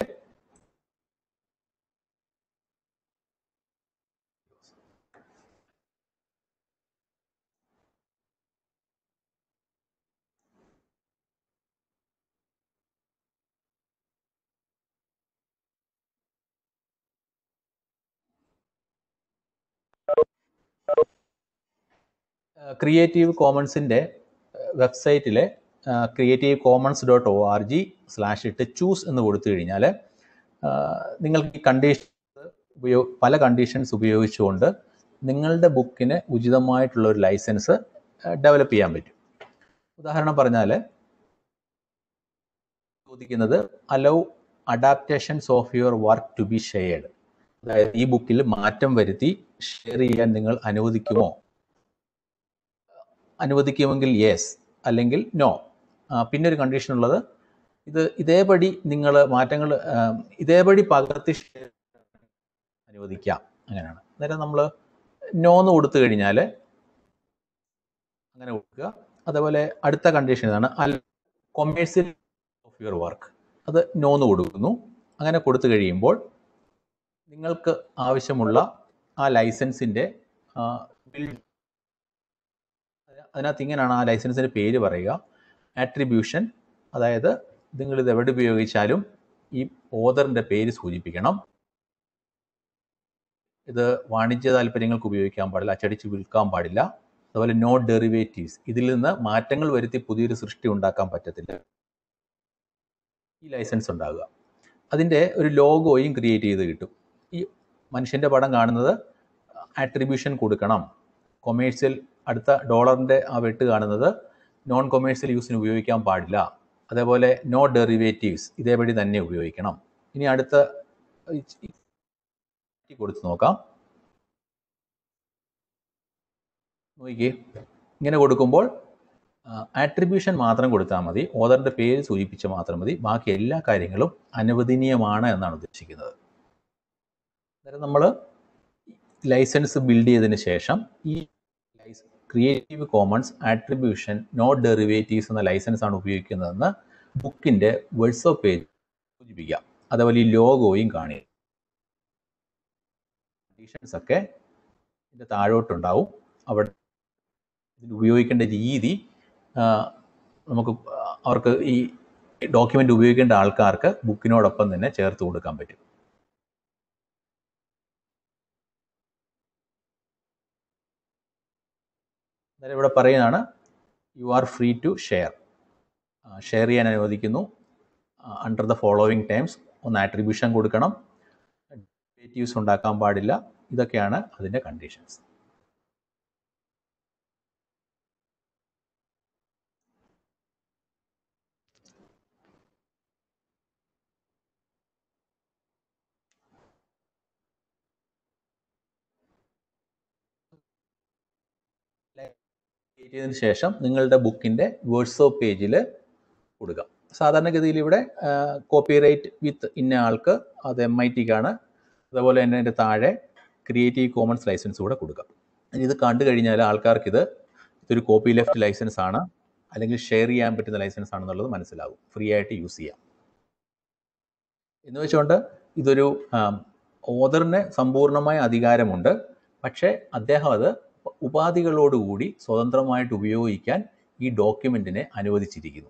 ക്രിയേറ്റീവ് കോമൺസിൻ്റെ വെബ്സൈറ്റിലെ creative commons dot O R G slash ഇട്ട് ചൂസ് എന്ന് കൊടുത്തു കഴിഞ്ഞാൽ നിങ്ങൾക്ക് ഈ കണ്ടീഷൻ ഉപയോഗ പല കണ്ടീഷൻസ് ഉപയോഗിച്ചുകൊണ്ട് നിങ്ങളുടെ ബുക്കിന് ഉചിതമായിട്ടുള്ള ഒരു ലൈസൻസ് ഡെവലപ്പ് ചെയ്യാൻ പറ്റും. ഉദാഹരണം പറഞ്ഞാൽ ചോദിക്കുന്നത് allow adaptations of your work to be shared, അതായത് ഈ ബുക്കിൽ മാറ്റം വരുത്തി ഷെയർ ചെയ്യാൻ നിങ്ങൾ അനുവദിക്കുമോ? അനുവദിക്കുമെങ്കിൽ യെസ്, അല്ലെങ്കിൽ നോ. പിന്നെ ഒരു കണ്ടീഷൻ ഉള്ളത് ഇത് ഇതേപടി നിങ്ങൾ മാറ്റങ്ങൾ ഇതേപടി പകർത്തി അനുവദിക്കാം, അങ്ങനെയാണ്. അന്നേരം നമ്മൾ നോ എന്ന് കൊടുത്തു കഴിഞ്ഞാൽ അങ്ങനെ കൊടുക്കുക. അതേപോലെ അടുത്ത കണ്ടീഷൻ ഇതാണ് allow commercial of your work, അത് നോ എന്ന് കൊടുക്കുന്നു. അങ്ങനെ കൊടുത്തു കഴിയുമ്പോൾ നിങ്ങൾക്ക് ആവശ്യമുള്ള ആ ലൈസൻസിൻ്റെ ബിൽഡ്, അതിനകത്ത് ഇങ്ങനെയാണ് ആ ലൈസൻസിൻ്റെ പേര് പറയുക. ആട്രിബ്യൂഷൻ, അതായത് നിങ്ങളിത് എവിടെ ഉപയോഗിച്ചാലും ഈ ഓതറിൻ്റെ പേര് സൂചിപ്പിക്കണം. ഇത് വാണിജ്യ താല്പര്യങ്ങൾക്ക് ഉപയോഗിക്കാൻ പാടില്ല, അച്ചടിച്ച് വിൽക്കാൻ പാടില്ല. അതുപോലെ നോ ഡെറിവേറ്റീവ്സ്, ഇതിൽ നിന്ന് മാറ്റങ്ങൾ വരുത്തി പുതിയൊരു സൃഷ്ടി ഉണ്ടാക്കാൻ പറ്റത്തില്ല. ഈ ലൈസൻസ് ഉണ്ടാകുക. അതിൻ്റെ ഒരു ലോഗോയും ക്രിയേറ്റ് ചെയ്ത് കിട്ടും. ഈ മനുഷ്യൻ്റെ പടം കാണുന്നത് ആട്രിബ്യൂഷൻ കൊടുക്കണം. കൊമേഴ്സ്യൽ, അടുത്ത ഡോളറിൻ്റെ ആ വെട്ട് കാണുന്നത് നോൺ കൊമേഴ്സ്യൽ യൂസിന് ഉപയോഗിക്കാൻ പാടില്ല. അതേപോലെ നോ ഡെറിവേറ്റീവ്സ്, ഇതേപടി തന്നെ ഉപയോഗിക്കണം. ഇനി അടുത്ത കൊടുത്ത് നോക്കാം. നോക്കിക്കേ, ഇങ്ങനെ കൊടുക്കുമ്പോൾ ആട്രിബ്യൂഷൻ മാത്രം കൊടുത്താൽ മതി, ഓതറിൻ്റെ പേര് സൂചിപ്പിച്ച് മാത്രം മതി, ബാക്കി എല്ലാ കാര്യങ്ങളും അനുവദനീയമാണ് എന്നാണ് ഉദ്ദേശിക്കുന്നത്. അന്നേരം നമ്മൾ ലൈസൻസ് ബിൽഡ് ചെയ്തതിന് ശേഷം ഈ creative commons attribution no derivatives എന്ന ലൈസൻസ് ആണ് ഉപയോഗിക്കുന്നതെന്ന് ബുക്കിൻ്റെ വേർഡ്സോപ്പ് പേജ് സൂചിപ്പിക്കാം. അതേപോലെ ഈ ലോഗോയും കാണുക. കണ്ടീഷൻസ് ഒക്കെ ഇതിൻ്റെ താഴോട്ടുണ്ടാവും. അവിടെ ഇതിൽ ഉപയോഗിക്കേണ്ട രീതി നമുക്ക് അവർക്ക് ഈ ഡോക്യുമെൻ്റ് ഉപയോഗിക്കേണ്ട ആൾക്കാർക്ക് ബുക്കിനോടൊപ്പം തന്നെ ചേർത്ത് കൊടുക്കാൻ പറ്റും. അന്നേരം ഇവിടെ പറയുന്നതാണ് you are free to share, share ചെയ്യാൻ അനുവദിക്കുന്നു അണ്ടർ ദ ഫോളോവിങ് ടേംസ്. ഒന്ന് ആട്രിബ്യൂഷൻ കൊടുക്കണം, ഡെറിവേറ്റീവ്സ് ഉണ്ടാക്കാൻ പാടില്ല. ഇതൊക്കെയാണ് അതിൻ്റെ കണ്ടീഷൻസ്. ചെയ്തതിന് ശേഷം നിങ്ങളുടെ ബുക്കിൻ്റെ വേർഡ്സോപ്പ് പേജിൽ കൊടുക്കുക. സാധാരണഗതിയിൽ ഇവിടെ കോപ്പിറൈറ്റ് വിത്ത് ഇന്ന ആൾക്ക്, അത് എം ഐ ടിക്കാണ്. അതുപോലെ തന്നെ അതിൻ്റെ താഴെ ക്രിയേറ്റീവ് കോമൺസ് ലൈസൻസ് കൂടെ കൊടുക്കുക. ഇത് കണ്ടു കഴിഞ്ഞാൽ ആൾക്കാർക്ക് ഇത് ഇതൊരു കോപ്പി ലെഫ്റ്റ് ലൈസൻസ് ആണ്, അല്ലെങ്കിൽ ഷെയർ ചെയ്യാൻ പറ്റുന്ന ലൈസൻസ് ആണെന്നുള്ളത് മനസ്സിലാകും. ഫ്രീ ആയിട്ട് യൂസ് ചെയ്യാം എന്ന് വെച്ചുകൊണ്ട് ഇതൊരു ഓതറിന് സമ്പൂർണ്ണമായ അധികാരമുണ്ട്. പക്ഷേ അദ്ദേഹം അത് ഉപാധികളോടുകൂടി സ്വതന്ത്രമായിട്ട് ഉപയോഗിക്കാൻ ഈ ഡോക്യുമെൻറ്റിനെ അനുവദിച്ചിരിക്കുന്നു.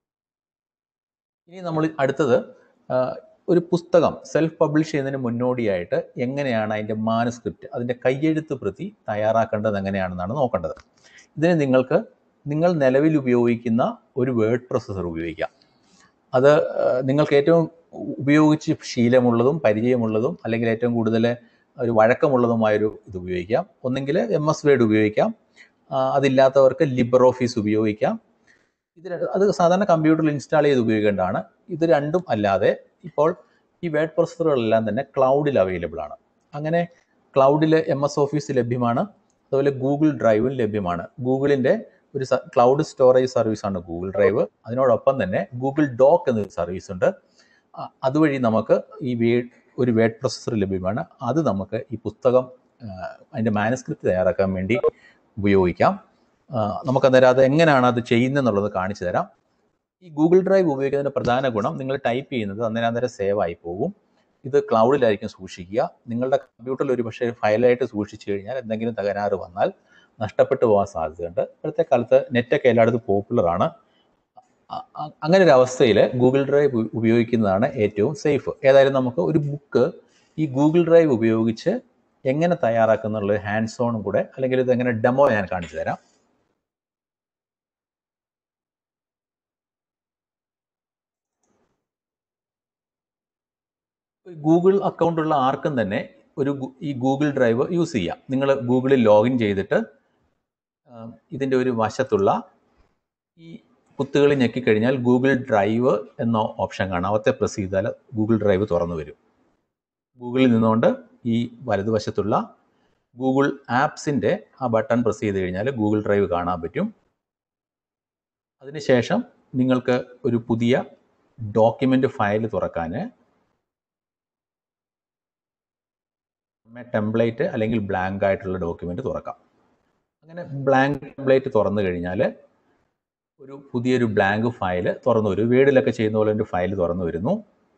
ഇനി നമ്മൾ അടുത്തത് ഒരു പുസ്തകം സെൽഫ് പബ്ലിഷ് ചെയ്യുന്നതിന് മുന്നോടിയായിട്ട് എങ്ങനെയാണ് അതിൻ്റെ മാനുസ്ക്രിപ്റ്റ്, അതിൻ്റെ കയ്യെഴുത്ത് പ്രതി തയ്യാറാക്കേണ്ടത് എങ്ങനെയാണെന്നാണ് നോക്കേണ്ടത്. ഇതിന് നിങ്ങൾക്ക് നിങ്ങൾ നിലവിൽ ഉപയോഗിക്കുന്ന ഒരു വേർഡ് പ്രോസസ്സർ ഉപയോഗിക്കാം. അത് നിങ്ങൾക്ക് ഏറ്റവും ഉപയോഗിച്ച് ശീലമുള്ളതും പരിചയമുള്ളതും അല്ലെങ്കിൽ ഏറ്റവും കൂടുതൽ ഒരു വഴക്കമുള്ളതുമായൊരു ഇത് ഉപയോഗിക്കാം. ഒന്നെങ്കിൽ എം എസ് വേർഡ് ഉപയോഗിക്കാം, അതില്ലാത്തവർക്ക് ലിബർ ഓഫീസ് ഉപയോഗിക്കാം. ഇത് അത് സാധാരണ കമ്പ്യൂട്ടറിൽ ഇൻസ്റ്റാൾ ചെയ്ത് ഉപയോഗിക്കേണ്ടതാണ്. ഇത് രണ്ടും അല്ലാതെ ഇപ്പോൾ ഈ വേർഡ് പ്രോസസ്സറുകളെല്ലാം തന്നെ ക്ലൗഡിൽ അവൈലബിൾ ആണ്. അങ്ങനെ ക്ലൗഡിൽ എം എസ് ഓഫീസ് ലഭ്യമാണ്. അതുപോലെ ഗൂഗിൾ ഡ്രൈവും ലഭ്യമാണ്. ഗൂഗിളിൻ്റെ ഒരു ക്ലൗഡ് സ്റ്റോറേജ് സർവീസാണ് ഗൂഗിൾ ഡ്രൈവ്. അതിനോടൊപ്പം തന്നെ ഗൂഗിൾ ഡോക്ക് എന്നൊരു സർവീസ് ഉണ്ട്. അതുവഴി നമുക്ക് ഈ വേഡ് ഒരു വേഡ് പ്രോസസ്സർ ലഭ്യമാണ്. അത് നമുക്ക് ഈ പുസ്തകം അതിൻ്റെ മാനുസ്ക്രിപ്റ്റ് തയ്യാറാക്കാൻ വേണ്ടി ഉപയോഗിക്കാം. നമുക്കന്നേരം അത് എങ്ങനെയാണ് അത് ചെയ്യുന്നതെന്നുള്ളത് കാണിച്ചു തരാം. ഈ ഗൂഗിൾ ഡ്രൈവ് ഉപയോഗിക്കുന്നതിൻ്റെ പ്രധാന ഗുണം, നിങ്ങൾ ടൈപ്പ് ചെയ്യുന്നത് അന്നേരം അന്നേരം സേവ് ആയി പോകും. ഇത് ക്ലൗഡിലായിരിക്കും സൂക്ഷിക്കുക. നിങ്ങളുടെ കമ്പ്യൂട്ടറിൽ ഒരു പക്ഷേ ഫയലായിട്ട് സൂക്ഷിച്ചു കഴിഞ്ഞാൽ എന്തെങ്കിലും തകരാറ് വന്നാൽ നഷ്ടപ്പെട്ടു പോകാൻ സാധ്യതയുണ്ട്. ഇപ്പോഴത്തെ കാലത്ത് നെറ്റൊക്കെ എല്ലായിടത്തും പോപ്പുലറാണ്. അങ്ങനെ ഒരു അവസ്ഥയിൽ ഗൂഗിൾ ഡ്രൈവ് ഉപയോഗിക്കുന്നതാണ് ഏറ്റവും സേഫ്. ഏതായാലും നമുക്ക് ഒരു ബുക്ക് ഈ ഗൂഗിൾ ഡ്രൈവ് ഉപയോഗിച്ച് എങ്ങനെ തയ്യാറാക്കുന്നുള്ള ഹാൻഡ്സ് ഓണും കൂടെ അല്ലെങ്കിൽ ഇത് എങ്ങനെ ഡെമോ ഞാൻ കാണിച്ചു തരാം. ഗൂഗിൾ അക്കൗണ്ട് ഉള്ള ആർക്കും തന്നെ ഒരു ഈ ഗൂഗിൾ ഡ്രൈവ് യൂസ് ചെയ്യാം. നിങ്ങൾ ഗൂഗിളിൽ ലോഗിൻ ചെയ്തിട്ട് ഇതിൻ്റെ ഒരു വശത്തുള്ള ഈ കുത്തുകൾ ഞെക്കിക്കഴിഞ്ഞാൽ ഗൂഗിൾ ഡ്രൈവ് എന്ന ഓപ്ഷൻ കാണാം. അവത്തെ പ്രസ് ചെയ്താൽ ഗൂഗിൾ ഡ്രൈവ് തുറന്നു വരും. ഗൂഗിളിൽ നിന്നുകൊണ്ട് ഈ വലതുവശത്തുള്ള ഗൂഗിൾ ആപ്സിൻ്റെ ആ ബട്ടൺ പ്രസ് ചെയ്ത് കഴിഞ്ഞാൽ ഗൂഗിൾ ഡ്രൈവ് കാണാൻ പറ്റും. അതിനുശേഷം നിങ്ങൾക്ക് ഒരു പുതിയ ഡോക്യുമെൻ്റ് ഫയൽ തുറക്കാൻ ടെംപ്ലേറ്റ് അല്ലെങ്കിൽ ബ്ലാങ്ക് ആയിട്ടുള്ള ഡോക്യുമെൻ്റ് തുറക്കാം. അങ്ങനെ ബ്ലാങ്ക് ടെംപ്ലേറ്റ് തുറന്നു കഴിഞ്ഞാൽ ഒരു പുതിയൊരു ബ്ലാങ്ക് ഫയൽ തുറന്നു വരും. വേഡിലൊക്കെ ചെയ്യുന്ന പോലെ ഒരു ഫയൽ തുറന്നു വരുന്നു.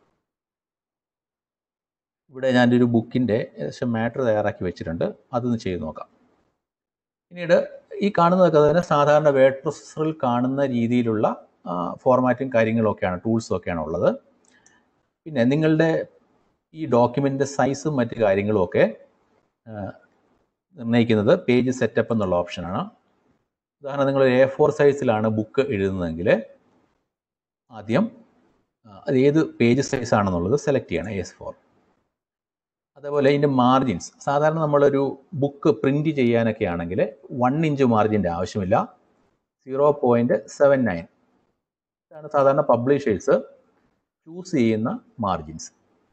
ഇവിടെ ഞാനൊരു ബുക്കിൻ്റെ ഏകദേശം മാറ്റർ തയ്യാറാക്കി വെച്ചിട്ടുണ്ട്. അതൊന്ന് ചെയ്ത് നോക്കാം. പിന്നീട് ഈ കാണുന്നതൊക്കെ തന്നെ സാധാരണ വേഡ് പ്രൊസസ്സറിൽ കാണുന്ന രീതിയിലുള്ള ഫോർമാറ്റും കാര്യങ്ങളൊക്കെയാണ്, ടൂൾസും ഒക്കെയാണ് ഉള്ളത്. പിന്നെ നിങ്ങളുടെ ഈ ഡോക്യുമെൻ്റിൻ്റെ സൈസും മറ്റ് കാര്യങ്ങളും ഒക്കെ നിർണ്ണയിക്കുന്നത് പേജ് സെറ്റപ്പ് എന്നുള്ള ഓപ്ഷനാണ്. ഉദാഹരണം, നിങ്ങൾ എ ഫോർ സൈസിലാണ് ബുക്ക് എഴുതുന്നതെങ്കിൽ ആദ്യം അത് ഏത് പേജ് സൈസാണെന്നുള്ളത് സെലക്ട് ചെയ്യണം, എ ഫോർ. അതേപോലെ ഇതിൻ്റെ മാർജിൻസ്, സാധാരണ നമ്മളൊരു ബുക്ക് പ്രിൻറ്റ് ചെയ്യാനൊക്കെ ആണെങ്കിൽ വൺ ഇഞ്ച് മാർജിൻ്റെ ആവശ്യമില്ല, സീറോ പോയിൻറ്റ് സെവൻ നയൻ ഇതാണ് സാധാരണ പബ്ലിഷേഴ്സ് ചൂസ് ചെയ്യുന്ന margins.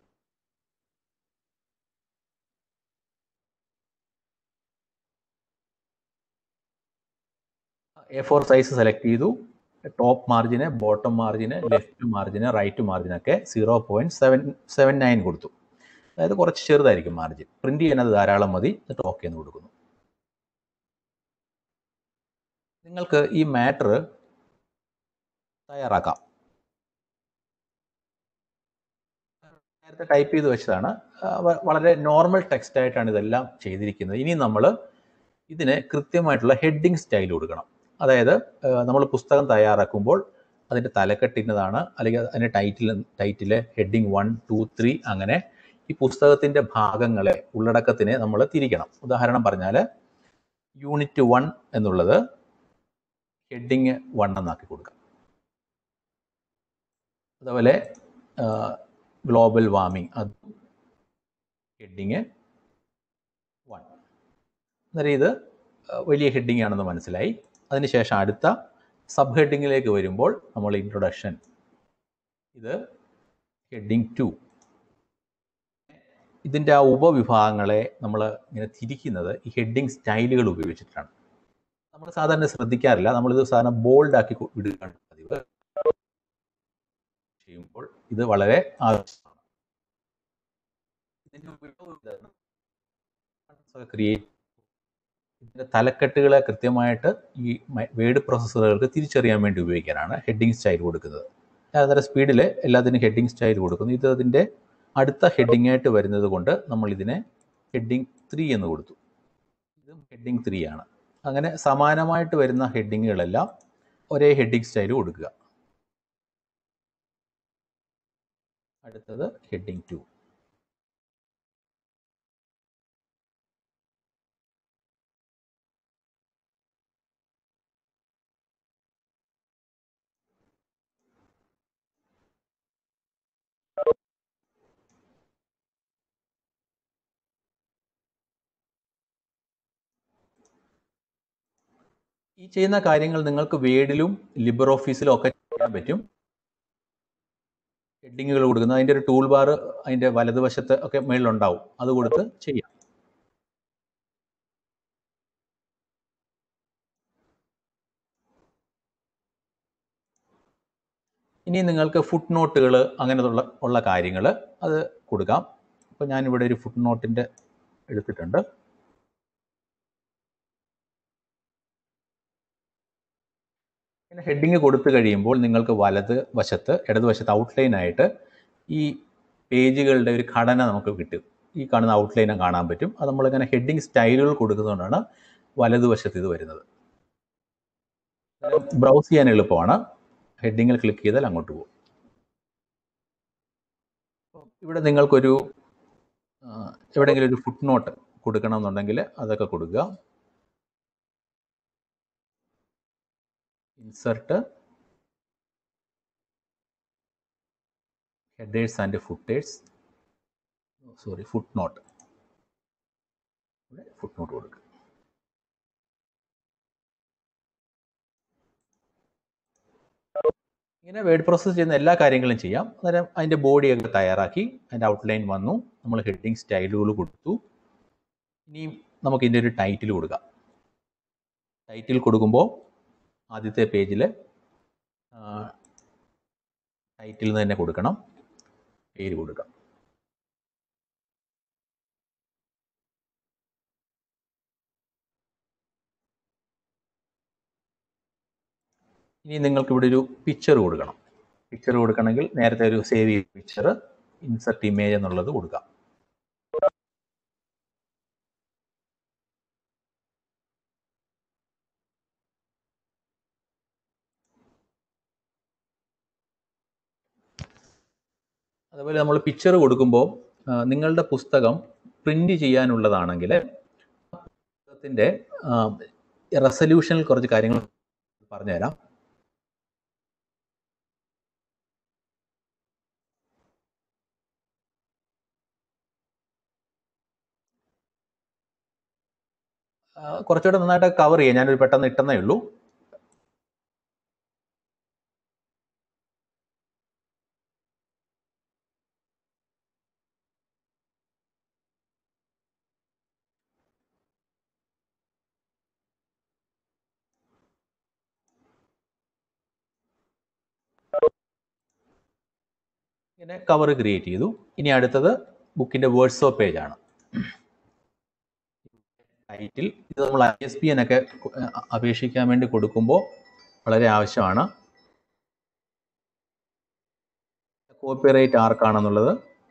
A four size select ചെയ്തു. ടോപ്പ് മാർജിന്, ബോട്ടം മാർജിന്, ലെഫ്റ്റ് മാർജിന്, റൈറ്റ് മാർജിനൊക്കെ zero point seven seven nine കൊടുത്തു. അതായത് കുറച്ച് ചെറുതായിരിക്കും മാർജിൻ. പ്രിന്റ് ചെയ്യാനത് ധാരാളം മതി. എന്നിട്ട് ഓക്കെ എന്ന് കൊടുക്കുന്നു. നിങ്ങൾക്ക് ഈ മാറ്റർ തയ്യാറാക്കാം. നേരത്തെ ടൈപ്പ് ചെയ്ത് വെച്ചതാണ്. വളരെ നോർമൽ ടെക്സ്റ്റ് ആയിട്ടാണ് ഇതെല്ലാം ചെയ്തിരിക്കുന്നത്. ഇനി നമ്മൾ ഇതിന് കൃത്യമായിട്ടുള്ള ഹെഡിങ് സ്റ്റൈൽ കൊടുക്കണം. അതായത് നമ്മൾ പുസ്തകം തയ്യാറാക്കുമ്പോൾ അതിൻ്റെ തലക്കെട്ടിനതാണ്, അല്ലെങ്കിൽ അതിൻ്റെ title title heading one two three അങ്ങനെ ഈ പുസ്തകത്തിൻ്റെ ഭാഗങ്ങളെ, ഉള്ളടക്കത്തിനെ നമ്മൾ തിരിക്കണം. ഉദാഹരണം പറഞ്ഞാൽ യൂണിറ്റ് വൺ എന്നുള്ളത് ഹെഡിങ് വൺ എന്നാക്കി കൊടുക്കാം. അതുപോലെ ഗ്ലോബൽ വാർമിംഗ്, അത് ഹെഡിങ് വൺ. അന്നേരം ഇത് വലിയ ഹെഡിങ് ആണെന്ന് മനസ്സിലായി. അതിനുശേഷം അടുത്ത സബ് ഹെഡിങ്ങിലേക്ക് വരുമ്പോൾ നമ്മൾ ഇൻട്രൊഡക്ഷൻ, ഇത് ഹെഡിങ് ടു. ഇതിൻ്റെ ആ ഉപവിഭാഗങ്ങളെ നമ്മൾ ഇങ്ങനെ തിരിക്കുന്നത് ഈ ഹെഡിങ് സ്റ്റൈലുകൾ ഉപയോഗിച്ചിട്ടാണ്. നമ്മൾ സാധാരണ ശ്രദ്ധിക്കാറില്ല. നമ്മളിത് സാധാരണ ബോൾഡ് ആക്കി വിടുകയാണ് പതിവ്. ചെയ്യുമ്പോൾ ഇത് വളരെ ആവശ്യമാണ്. ഇതിൻ്റെ ഉപയോഗം ക്രിയേറ്റ് ഇതിൻ്റെ തലക്കെട്ടുകളെ കൃത്യമായിട്ട് ഈ വേഡ് പ്രോസസ്സറുകൾക്ക് തിരിച്ചറിയാൻ വേണ്ടി ഉപയോഗിക്കാനാണ് ഹെഡിങ് സ്റ്റൈൽ കൊടുക്കുന്നത്. അതായത് സ്പീഡിൽ എല്ലാത്തിനും ഹെഡിങ് സ്റ്റൈൽ കൊടുക്കുന്നു. ഇത് അതിൻ്റെ അടുത്ത ഹെഡിങ് ആയിട്ട് വരുന്നത് കൊണ്ട് നമ്മൾ ഇതിനെ ഹെഡിങ് ത്രീ എന്ന് കൊടുത്തു. ഇതും ഹെഡിങ് ത്രീ ആണ്. അങ്ങനെ സമാനമായിട്ട് വരുന്ന ഹെഡിങ്ങുകളെല്ലാം ഒരേ ഹെഡിങ് സ്റ്റൈൽ കൊടുക്കുക. അടുത്തത് ഹെഡിങ് ടു. ഈ ചെയ്യുന്ന കാര്യങ്ങൾ നിങ്ങൾക്ക് വേഡിലും ലിബർ ഓഫീസിലും ഒക്കെ ചെയ്യാൻ പറ്റും. ഹെഡിങ്ങുകൾ കൊടുക്കുന്നത് അതിൻ്റെ ഒരു ടൂൾ ബാർ അതിൻ്റെ വലതുവശത്ത് ഒക്കെ മേളിലുണ്ടാവും, അത് കൊടുത്ത് ചെയ്യാം. ഇനി നിങ്ങൾക്ക് ഫുട് നോട്ടുകൾ അങ്ങനെയുള്ള ഉള്ള കാര്യങ്ങൾ അത് കൊടുക്കാം. അപ്പോൾ ഞാനിവിടെ ഒരു ഫുട് നോട്ടിൻ്റെ എടുത്തിട്ടുണ്ട്. പിന്നെ ഹെഡിങ് കൊടുത്തു കഴിയുമ്പോൾ നിങ്ങൾക്ക് വലത് വശത്ത് ഇടതുവശത്ത് ഔട്ട്ലൈനായിട്ട് ഈ പേജുകളുടെ ഒരു ഘടന നമുക്ക് കിട്ടും. ഈ കാണുന്ന ഔട്ട്ലൈൻ കാണാൻ പറ്റും. അത് നമ്മളിങ്ങനെ ഹെഡിങ് സ്റ്റൈലുകൾ കൊടുക്കുന്നതുകൊണ്ടാണ് വലതുവശത്ത് ഇത് വരുന്നത്. ബ്രൗസ് ചെയ്യാൻ എളുപ്പമാണ്. ഹെഡിങ്ങിൽ ക്ലിക്ക് ചെയ്താൽ അങ്ങോട്ട് പോകും. ഇവിടെ നിങ്ങൾക്കൊരു എവിടെയെങ്കിലും ഒരു ഫുട് നോട്ട് കൊടുക്കണമെന്നുണ്ടെങ്കിൽ അതൊക്കെ കൊടുക്കുക. Insert headers and footers, sorry footnote, ഇവിടെ ഫുട് നോട്ട് കൊടുക്കുക. ഇങ്ങനെ വേർഡ് പ്രോസസ്സ് ചെയ്യുന്ന എല്ലാ കാര്യങ്ങളും ചെയ്യാം. അന്നേരം അതിൻ്റെ ബോഡിയൊക്കെ തയ്യാറാക്കി, അതിൻ്റെ ഔട്ട്ലൈൻ വന്നു, നമ്മൾ ഹെഡിങ് സ്റ്റൈലുകൾ കൊടുത്തു. ഇനിയും നമുക്ക് ഇതിൻ്റെ ഒരു ടൈറ്റിൽ കൊടുക്കാം. ടൈറ്റിൽ കൊടുക്കുമ്പോൾ ആദ്യത്തെ പേജിൽ ടൈറ്റിൽ നിന്ന് തന്നെ കൊടുക്കണം, പേര് കൊടുക്കാം. ഇനി നിങ്ങൾക്ക് ഇവിടെ ഒരു പിക്ചർ കൊടുക്കണം. പിക്ചർ കൊടുക്കണമെങ്കിൽ നേരത്തെ ഒരു സേവ് ചെയ്ത പിക്ചർ ഇൻസെർട്ട് ഇമേജ് എന്നുള്ളത് കൊടുക്കാം. അതുപോലെ നമ്മൾ പിക്ചർ കൊടുക്കുമ്പോൾ നിങ്ങളുടെ പുസ്തകം പ്രിന്റ് ചെയ്യാനുള്ളതാണെങ്കിൽ പുസ്തകത്തിൻ്റെ റെസല്യൂഷനിൽ കുറച്ച് കാര്യങ്ങൾ പറഞ്ഞുതരാം. കുറച്ചുകൂടെ നന്നായിട്ട് കവർ ചെയ്യാം, ഞാനൊരു പെട്ടെന്ന് ഇട്ടെന്നേ ഉള്ളൂ. ഇങ്ങനെ കവർ ക്രിയേറ്റ് ചെയ്തു. ഇനി അടുത്തത് ബുക്കിൻ്റെ വേർഡ്സ് ഓഫ് പേജ് ആണ്. ടൈറ്റിൽ ഇത് നമ്മൾ ഐ എസ് ബി എന്നൊക്കെ അപേക്ഷിക്കാൻ വേണ്ടി കൊടുക്കുമ്പോൾ വളരെ ആവശ്യമാണ്. കോപ്പിറൈറ്റ് ആർക്കാണെന്നുള്ളത്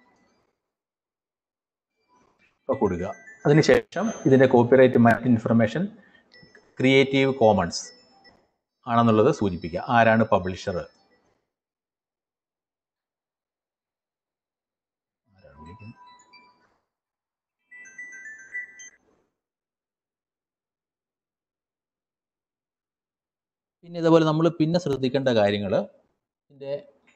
ഇപ്പോൾ കൊടുക്കുക. അതിനുശേഷം ഇതിൻ്റെ കോപ്പിറൈറ്റ് ഇൻഫർമേഷൻ ക്രിയേറ്റീവ് കോമൺസ് ആണെന്നുള്ളത് സൂചിപ്പിക്കുക. ആരാണ് പബ്ലിഷർ, പിന്നെ ഇതുപോലെ നമ്മൾ പിന്നെ ശ്രദ്ധിക്കേണ്ട കാര്യങ്ങൾ ഇതിൻ്റെ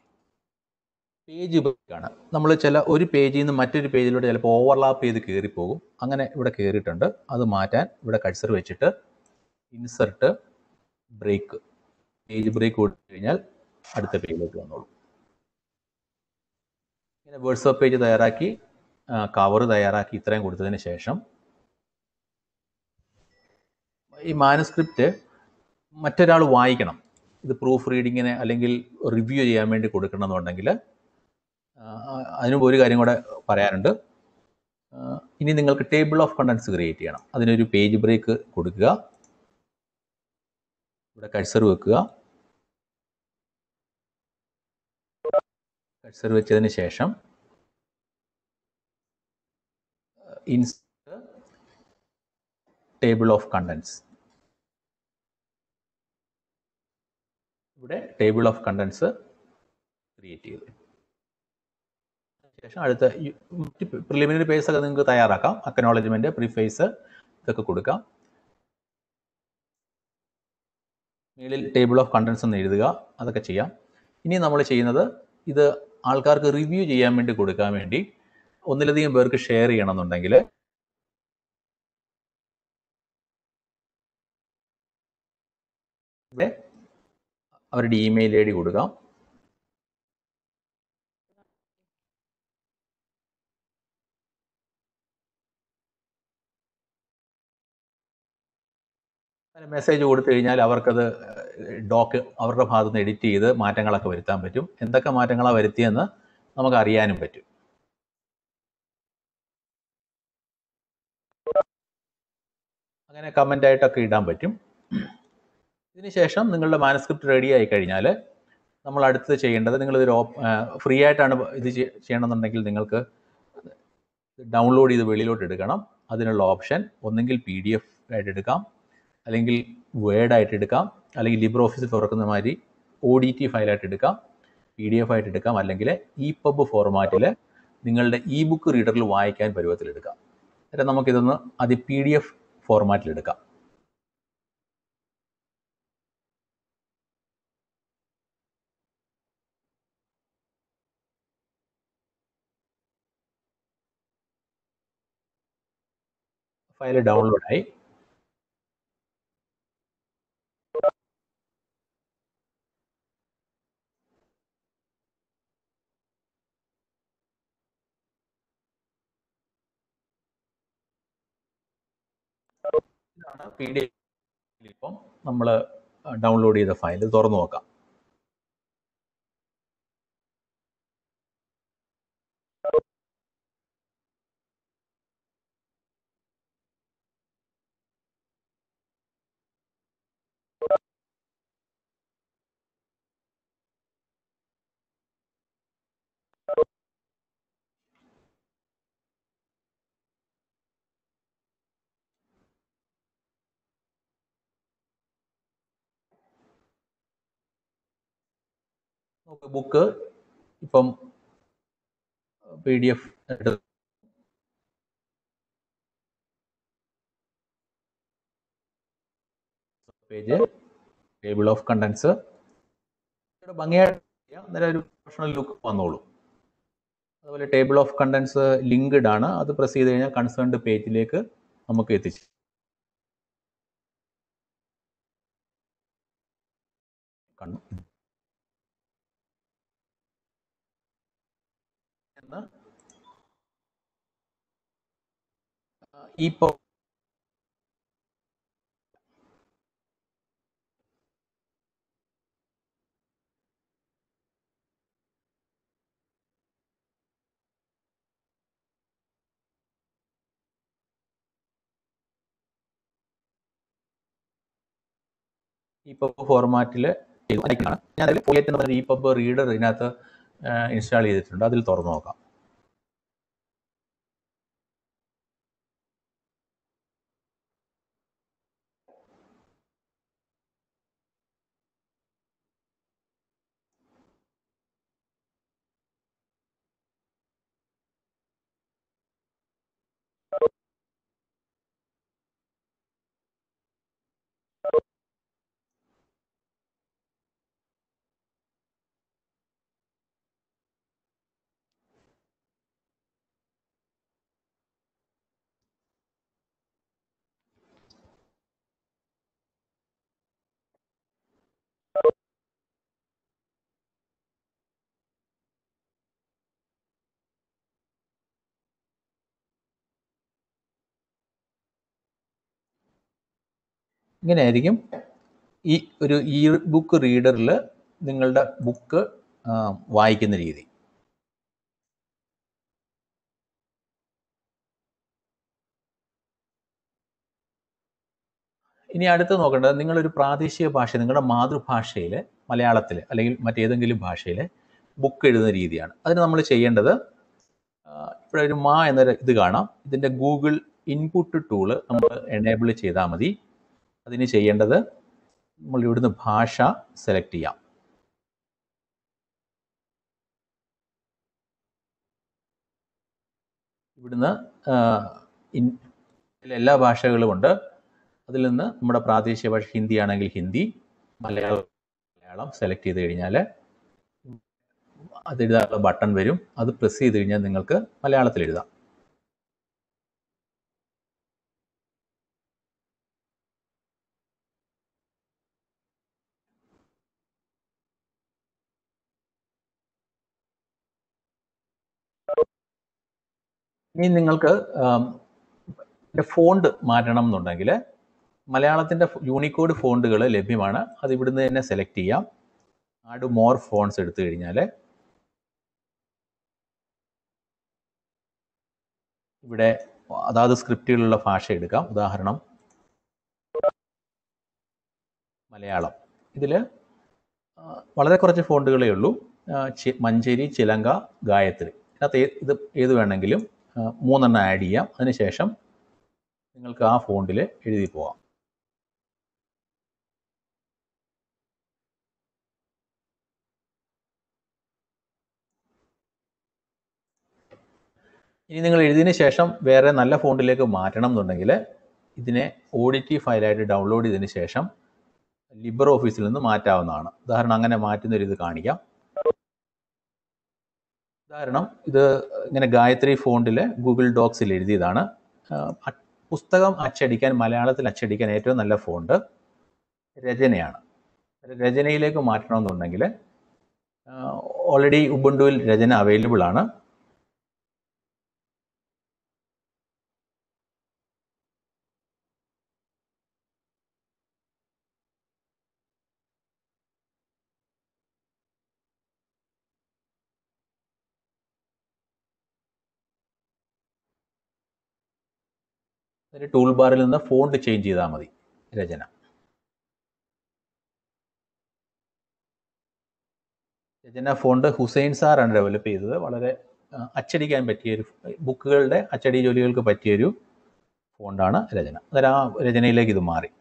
പേജ് ബ്രേക്കാണ്. നമ്മൾ ചില ഒരു പേജിൽ നിന്ന് മറ്റൊരു പേജിലൂടെ ചിലപ്പോൾ ഓവർലാപ്പ് ചെയ്ത് കയറിപ്പോകും. അങ്ങനെ ഇവിടെ കയറിയിട്ടുണ്ട്. അത് മാറ്റാൻ ഇവിടെ കഴ്സർ വെച്ചിട്ട് ഇൻസെർട്ട് ബ്രേക്ക്, പേജ് ബ്രേക്ക് കൊടുത്തു കഴിഞ്ഞാൽ അടുത്ത പേജിലേക്ക് വന്നോളൂ. ഇങ്ങനെ വേർഡ്സ് ഓഫ് പേജ് തയ്യാറാക്കി, കവർ തയ്യാറാക്കി, ഇത്രയും കൊടുത്തതിന് ശേഷം ഈ മാനുസ്ക്രിപ്റ്റ് മറ്റൊരാൾ വായിക്കണം. ഇത് പ്രൂഫ് റീഡിങ്ങിന് അല്ലെങ്കിൽ റിവ്യൂ ചെയ്യാൻ വേണ്ടി കൊടുക്കണമെന്നുണ്ടെങ്കിൽ അതിനുമുമ്പ് ഒരു കാര്യം കൂടെ പറയാനുണ്ട്. ഇനി നിങ്ങൾക്ക് ടേബിൾ ഓഫ് കണ്ടൻസ് ക്രിയേറ്റ് ചെയ്യണം. അതിനൊരു പേജ് ബ്രേക്ക് കൊടുക്കുക, ഇവിടെ കഴ്സർ വെക്കുക. കഴ്സർ വെച്ചതിന് ശേഷം ഇൻസെർട്ട് ടേബിൾ ഓഫ് കണ്ടൻസ്, ഇവിടെ ടേബിൾ ഓഫ് കണ്ടൻസ് ക്രിയേറ്റ് ചെയ്തു ശേഷം അടുത്ത പ്രിലിമിനറി പേജ് ഒക്കെ നിങ്ങൾക്ക് തയ്യാറാക്കാം. അക്നോളജ്മെന്റ്, പ്രിഫേസ് ഇതൊക്കെ കൊടുക്കാം. മേളിൽ ടേബിൾ ഓഫ് കണ്ടൻസ് എന്ന് എഴുതുക, അതൊക്കെ ചെയ്യാം. ഇനി നമ്മൾ ചെയ്യുന്നത് ഇത് ആൾക്കാർക്ക് റിവ്യൂ ചെയ്യാൻ വേണ്ടി കൊടുക്കാൻ വേണ്ടി ഒന്നിലധികം പേർക്ക് ഷെയർ ചെയ്യണമെന്നുണ്ടെങ്കിൽ ഇവിടെ അവരുടെ ഇമെയിൽ ഐ ഡി കൊടുക്കാം. മെസ്സേജ് കൊടുത്തു കഴിഞ്ഞാൽ അവർക്കത് ഡോക്ക് അവരുടെ ഭാഗത്ത് നിന്ന് എഡിറ്റ് ചെയ്ത് മാറ്റങ്ങളൊക്കെ വരുത്താൻ പറ്റും. എന്തൊക്കെ മാറ്റങ്ങളാണ് വരുത്തിയെന്ന് നമുക്ക് അറിയാനും പറ്റും. അങ്ങനെ കമൻ്റ് ആയിട്ടൊക്കെ ഇടാൻ പറ്റും. ഇതിനുശേഷം നിങ്ങളുടെ മാനുസ്ക്രിപ്റ്റ് റെഡി ആയി കഴിഞ്ഞാൽ നമ്മൾ അടുത്തത് ചെയ്യേണ്ടത്, നിങ്ങളിതൊരു ഫ്രീ ആയിട്ടാണ് ഇത് ചെയ്യണമെന്നുണ്ടെങ്കിൽ നിങ്ങൾക്ക് ഡൗൺലോഡ് ചെയ്ത് വെളിയിലോട്ട് എടുക്കണം. അതിനുള്ള ഓപ്ഷൻ ഒന്നെങ്കിൽ പി ഡി എഫ് ആയിട്ട് എടുക്കാം, അല്ലെങ്കിൽ വേർഡ് ആയിട്ട് എടുക്കാം, അല്ലെങ്കിൽ ലിബ്രെ ഓഫീസിൽ തുറക്കുന്ന മാതിരി ഒ ഡി ടി ഫയലായിട്ട് എടുക്കാം, പി ഡി എഫ് ആയിട്ട് എടുക്കാം, അല്ലെങ്കിൽ ഇ പബ് ഫോർമാറ്റിൽ നിങ്ങളുടെ ഇ ബുക്ക് റീഡറിൽ വായിക്കാൻ പരുവത്തിലെടുക്കാം. എന്നിട്ട് നമുക്കിതൊന്ന് അത് പി ഡി എഫ് ഫോർമാറ്റിലെടുക്കാം. ഫയൽ ഡൗൺലോഡായി. ഇതാണ് പി ഡി എഫ്. ഇപ്പം നമ്മൾ ഡൗൺലോഡ് ചെയ്ത ഫയൽ തുറന്നു നോക്കാം. ബുക്ക് ഇപ്പം P D F page, table of contents ഭംഗിയായിട്ട് അന്നേരം ഒരു പ്രൊഫഷണൽ ലുക്ക് വന്നോളൂ. അതുപോലെ ടേബിൾ ഓഫ് കണ്ടൻസ് ലിങ്ക്ഡ് ആണ്. അത് പ്രസ് ചെയ്ത് കഴിഞ്ഞാൽ കൺസേൺഡ് പേജിലേക്ക് നമുക്ക് എത്തിച്ചു. ഇപ്പോൾ ഇ പബ് ഫോർമാറ്റിൽ ഞാൻ അതിൽ പോയിട്ട് എന്ന് പറഞ്ഞ ഇ പബ് റീഡർ ഇതിനകത്ത് ഇൻസ്റ്റാൾ ചെയ്തിട്ടുണ്ട്. അതിൽ തുറന്നു നോക്കാം. ഇങ്ങനെയായിരിക്കും ഈ ഒരു ഇ ബുക്ക് റീഡറിൽ നിങ്ങളുടെ ബുക്ക് വായിക്കുന്ന രീതി. ഇനി അടുത്ത് നോക്കേണ്ടത് നിങ്ങളൊരു പ്രാദേശിക ഭാഷ, നിങ്ങളുടെ മാതൃഭാഷയിൽ മലയാളത്തിൽ അല്ലെങ്കിൽ മറ്റേതെങ്കിലും ഭാഷയിൽ ബുക്ക് എഴുതുന്ന രീതിയാണ്. അതിന് നമ്മൾ ചെയ്യേണ്ടത്, ഇവിടെ ഒരു മാ എന്നൊരു ഇത് കാണാം. ഇതിൻ്റെ ഗൂഗിൾ ഇൻപുട്ട് ടൂള് നമ്മൾ എനേബിൾ ചെയ്താൽ മതി. അതിന് ചെയ്യേണ്ടത് നമ്മൾ ഇവിടുന്ന് ഭാഷ സെലക്ട് ചെയ്യാം. ഇവിടുന്ന് എല്ലാ ഭാഷകളും ഉണ്ട്. അതിൽ നിന്ന് നമ്മുടെ പ്രാദേശിക ഭാഷ ഹിന്ദി ആണെങ്കിൽ ഹിന്ദി, മലയാളം മലയാളം സെലക്ട് ചെയ്ത് കഴിഞ്ഞാൽ അത് എഴുതാനുള്ള ബട്ടൺ വരും. അത് പ്രസ് ചെയ്ത് കഴിഞ്ഞാൽ നിങ്ങൾക്ക് മലയാളത്തിൽ എഴുതാം. ഇനി നിങ്ങൾക്ക് ഫോണ്ട് മാറ്റണം എന്നുണ്ടെങ്കിൽ മലയാളത്തിൻ്റെ യൂണിക്കോഡ് ഫോണ്ടുകൾ ലഭ്യമാണ്. അത് ഇവിടുന്ന് തന്നെ സെലക്ട് ചെയ്യാം. ആഡ് മോർ ഫോൺസ് എടുത്തു കഴിഞ്ഞാൽ ഇവിടെ അതാത് സ്ക്രിപ്റ്റുകളുള്ള ഭാഷ എടുക്കാം. ഉദാഹരണം മലയാളം. ഇതിൽ വളരെ കുറച്ച് ഫോണ്ടുകളേ ഉള്ളൂ. മഞ്ചേരി, ചിലങ്ക, ഗായത്രി. ഇതിനകത്ത് ഇത് ഏത് വേണമെങ്കിലും മൂന്നെണ്ണം ആഡ് ചെയ്യാം. അതിനുശേഷം നിങ്ങൾക്ക് ആ ഫോണ്ടിൽ എഴുതി പോകാം. ഇനി നിങ്ങൾ എഴുതിയതിന് ശേഷം വേറെ നല്ല ഫോണ്ടിലേക്ക് മാറ്റണം എന്നുണ്ടെങ്കിൽ ഇതിനെ ഒ ഡി ടി ഫയലായിട്ട് ഡൗൺലോഡ് ചെയ്തതിന് ശേഷം ലിബർ ഓഫീസിൽ നിന്ന് മാറ്റാവുന്നതാണ്. ഉദാഹരണം അങ്ങനെ മാറ്റുന്നൊരു ഇത് കാണിക്കാം. ഉദാഹരണം ഇത് ഇങ്ങനെ ഗായത്രി ഫോണ്ടിൽ ഗൂഗിൾ ഡോക്സിൽ എഴുതിയതാണ്. പുസ്തകം അച്ചടിക്കാൻ, മലയാളത്തിൽ അച്ചടിക്കാൻ ഏറ്റവും നല്ല ഫോണ്ട് രചനയാണ്. രചനയിലേക്ക് മാറ്റണമെന്നുണ്ടെങ്കിൽ ഓൾറെഡി ഉബുണ്ടുവിൽ രചന അവൈലബിൾ ആണ്. ഒരു ടൂൾ ബാറിൽ നിന്ന് ഫോണ്ട് ചേഞ്ച് ചെയ്താൽ മതി രചന. രചന ഫോണ്ട് ഹുസൈൻ സാറാണ് ഡെവലപ്പ് ചെയ്തത്. വളരെ അച്ചടിക്കാൻ പറ്റിയൊരു, ബുക്കുകളുടെ അച്ചടി ജോലികൾക്ക് പറ്റിയൊരു ഫോണ്ടാണ് രചന. അന്നേരം ആ രചനയിലേക്ക് ഇത് മാറി.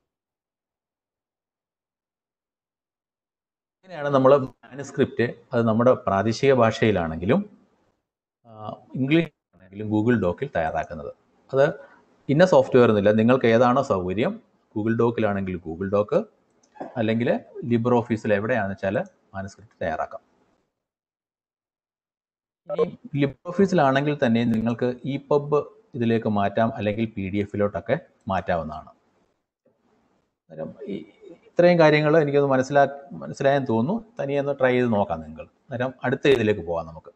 ഇങ്ങനെയാണ് നമ്മൾ മാനുസ്ക്രിപ്റ്റ്, അത് നമ്മുടെ പ്രാദേശിക ഭാഷയിലാണെങ്കിലും ഇംഗ്ലീഷ് ആണെങ്കിലും ഗൂഗിൾ ഡോക്കിൽ തയ്യാറാക്കുന്നത്. അത് ഇന്ന സോഫ്റ്റ്വെയർ ഒന്നുമില്ല, നിങ്ങൾക്ക് ഏതാണോ സൗകര്യം, ഗൂഗിൾ ഡോക്കിലാണെങ്കിൽ ഗൂഗിൾ ഡോക്ക്, അല്ലെങ്കിൽ ലിബർ ഓഫീസിൽ എവിടെയാണെന്ന് വെച്ചാൽ മാനുസ്ക്രിപ്റ്റ് തയ്യാറാക്കാം. ഇനി ലിബർ ഓഫീസിലാണെങ്കിൽ തന്നെ നിങ്ങൾക്ക് ഇ പബ് ഇതിലേക്ക് മാറ്റാം, അല്ലെങ്കിൽ പി ഡി എഫിലോട്ടൊക്കെ മാറ്റാവുന്നതാണ്. അന്നേരം ഈ ഇത്രയും കാര്യങ്ങൾ എനിക്കൊന്ന് മനസ്സിലാ മനസ്സിലായെന്ന് തോന്നുന്നു. തനിയൊന്ന് ട്രൈ ചെയ്ത് നോക്കാം നിങ്ങൾ. അന്നേരം അടുത്ത ഇതിലേക്ക് പോകാം നമുക്ക്.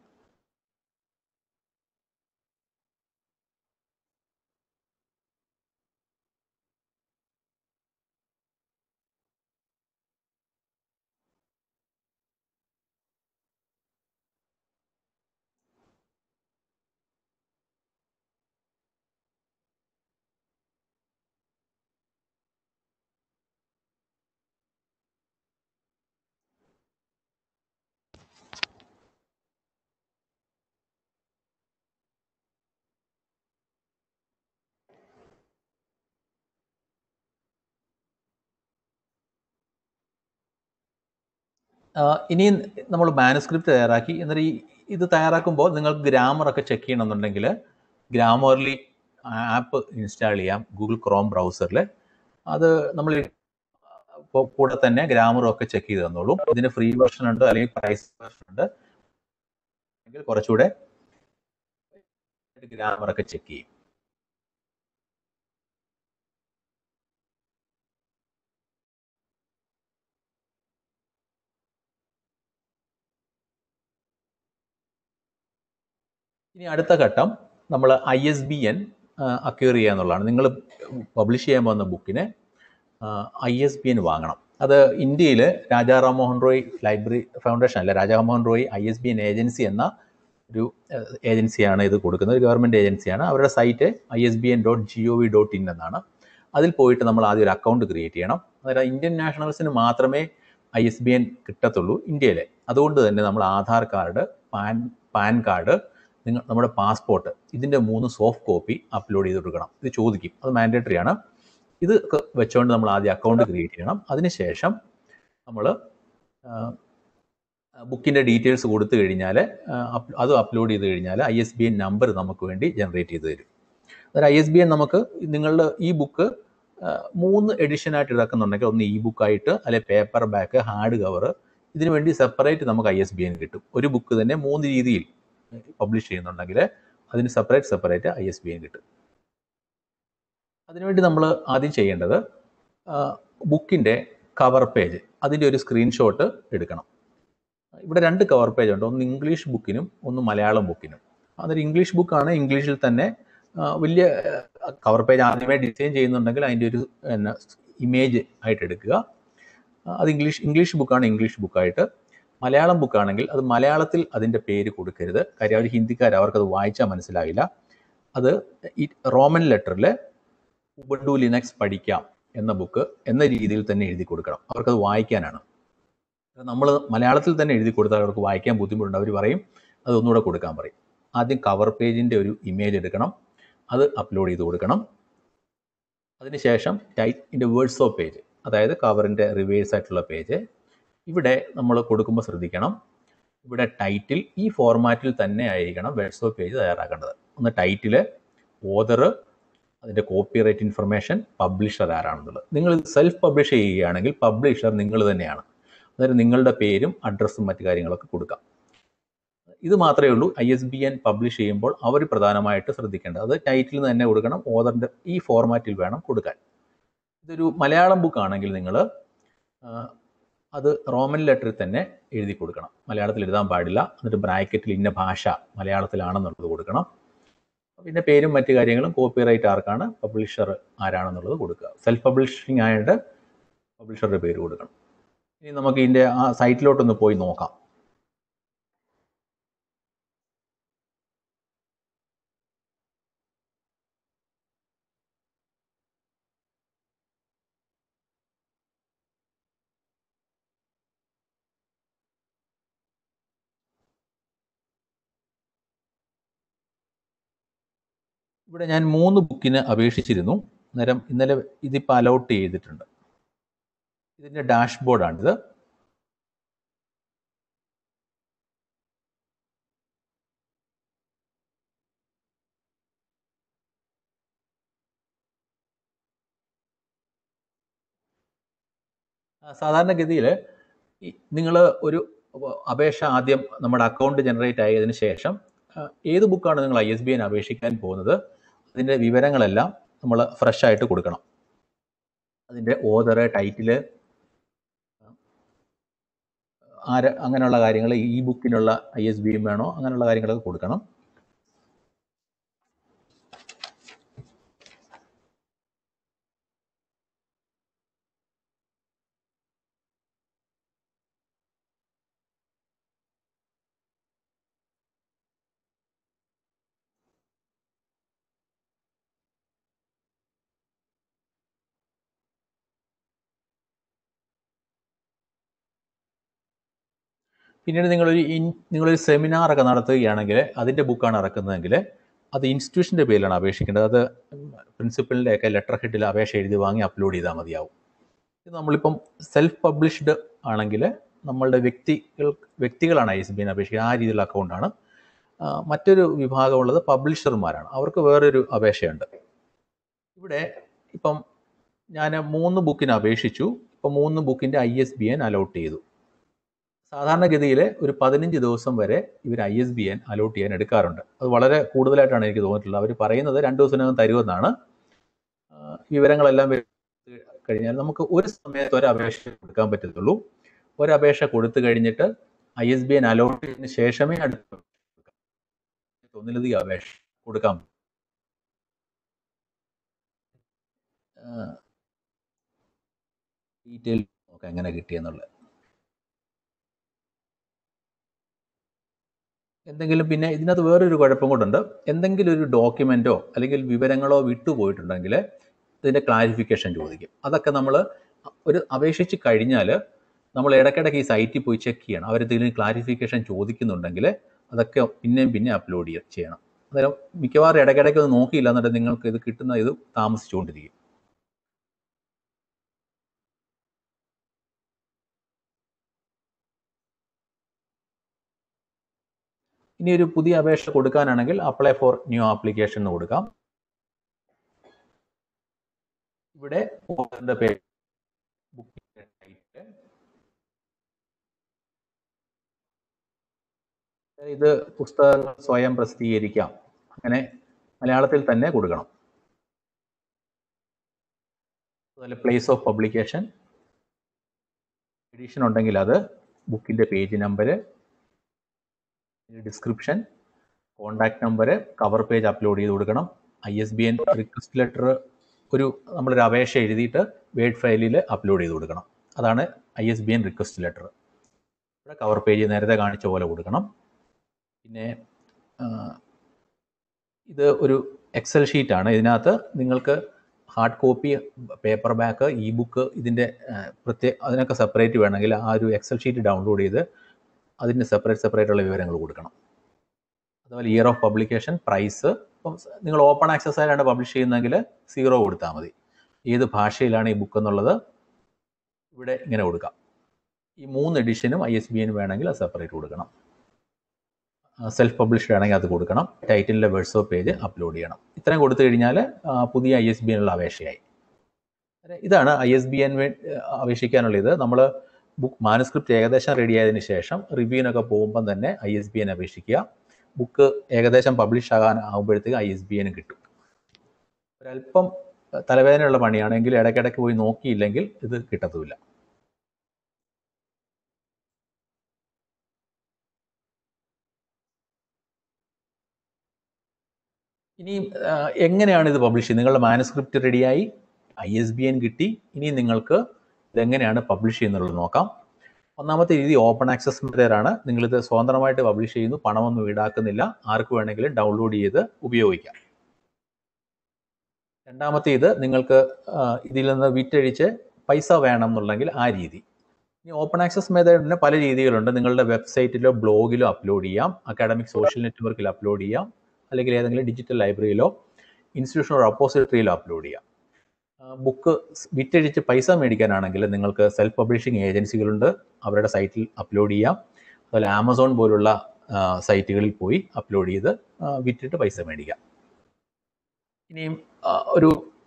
ഇനി നമ്മൾ മാനുസ്ക്രിപ്റ്റ് തയ്യാറാക്കി. എന്നിട്ട് ഈ ഇത് തയ്യാറാക്കുമ്പോൾ നിങ്ങൾക്ക് ഗ്രാമറൊക്കെ ചെക്ക് ചെയ്യണമെന്നുണ്ടെങ്കിൽ ഗ്രാമർലി ആപ്പ് ഇൻസ്റ്റാൾ ചെയ്യാം ഗൂഗിൾ ക്രോം ബ്രൗസറിൽ. അത് നമ്മൾ കൂടെ തന്നെ ഗ്രാമറും ഒക്കെ ചെക്ക് ചെയ്ത് തന്നോളും. ഇതിന് ഫ്രീ വെർഷൻ ഉണ്ട്, അല്ലെങ്കിൽ പ്രൈസ് വെർഷൻ ഉണ്ട്. അല്ലെങ്കിൽ കുറച്ചുകൂടെ ഗ്രാമറൊക്കെ ചെക്ക് ചെയ്യും. ഇനി അടുത്ത ഘട്ടം നമ്മൾ I S B N acquire ചെയ്യുക എന്നുള്ളതാണ്. നിങ്ങൾ പബ്ലിഷ് ചെയ്യാൻ പോകുന്ന ബുക്കിന് ഐ എസ് ബി എൻ വാങ്ങണം. അത് ഇന്ത്യയിൽ രാജാ റാം മോഹൻ റോയ് ലൈബ്രറി ഫൗണ്ടേഷൻ അല്ല, Raja Ram Mohan Roy I S B N agency എന്ന ഒരു ഏജൻസിയാണ് ഇത് കൊടുക്കുന്നത്, ഒരു ഗവൺമെൻറ് ഏജൻസിയാണ്. അവരുടെ site I S B N dot G O V dot in എന്നാണ്. അതിൽ പോയിട്ട് നമ്മൾ ആദ്യം ഒരു അക്കൗണ്ട് ക്രിയേറ്റ് ചെയ്യണം. അതായത് ഇന്ത്യൻ നാഷണൽസിന് മാത്രമേ ഐ എസ് ബി എൻ കിട്ടത്തുള്ളൂ ഇന്ത്യയിലെ. അതുകൊണ്ട് തന്നെ നമ്മൾ Aadhaar card, PAN PAN card, നിങ്ങൾ നമ്മുടെ പാസ്പോർട്ട്, ഇതിൻ്റെ മൂന്ന് സോഫ്റ്റ് കോപ്പി അപ്ലോഡ് ചെയ്ത് കൊടുക്കണം. ഇത് ചോദിക്കും, അത് മാൻഡേറ്ററി ആണ്. ഇത് വെച്ചുകൊണ്ട് നമ്മൾ ആദ്യം അക്കൗണ്ട് ക്രിയേറ്റ് ചെയ്യണം. അതിനുശേഷം നമ്മൾ ബുക്കിൻ്റെ ഡീറ്റെയിൽസ് കൊടുത്തു കഴിഞ്ഞാൽ അത് അപ്ലോഡ് ചെയ്ത് കഴിഞ്ഞാൽ I S B N number നമുക്ക് വേണ്ടി ജനറേറ്റ് ചെയ്ത് തരും. അതായത് ഐ എസ് ബി എൻ നമുക്ക് നിങ്ങളുടെ ഈ ബുക്ക് മൂന്ന് എഡിഷനായിട്ട് ഇറക്കുന്നുണ്ടെങ്കിൽ ഒന്ന് ഇ ബുക്കായിട്ട്, അല്ലെങ്കിൽ പേപ്പർ ബാക്ക്, ഹാർഡ് കവർ, ഇതിനു വേണ്ടി സെപ്പറേറ്റ് നമുക്ക് ഐ എസ് ബി എൻ കിട്ടും. ഒരു ബുക്ക് തന്നെ മൂന്ന് രീതിയിൽ പബ്ലിഷ് ചെയ്യുന്നുണ്ടെങ്കിൽ അതിന് separate separate I S B N കിട്ടും. അതിനുവേണ്ടി നമ്മൾ ആദ്യം ചെയ്യേണ്ടത് ബുക്കിൻ്റെ കവർ പേജ്, അതിൻ്റെ ഒരു സ്ക്രീൻഷോട്ട് എടുക്കണം. ഇവിടെ രണ്ട് കവർ പേജ് ഉണ്ട്, ഒന്ന് ഇംഗ്ലീഷ് ബുക്കിനും ഒന്ന് മലയാളം ബുക്കിനും. അതൊരു ഇംഗ്ലീഷ് ബുക്കാണ്, ഇംഗ്ലീഷിൽ തന്നെ വലിയ കവർ പേജ് ആദ്യമേ ഡിസൈൻ ചെയ്യുന്നുണ്ടെങ്കിൽ അതിൻ്റെ ഒരു ഇമേജ് ആയിട്ട് എടുക്കുക. അത് ഇംഗ്ലീഷ് ഇംഗ്ലീഷ് ബുക്കാണ് ഇംഗ്ലീഷ് ബുക്കായിട്ട്. മലയാളം ബുക്കാണെങ്കിൽ അത് മലയാളത്തിൽ അതിൻ്റെ പേര് കൊടുക്കരുത്. കാര്യം അവർ ഹിന്ദിക്കാർ, അവർക്കത് വായിച്ചാൽ മനസ്സിലാവില്ല. അത് ഈ റോമൻ ലെറ്ററിൽ ഉബുണ്ടു ലിനക്സ് പഠിക്കാം എന്ന ബുക്ക് എന്ന രീതിയിൽ തന്നെ എഴുതി കൊടുക്കണം. അവർക്കത് വായിക്കാനാണ്. നമ്മൾ മലയാളത്തിൽ തന്നെ എഴുതി കൊടുത്താൽ അവർക്ക് വായിക്കാൻ ബുദ്ധിമുട്ടുണ്ട്. അവർ പറയും അതൊന്നുകൂടെ കൊടുക്കാൻ പറയും. ആദ്യം കവർ പേജിൻ്റെ ഒരു ഇമേജ് എടുക്കണം, അത് അപ്ലോഡ് ചെയ്ത് കൊടുക്കണം. അതിനുശേഷം ടൈറ്റിൻ്റെ വേർഡ്സ് ഓഫ് പേജ്, അതായത് കവറിൻ്റെ റിവേഴ്സ് ആയിട്ടുള്ള പേജ്, ഇവിടെ നമ്മൾ കൊടുക്കുമ്പോൾ ശ്രദ്ധിക്കണം, ഇവിടെ ടൈറ്റിൽ ഈ ഫോർമാറ്റിൽ തന്നെ ആയിരിക്കണം വേർഡ്സ് ഓഫ് പേജ് തയ്യാറാക്കേണ്ടത്. ഒന്ന് ടൈറ്റില്, ഓതർ, അതിൻ്റെ കോപ്പിറൈറ്റ് ഇൻഫർമേഷൻ, പബ്ലിഷർ ആരാണെന്നുള്ളത്. നിങ്ങൾ സെൽഫ് പബ്ലിഷ് ചെയ്യുകയാണെങ്കിൽ പബ്ലിഷർ നിങ്ങൾ തന്നെയാണ്. അതായത് നിങ്ങളുടെ പേരും അഡ്രസ്സും മറ്റു കാര്യങ്ങളൊക്കെ കൊടുക്കാം. ഇത് മാത്രമേ ഉള്ളൂ I S B N publish ചെയ്യുമ്പോൾ അവർ പ്രധാനമായിട്ട് ശ്രദ്ധിക്കേണ്ടത്. അത് ടൈറ്റിൽ തന്നെ കൊടുക്കണം, ഓതറിൻ്റെ ഈ ഫോർമാറ്റിൽ വേണം കൊടുക്കാൻ. ഇതൊരു മലയാളം ബുക്ക് ആണെങ്കിൽ നിങ്ങൾ അത് റോമൻ ലെറ്ററിൽ തന്നെ എഴുതി കൊടുക്കണം. മലയാളത്തിൽ എഴുതാൻ പാടില്ല. എന്നിട്ട് ബ്രാക്കറ്റിൽ ഇന്ന ഭാഷ മലയാളത്തിലാണെന്നുള്ളത് കൊടുക്കണം. പിന്നെ പേരും മറ്റു കാര്യങ്ങളും, കോപ്പിറൈറ്റ് ആർക്കാണ്, പബ്ലിഷർ ആരാണെന്നുള്ളത് കൊടുക്കുക. സെൽഫ് പബ്ലിഷിംഗ് ആയിട്ട് പബ്ലിഷറുടെ പേര് കൊടുക്കണം. ഇനി നമുക്ക് ഇതിൻ്റെ ആ സൈറ്റിലോട്ടൊന്ന് പോയി നോക്കാം. ഇവിടെ ഞാൻ മൂന്ന് ബുക്കിന് അപേക്ഷിച്ചിരുന്നു. അന്നേരം ഇന്നലെ ഇതിപ്പോൾ അലോട്ട് ചെയ്തിട്ടുണ്ട്. ഇതിൻ്റെ ഡാഷ്ബോർഡാണിത്. സാധാരണഗതിയിൽ നിങ്ങൾ ഒരു അപേക്ഷ ആദ്യം നമ്മുടെ അക്കൗണ്ട് ജനറേറ്റ് ആയതിനു ശേഷം ഏത് ബുക്കാണ് നിങ്ങൾ ഐ എസ് ബി എൻ അപേക്ഷിക്കാൻ പോകുന്നത് അതിൻ്റെ വിവരങ്ങളെല്ലാം നമ്മൾ ഫ്രഷ് ആയിട്ട് കൊടുക്കണം. അതിൻ്റെ ഓതർ, ടൈറ്റില്, ആര്, അങ്ങനെയുള്ള കാര്യങ്ങൾ, ഈ ബുക്കിനുള്ള ഐ എസ് ബി എൻ വേണോ അങ്ങനെയുള്ള കാര്യങ്ങളൊക്കെ കൊടുക്കണം. പിന്നീട് നിങ്ങളൊരു ഇൻ നിങ്ങളൊരു സെമിനാറൊക്കെ നടത്തുകയാണെങ്കിൽ അതിൻ്റെ ബുക്കാണ് ഇറക്കുന്നതെങ്കിൽ അത് ഇൻസ്റ്റിറ്റ്യൂഷൻ്റെ പേരിലാണ് അപേക്ഷിക്കേണ്ടത്. അത് പ്രിൻസിപ്പലിൻ്റെയൊക്കെ ലെറ്റർ ഹെഡിൽ അപേക്ഷ എഴുതി വാങ്ങി അപ്ലോഡ് ചെയ്താൽ മതിയാവും. ഇത് നമ്മളിപ്പം സെൽഫ് പബ്ലിഷ്ഡ് ആണെങ്കിൽ നമ്മളുടെ വ്യക്തികൾ വ്യക്തികളാണ് ഐ എസ് ബി എൻ അപേക്ഷിക്കുക. ആ രീതിയിലുള്ള അക്കൗണ്ടാണ്. മറ്റൊരു വിഭാഗമുള്ളത് പബ്ലിഷർമാരാണ്. അവർക്ക് വേറൊരു അപേക്ഷയുണ്ട്. ഇവിടെ ഇപ്പം ഞാൻ മൂന്ന് ബുക്കിന് അപേക്ഷിച്ചു. ഇപ്പം മൂന്ന് ബുക്കിൻ്റെ I S B N allot ചെയ്തു. സാധാരണഗതിയിൽ ഒരു പതിനഞ്ച് ദിവസം വരെ ഇവർ I S B N allot ചെയ്യാൻ എടുക്കാറുണ്ട്. അത് വളരെ കൂടുതലായിട്ടാണ് എനിക്ക് തോന്നിയിട്ടുള്ളത്. അവർ പറയുന്നത് രണ്ട് ദിവസത്തിനകം തരുമെന്നാണ്. വിവരങ്ങളെല്ലാം കഴിഞ്ഞാൽ നമുക്ക് ഒരു സമയത്ത് ഒരു അപേക്ഷ കൊടുക്കാൻ പറ്റത്തുള്ളൂ. ഒരപേക്ഷ കൊടുത്തു കഴിഞ്ഞിട്ട് I S B N allot ചെയ്തതിന് ശേഷമേ അടുത്ത ഒന്നിലധികം അപേക്ഷ കൊടുക്കാം. ഡീറ്റെയിൽ നോക്കാം എങ്ങനെ കിട്ടിയെന്നുള്ളത്. എന്തെങ്കിലും പിന്നെ ഇതിനകത്ത് വേറൊരു കുഴപ്പം കൊണ്ടുണ്ട്. എന്തെങ്കിലും ഒരു ഡോക്യുമെൻറ്റോ അല്ലെങ്കിൽ വിവരങ്ങളോ വിട്ടുപോയിട്ടുണ്ടെങ്കിൽ ഇതിൻ്റെ ക്ലാരിഫിക്കേഷൻ ചോദിക്കും. അതൊക്കെ നമ്മൾ ഒരു അപേക്ഷിച്ച് കഴിഞ്ഞാൽ നമ്മൾ ഇടയ്ക്കിടയ്ക്ക് ഈ സൈറ്റിൽ പോയി ചെക്ക് ചെയ്യണം. അവരെന്തെങ്കിലും ക്ലാരിഫിക്കേഷൻ ചോദിക്കുന്നുണ്ടെങ്കിൽ അതൊക്കെ പിന്നെയും പിന്നെ അപ്ലോഡ് ചെയ്യണം. അന്നേരം മിക്കവാറും ഇടയ്ക്കിടയ്ക്ക് ഒന്ന് നോക്കിയില്ല എന്നുണ്ടെങ്കിൽ നിങ്ങൾക്ക് ഇത് കിട്ടുന്ന ഇത് താമസിച്ചുകൊണ്ടിരിക്കും. ഇനി ഒരു പുതിയ അപേക്ഷ കൊടുക്കാനാണെങ്കിൽ അപ്ലൈ ഫോർ ന്യൂ ആപ്ലിക്കേഷൻ എന്ന് കൊടുക്കാം. ഇവിടെ ഓതറിന്റെ പേര്, ബുക്കിന്റെ ടൈറ്റിൽ, ഇത് പുസ്തകങ്ങൾ സ്വയം പ്രസിദ്ധീകരിക്കാം, അങ്ങനെ മലയാളത്തിൽ തന്നെ കൊടുക്കണം. അതുപോലെ പ്ലേസ് ഓഫ് പബ്ലിക്കേഷൻ, എഡിഷൻ ഉണ്ടെങ്കിൽ അത്, ബുക്കിന്റെ page number, description, contact number, cover page upload ചെയ്ത് കൊടുക്കണം. I S B N request letter ഒരു നമ്മളൊരു അപേക്ഷ എഴുതിയിട്ട് വേഡ് ഫയലിൽ അപ്ലോഡ് ചെയ്ത് കൊടുക്കണം. അതാണ് I S B N request letter. ഇവിടെ കവർ പേജ് നേരത്തെ കാണിച്ച പോലെ കൊടുക്കണം. പിന്നെ ഇത് ഒരു എക്സൽ ഷീറ്റാണ്. ഇതിനകത്ത് നിങ്ങൾക്ക് hard copy, paperback, e book, ഇതിൻ്റെ പ്രത്യേക അതിനൊക്കെ സെപ്പറേറ്റ് വേണമെങ്കിൽ ആ ഒരു എക്സൽ ഷീറ്റ് ഡൗൺലോഡ് ചെയ്ത് അതിന് സെപ്പറേറ്റ് സെപ്പറേറ്റ് ഉള്ള വിവരങ്ങൾ കൊടുക്കണം. അതുപോലെ ഇയർ ഓഫ് പബ്ലിക്കേഷൻ, പ്രൈസ്. ഇപ്പം നിങ്ങൾ ഓപ്പൺ ആക്സസ് ആയിട്ടാണ് പബ്ലിഷ് ചെയ്യുന്നതെങ്കിൽ സീറോ കൊടുത്താൽ മതി. ഏത് ഭാഷയിലാണ് ഈ ബുക്ക് എന്നുള്ളത് ഇവിടെ ഇങ്ങനെ കൊടുക്കാം. ഈ മൂന്ന് എഡിഷനും ഐ എസ് ബി എൻ വേണമെങ്കിൽ അത് സെപ്പറേറ്റ് കൊടുക്കണം. സെൽഫ് പബ്ലിഷ്ഡ് ആണെങ്കിൽ അത് കൊടുക്കണം, ടൈറ്റിലിൻ്റെ വേഴ്സ് ഓഫ് പേജ് അപ്ലോഡ് ചെയ്യണം. ഇത്രയും കൊടുത്തു കഴിഞ്ഞാൽ പുതിയ ഐ എസ് ബി എന്നുള്ള അപേക്ഷയായി. ഇതാണ് ഐ എസ് ബി എൻ അപേക്ഷിക്കാനുള്ള ഇത്. നമ്മൾ ബുക്ക് മാനുസ്ക്രിപ്റ്റ് ഏകദേശം റെഡി ആയതിനു ശേഷം റിവ്യൂവിനൊക്കെ പോകുമ്പം തന്നെ ഐ എസ് ബി എൻ അപേക്ഷിക്കുക. ബുക്ക് ഏകദേശം പബ്ലിഷ് ആകാൻ ആകുമ്പോഴത്തേക്ക് ഐ എസ് ബി എനും കിട്ടും. ഒരല്പം തലവേദനയുള്ള പണിയാണെങ്കിൽ ഇടയ്ക്കിടയ്ക്ക് പോയി നോക്കിയില്ലെങ്കിൽ ഇത് കിട്ടത്തുമില്ല. ഇനി എങ്ങനെയാണ് ഇത് പബ്ലിഷ് ചെയ്യുന്നത്? നിങ്ങളുടെ മാനുസ്ക്രിപ്റ്റ് റെഡിയായി, ഐ എസ് ബി എൻ കിട്ടി, ഇനി നിങ്ങൾക്ക് ഇതെങ്ങനെയാണ് പബ്ലിഷ് ചെയ്യുന്നുള്ളത് നോക്കാം. ഒന്നാമത്തെ രീതി ഓപ്പൺ ആക്സസ് മെത്തേഡാണ്. നിങ്ങളിത് സ്വതന്ത്രമായിട്ട് പബ്ലിഷ് ചെയ്യുന്നു, പണമൊന്നും ഈടാക്കുന്നില്ല, ആർക്ക് വേണമെങ്കിലും ഡൗൺലോഡ് ചെയ്ത് ഉപയോഗിക്കാം. രണ്ടാമത്തെ ഇത് നിങ്ങൾക്ക് ഇതിൽ നിന്ന് വിറ്റഴിച്ച് പൈസ വേണം എന്നുണ്ടെങ്കിൽ ആ രീതി. ഇനി ഓപ്പൺ ആക്സസ് മെത്തേഡിന് പല രീതികളുണ്ട്. നിങ്ങളുടെ വെബ്സൈറ്റിലോ ബ്ലോഗിലോ അപ്ലോഡ് ചെയ്യാം, അക്കാഡമിക് സോഷ്യൽ നെറ്റ്വർക്കിൽ അപ്ലോഡ് ചെയ്യാം, അല്ലെങ്കിൽ ഏതെങ്കിലും ഡിജിറ്റൽ ലൈബ്രറിയിലോ ഇൻസ്റ്റിറ്റ്യൂഷണൽ റെപ്പോസിറ്ററിയിലോ അപ്ലോഡ് ചെയ്യാം. ബുക്ക് വിറ്റഴിച്ച് പൈസ മേടിക്കാനാണെങ്കിൽ നിങ്ങൾക്ക് സെൽഫ് പബ്ലിഷിംഗ് ഏജൻസികളുണ്ട്, അവരുടെ സൈറ്റിൽ അപ്ലോഡ് ചെയ്യാം. അതുപോലെ ആമസോൺ പോലുള്ള സൈറ്റുകളിൽ പോയി അപ്ലോഡ് ചെയ്ത് വിറ്റിട്ട് പൈസ മേടിക്കാം. ഇനിയും ഒരു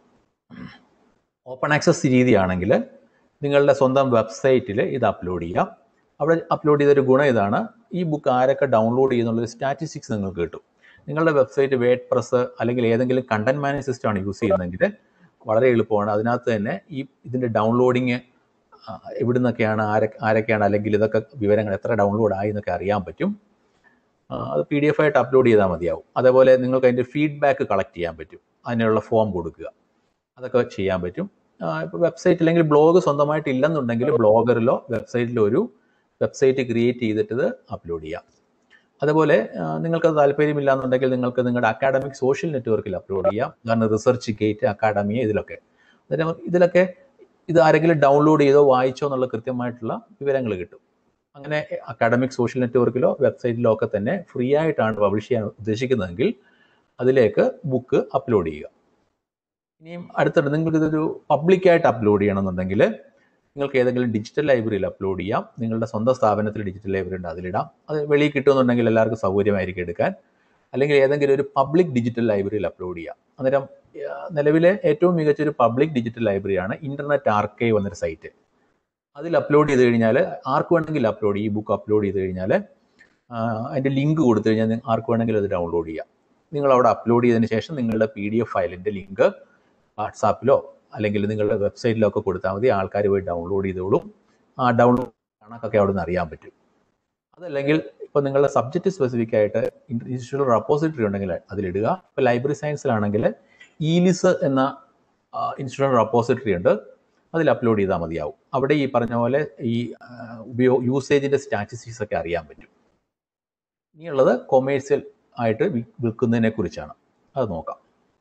ഓപ്പൺ ആക്സസ് രീതിയാണെങ്കിൽ നിങ്ങളുടെ സ്വന്തം വെബ്സൈറ്റിൽ ഇത് അപ്ലോഡ് ചെയ്യാം. അവിടെ അപ്ലോഡ് ചെയ്തൊരു ഗുണം ഇതാണ്, ഈ ബുക്ക് ആരൊക്കെ ഡൗൺലോഡ് ചെയ്യുന്നുള്ളൊരു സ്റ്റാറ്റിസ്റ്റിക്സ് നിങ്ങൾക്ക് കിട്ടും. നിങ്ങളുടെ വെബ്സൈറ്റ് വേഡ് പ്രസ് അല്ലെങ്കിൽ ഏതെങ്കിലും കണ്ടന്റ് മാനേജ് സിസ്റ്റമാണ് യൂസ് ചെയ്യുന്നതെങ്കിൽ വളരെ എളുപ്പമാണ്. അതിനകത്ത് തന്നെ ഈ ഇതിൻ്റെ ഡൗൺലോഡിങ് എവിടെ നിന്നൊക്കെയാണ്, ആരെ ആരൊക്കെയാണ്, അല്ലെങ്കിൽ ഇതൊക്കെ വിവരങ്ങൾ എത്ര ഡൗൺലോഡ് ആയി എന്നൊക്കെ അറിയാൻ പറ്റും. അത് പി ഡി എഫ് ആയിട്ട് അപ്ലോഡ് ചെയ്താൽ മതിയാവും. അതേപോലെ നിങ്ങൾക്ക് അതിൻ്റെ ഫീഡ്ബാക്ക് കളക്ട് ചെയ്യാൻ പറ്റും, അതിനുള്ള ഫോം കൊടുക്കുക, അതൊക്കെ ചെയ്യാൻ പറ്റും. ഇപ്പോൾ വെബ്സൈറ്റ് അല്ലെങ്കിൽ ബ്ലോഗ് സ്വന്തമായിട്ട് ഇല്ലെന്നുണ്ടെങ്കിൽ ബ്ലോഗറിലോ വെബ്സൈറ്റിലോ ഒരു വെബ്സൈറ്റ് ക്രിയേറ്റ് ചെയ്തിട്ട് ഇത് അപ്ലോഡ് ചെയ്യാം. അതുപോലെ നിങ്ങൾക്ക് താല്പര്യമില്ല എന്നുണ്ടെങ്കിൽ നിങ്ങൾക്ക് നിങ്ങളുടെ അക്കാഡമിക് സോഷ്യൽ നെറ്റ്വർക്കിൽ അപ്ലോഡ് ചെയ്യാം. കാരണം റിസർച്ച് ഗേറ്റ്, അക്കാഡമിയ, ഇതിലൊക്കെ ഇതിലൊക്കെ ഇത് ആരെങ്കിലും ഡൗൺലോഡ് ചെയ്തോ വായിച്ചോ എന്നുള്ള കൃത്യമായിട്ടുള്ള വിവരങ്ങൾ കിട്ടും. അങ്ങനെ അക്കാഡമിക് സോഷ്യൽ നെറ്റ്വർക്കിലോ വെബ്സൈറ്റിലോ ഒക്കെ തന്നെ ഫ്രീ ആയിട്ടാണ് പബ്ലിഷ് ചെയ്യാൻ ഉദ്ദേശിക്കുന്നതെങ്കിൽ അതിലേക്ക് ബുക്ക് അപ്ലോഡ് ചെയ്യുക. ഇനിയും അടുത്തിട്ട് നിങ്ങൾക്ക് ഇതൊരു പബ്ലിക്കായിട്ട് അപ്ലോഡ് ചെയ്യണമെന്നുണ്ടെങ്കിൽ നിങ്ങൾക്ക് ഏതെങ്കിലും ഡിജിറ്റൽ ലൈബ്രറിയിൽ അപ്ലോഡ് ചെയ്യാം. നിങ്ങളുടെ സ്വന്തം സ്ഥാപനത്തിൽ ഡിജിറ്റൽ ലൈബ്രറി ഉണ്ട്, അതിലിടാം. അത് വെളിയിൽ കിട്ടുമെന്നുണ്ടെങ്കിൽ എല്ലാവർക്കും സൗകര്യമായിരിക്കും എടുക്കാൻ. അല്ലെങ്കിൽ ഏതെങ്കിലും ഒരു പബ്ലിക് ഡിജിറ്റൽ ലൈബ്രറിയിൽ അപ്ലോഡ് ചെയ്യാം. അന്നേരം നിലവിലെ ഏറ്റവും മികച്ചൊരു പബ്ലിക് ഡിജിറ്റൽ ലൈബ്രറിയാണ് ഇൻ്റർനെറ്റ് ആർക്കൈവ് എന്നൊരു സൈറ്റ്. അതിൽ അപ്ലോഡ് ചെയ്ത് കഴിഞ്ഞാൽ ആർക്ക് വേണമെങ്കിലും അപ്ലോഡ് ഈ ബുക്ക് അപ്ലോഡ് ചെയ്ത് കഴിഞ്ഞാൽ അതിൻ്റെ ലിങ്ക് കൊടുത്തു കഴിഞ്ഞാൽ ആർക്ക് വേണമെങ്കിലും അത് ഡൗൺലോഡ് ചെയ്യാം. നിങ്ങൾ അവിടെ അപ്ലോഡ് ചെയ്തതിന് ശേഷം നിങ്ങളുടെ പി ഡി എഫ് ഫയലിൻ്റെ ലിങ്ക് വാട്സാപ്പിലോ അല്ലെങ്കിൽ നിങ്ങളുടെ വെബ്സൈറ്റിലോ ഒക്കെ കൊടുത്താൽ മതി, ആൾക്കാർ പോയി ഡൗൺലോഡ് ചെയ്തോളും. ആ ഡൗൺലോഡ് കണക്കൊക്കെ അവിടെ നിന്ന് അറിയാൻ പറ്റും. അതല്ലെങ്കിൽ ഇപ്പോൾ നിങ്ങളുടെ സബ്ജക്റ്റ് സ്പെസിഫിക് ആയിട്ട് ഇൻസ്റ്റിറ്റ്യൂഷണൽ റെപ്പോസിറ്ററി ഉണ്ടെങ്കിൽ അതിലിടുക. ഇപ്പോൾ ലൈബ്രറി സയൻസിലാണെങ്കിൽ ഈലിസ് എന്ന ഇൻസ്റ്റിറ്റ്യൂഷണൽ റെപ്പോസിറ്ററി ഉണ്ട്, അതിൽ അപ്ലോഡ് ചെയ്താൽ മതിയാവും. അവിടെ ഈ പറഞ്ഞ പോലെ ഈ ഉപയോഗ യൂസേജിൻ്റെ സ്റ്റാറ്റിസ്റ്റിക്സ് ഒക്കെ അറിയാൻ പറ്റും. ഇനിയുള്ളത് കൊമേഴ്സ്യൽ ആയിട്ട് വിൽക്കുന്നതിനെ കുറിച്ചാണ്, അത് നോക്കാം.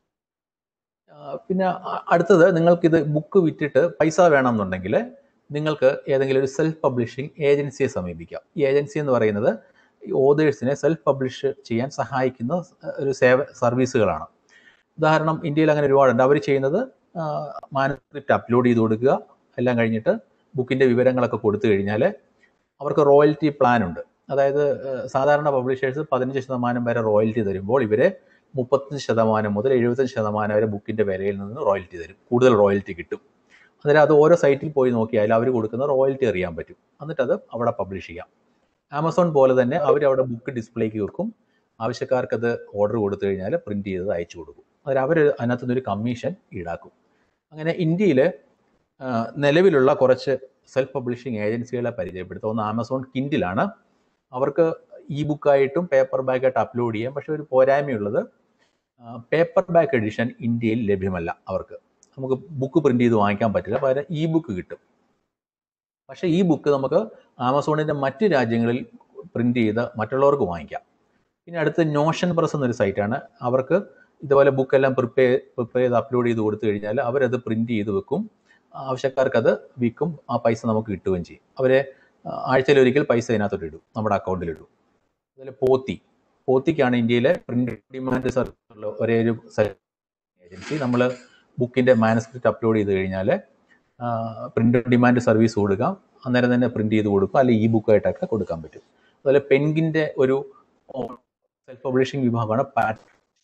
പിന്നെ അടുത്തത്, നിങ്ങൾക്കിത് ബുക്ക് വിറ്റിട്ട് പൈസ വേണമെന്നുണ്ടെങ്കിൽ നിങ്ങൾക്ക് ഏതെങ്കിലും ഒരു സെൽഫ് പബ്ലിഷിംഗ് ഏജൻസിയെ സമീപിക്കാം. ഈ ഏജൻസി എന്ന് പറയുന്നത് ഈ ഓതേഴ്സിനെ സെൽഫ് പബ്ലിഷ് ചെയ്യാൻ സഹായിക്കുന്ന ഒരു സേവ സർവീസുകളാണ്. ഉദാഹരണം ഇന്ത്യയിൽ അങ്ങനെ ഒരുപാടുണ്ട്. അവർ ചെയ്യുന്നത് മാനുസ്ക്രിപ്റ്റ് അപ്ലോഡ് ചെയ്ത് കൊടുക്കുക, എല്ലാം കഴിഞ്ഞിട്ട് ബുക്കിൻ്റെ വിവരങ്ങളൊക്കെ കൊടുത്തു കഴിഞ്ഞാൽ അവർക്ക് റോയൽറ്റി പ്ലാൻ ഉണ്ട്. അതായത് സാധാരണ പബ്ലിഷേഴ്സ് പതിനഞ്ച് ശതമാനം വരെ റോയൽറ്റി തരുമ്പോൾ ഇവരെ മുപ്പത്തഞ്ച് ശതമാനം മുതൽ എഴുപത്തഞ്ച് ശതമാനം വരെ ബുക്കിൻ്റെ വിലയിൽ നിന്ന് റോയൽറ്റി തരും, കൂടുതൽ റോയൽറ്റി കിട്ടും. അന്നേരം അത് ഓരോ സൈറ്റിൽ പോയി നോക്കിയാൽ അവർ കൊടുക്കുന്ന റോയൽറ്റി അറിയാൻ പറ്റും. എന്നിട്ടത് അവിടെ പബ്ലിഷ് ചെയ്യാം. ആമസോൺ പോലെ തന്നെ അവരവിടെ ബുക്ക് ഡിസ്പ്ലേക്ക് വെക്കും, ആവശ്യക്കാർക്കത് ഓർഡർ കൊടുത്തു കഴിഞ്ഞാൽ പ്രിൻറ്റ് ചെയ്തത് അയച്ചു കൊടുക്കും. അതിൽ അവർ അതിനകത്തു നിന്നൊരു കമ്മീഷൻ ഈടാക്കും. അങ്ങനെ ഇന്ത്യയിൽ നിലവിലുള്ള കുറച്ച് സെൽഫ് പബ്ലിഷിംഗ് ഏജൻസികളെ പരിചയപ്പെടുത്തുക. ഒന്ന് ആമസോൺ കിൻഡിലാണ്. അവർക്ക് ഇ ബുക്കായിട്ടും പേപ്പർ ബാക്കായിട്ട് അപ്ലോഡ് ചെയ്യാം. പക്ഷേ ഒരു പോരായ്മയുള്ളത് പേപ്പർ ബാക്ക് എഡിഷൻ ഇന്ത്യയിൽ ലഭ്യമല്ല. അവർക്ക് നമുക്ക് ബുക്ക് പ്രിൻ്റ് ചെയ്ത് വാങ്ങിക്കാൻ പറ്റില്ല, പകരം ഇ ബുക്ക് കിട്ടും. പക്ഷേ ഈ ബുക്ക് നമുക്ക് ആമസോണിൻ്റെ മറ്റ് രാജ്യങ്ങളിൽ പ്രിൻ്റ് ചെയ്ത് മറ്റുള്ളവർക്ക് വാങ്ങിക്കാം. പിന്നെ അടുത്ത് നോഷൻ പ്രസ് എന്നൊരു സൈറ്റാണ്. അവർക്ക് ഇതുപോലെ ബുക്കെല്ലാം പ്രിപ്പയർ പ്രിപ്പയർ ചെയ്ത് അപ്ലോഡ് ചെയ്ത് കൊടുത്തു കഴിഞ്ഞാൽ അവരത് പ്രിൻ്റ് ചെയ്ത് വെക്കും, ആവശ്യക്കാർക്കത് വിൽക്കും, ആ പൈസ നമുക്ക് കിട്ടുകയും ചെയ്യും. അവരെ ആഴ്ചയിലൊരിക്കൽ പൈസ ഇതിനകത്തോട്ട് ഇടും, നമ്മുടെ അക്കൗണ്ടിലിടും. അതുപോലെ പോത്തി പോത്തിക്കാണ് ഇന്ത്യയിലെ പ്രിൻ്റ് ഡിമാൻഡ് സർവീസ് ഉള്ള ഒരേ ഒരു ഏജൻസി. നമ്മൾ ബുക്കിൻ്റെ മാനുസ്ക്രിപ്റ്റ് അപ്ലോഡ് ചെയ്ത് കഴിഞ്ഞാൽ പ്രിൻ്റ് ഡിമാൻഡ് സർവീസ് കൊടുക്കാം, അന്നേരം തന്നെ പ്രിൻ്റ് ചെയ്ത് കൊടുക്കും, അല്ലെങ്കിൽ ഇ ബുക്കായിട്ടൊക്കെ കൊടുക്കാൻ പറ്റും. അതുപോലെ പെൻഗിൻ്റെ ഒരു സെൽഫ് പബ്ലിഷിംഗ് വിഭാഗമാണ് പാറ്റ്.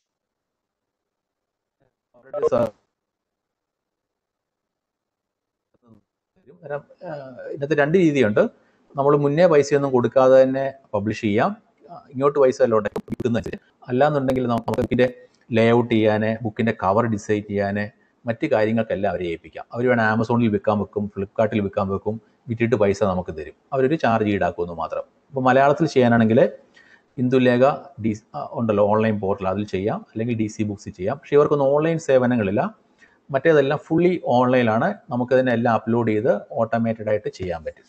ഇതിനകത്ത് രണ്ട് രീതിയുണ്ട്. നമ്മൾ മുന്നേ പൈസയൊന്നും കൊടുക്കാതെ തന്നെ പബ്ലിഷ് ചെയ്യാം. ഇങ്ങോട്ട് പൈസ എല്ലാം ഉണ്ടെങ്കിൽ വിൽക്കുന്നത്. അല്ലാന്നുണ്ടെങ്കിൽ നമുക്ക് ബുക്കിൻ്റെ ലേ ഔട്ട് ചെയ്യാൻ, ബുക്കിൻ്റെ കവർ ഡിസൈൻ ചെയ്യാൻ, മറ്റ് കാര്യങ്ങൾക്കെല്ലാം അവരെ ഏൽപ്പിക്കാം. അവർ വേണം ആമസോണിൽ വിൽക്കാൻ വെക്കും, ഫ്ലിപ്കാർട്ടിൽ വിൽക്കാൻ വെക്കും, വിറ്റിട്ട് പൈസ നമുക്ക് തരും. അവരൊരു ചാർജ് ഈടാക്കുമെന്ന് മാത്രം. ഇപ്പോൾ മലയാളത്തിൽ ചെയ്യാനാണെങ്കിൽ ഇന്ദുലേഖ ഡി ഉണ്ടല്ലോ ഓൺലൈൻ പോർട്ടൽ, അതിൽ ചെയ്യാം, അല്ലെങ്കിൽ ഡി സി ബുക്സ് ചെയ്യാം. പക്ഷേ ഇവർക്കൊന്നും ഓൺലൈൻ സേവനങ്ങളില്ല. മറ്റേതെല്ലാം ഫുള്ളി ഓൺലൈനാണ്. നമുക്കതിനെ എല്ലാം അപ്ലോഡ് ചെയ്ത് ഓട്ടോമേറ്റഡ് ആയിട്ട് ചെയ്യാൻ പറ്റും.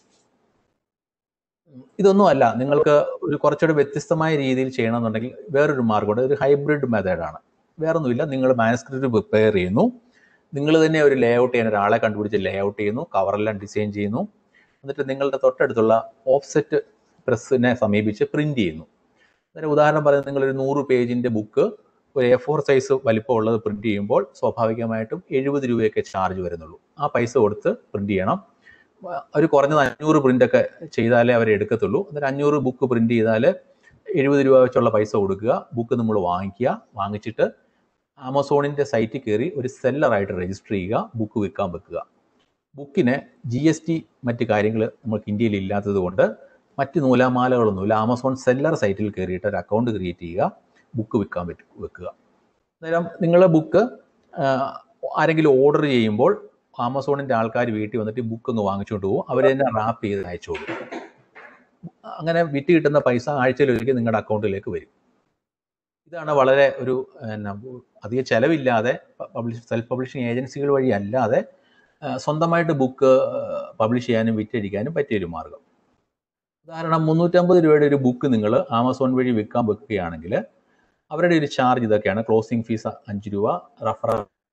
ഇതൊന്നുമല്ല, നിങ്ങൾക്ക് ഒരു കുറച്ചുകൂടി വ്യത്യസ്തമായ രീതിയിൽ ചെയ്യണമെന്നുണ്ടെങ്കിൽ വേറൊരു മാർഗ്ഗമുണ്ട്. ഒരു ഹൈബ്രിഡ് മെത്തേഡാണ്. വേറൊന്നുമില്ല, നിങ്ങൾ മാനുസ്ക്രിപ്റ്റ് പ്രിപ്പയർ ചെയ്യുന്നു, നിങ്ങൾ തന്നെ ഒരു ലേ ഔട്ട് ചെയ്യാൻ ഒരാളെ കണ്ടുപിടിച്ച് ലേ ഔട്ട് ചെയ്യുന്നു, കവറെല്ലാം ഡിസൈൻ ചെയ്യുന്നു, എന്നിട്ട് നിങ്ങളുടെ തൊട്ടടുത്തുള്ള ഓഫ്സെറ്റ് പ്രസ്സിനെ സമീപിച്ച് പ്രിന്റ് ചെയ്യുന്നു. അതിന് ഉദാഹരണം പറയുന്നത്, നിങ്ങളൊരു നൂറ് പേജിൻ്റെ ബുക്ക് ഒരു എ ഫോർ സൈസ് വലിപ്പമുള്ളത് പ്രിന്റ് ചെയ്യുമ്പോൾ സ്വാഭാവികമായിട്ടും എഴുപത് രൂപയൊക്കെ ചാർജ് വരുന്നുള്ളൂ. ആ പൈസ കൊടുത്ത് പ്രിന്റ് ചെയ്യണം. അവർ കുറഞ്ഞത് അഞ്ഞൂറ് പ്രിൻ്റൊക്കെ ചെയ്താലേ അവർ എടുക്കത്തുള്ളൂ. എന്നിട്ട് അഞ്ഞൂറ് ബുക്ക് പ്രിന്റ് ചെയ്താൽ എഴുപത് രൂപ വെച്ചുള്ള പൈസ കൊടുക്കുക. ബുക്ക് നമ്മൾ വാങ്ങിക്കുക. വാങ്ങിച്ചിട്ട് ആമസോണിൻ്റെ സൈറ്റിൽ കയറി ഒരു സെല്ലറായിട്ട് രജിസ്റ്റർ ചെയ്യുക, ബുക്ക് വിൽക്കാൻ വെക്കുക. ബുക്കിന് ജി എസ് ടി മറ്റ് കാര്യങ്ങൾ നമുക്ക് ഇന്ത്യയിൽ ഇല്ലാത്തത് കൊണ്ട് മറ്റ് നൂലാമാലകളൊന്നുമില്ല. ആമസോൺ സെല്ലർ സൈറ്റിൽ കയറിയിട്ട് ഒരു അക്കൗണ്ട് ക്രിയേറ്റ് ചെയ്യുക, ബുക്ക് വിൽക്കാൻ പറ്റും വെക്കുക. അന്നേരം നിങ്ങളുടെ ബുക്ക് ആരെങ്കിലും ഓർഡർ ചെയ്യുമ്പോൾ ആമസോണിൻ്റെ ആൾക്കാർ വീട്ടിൽ വന്നിട്ട് ബുക്ക് ഒന്ന് വാങ്ങിച്ചുകൊണ്ട് പോകും. അവർ തന്നെ റാപ്പ് ചെയ്ത് അയച്ചു കൊടുക്കും. അങ്ങനെ വിറ്റ് കിട്ടുന്ന പൈസ ആഴ്ചയിലൊരിക്കൽ നിങ്ങളുടെ അക്കൗണ്ടിലേക്ക് വരും. ഇതാണ് വളരെ ഒരു എന്നാ അധികം ചിലവില്ലാതെ പബ്ലിഷ് സെൽഫ് പബ്ലിഷിംഗ് ഏജൻസികൾ വഴി അല്ലാതെ സ്വന്തമായിട്ട് ബുക്ക് പബ്ലിഷ് ചെയ്യാനും വിറ്റഴിക്കാനും പറ്റിയൊരു മാർഗം. ഉദാഹരണം, മുന്നൂറ്റമ്പത് രൂപയുടെ ഒരു ബുക്ക് നിങ്ങൾ ആമസോൺ വഴി വിൽക്കാൻ വെക്കുകയാണെങ്കിൽ അവരുടെ ഒരു ചാർജ് ഇതൊക്കെയാണ്. ക്ലോസിംഗ് ഫീസ് അഞ്ച് രൂപ, റഫർ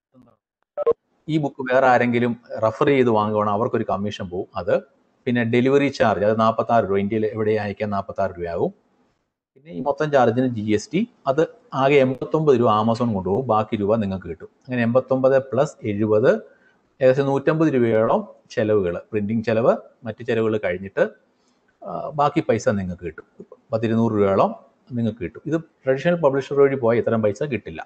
ഈ ബുക്ക് വേറെ ആരെങ്കിലും റെഫർ ചെയ്ത് വാങ്ങുകയാണെങ്കിൽ അവർക്കൊരു കമ്മീഷൻ പോകും. അത് പിന്നെ ഡെലിവറി ചാർജ് അത് നാൽപ്പത്താറ് രൂപ, ഇന്ത്യയിൽ എവിടെ അയക്കാൻ നാൽപ്പത്താറ് രൂപയാകും. പിന്നെ ഈ മൊത്തം ചാർജിന് ജി എസ് ടി, അത് ആകെ എൺപത്തൊമ്പത് രൂപ ആമസോൺ കൊണ്ടുപോകും. ബാക്കി രൂപ നിങ്ങൾക്ക് കിട്ടും. അങ്ങനെ എൺപത്തൊമ്പത് പ്ലസ് എഴുപത്, ഏകദേശം നൂറ്റമ്പത് രൂപയോളം ചിലവുകൾ, പ്രിൻറ്റിങ് ചിലവ്, മറ്റ് ചിലവുകൾ കഴിഞ്ഞിട്ട് ബാക്കി പൈസ നിങ്ങൾക്ക് കിട്ടും. പത്തിരുന്നൂറ് രൂപയോളം നിങ്ങൾക്ക് കിട്ടും. ഇത് ട്രഡീഷണൽ പബ്ലിഷർ വഴി പോയാൽ ഇത്തരം പൈസ കിട്ടില്ല.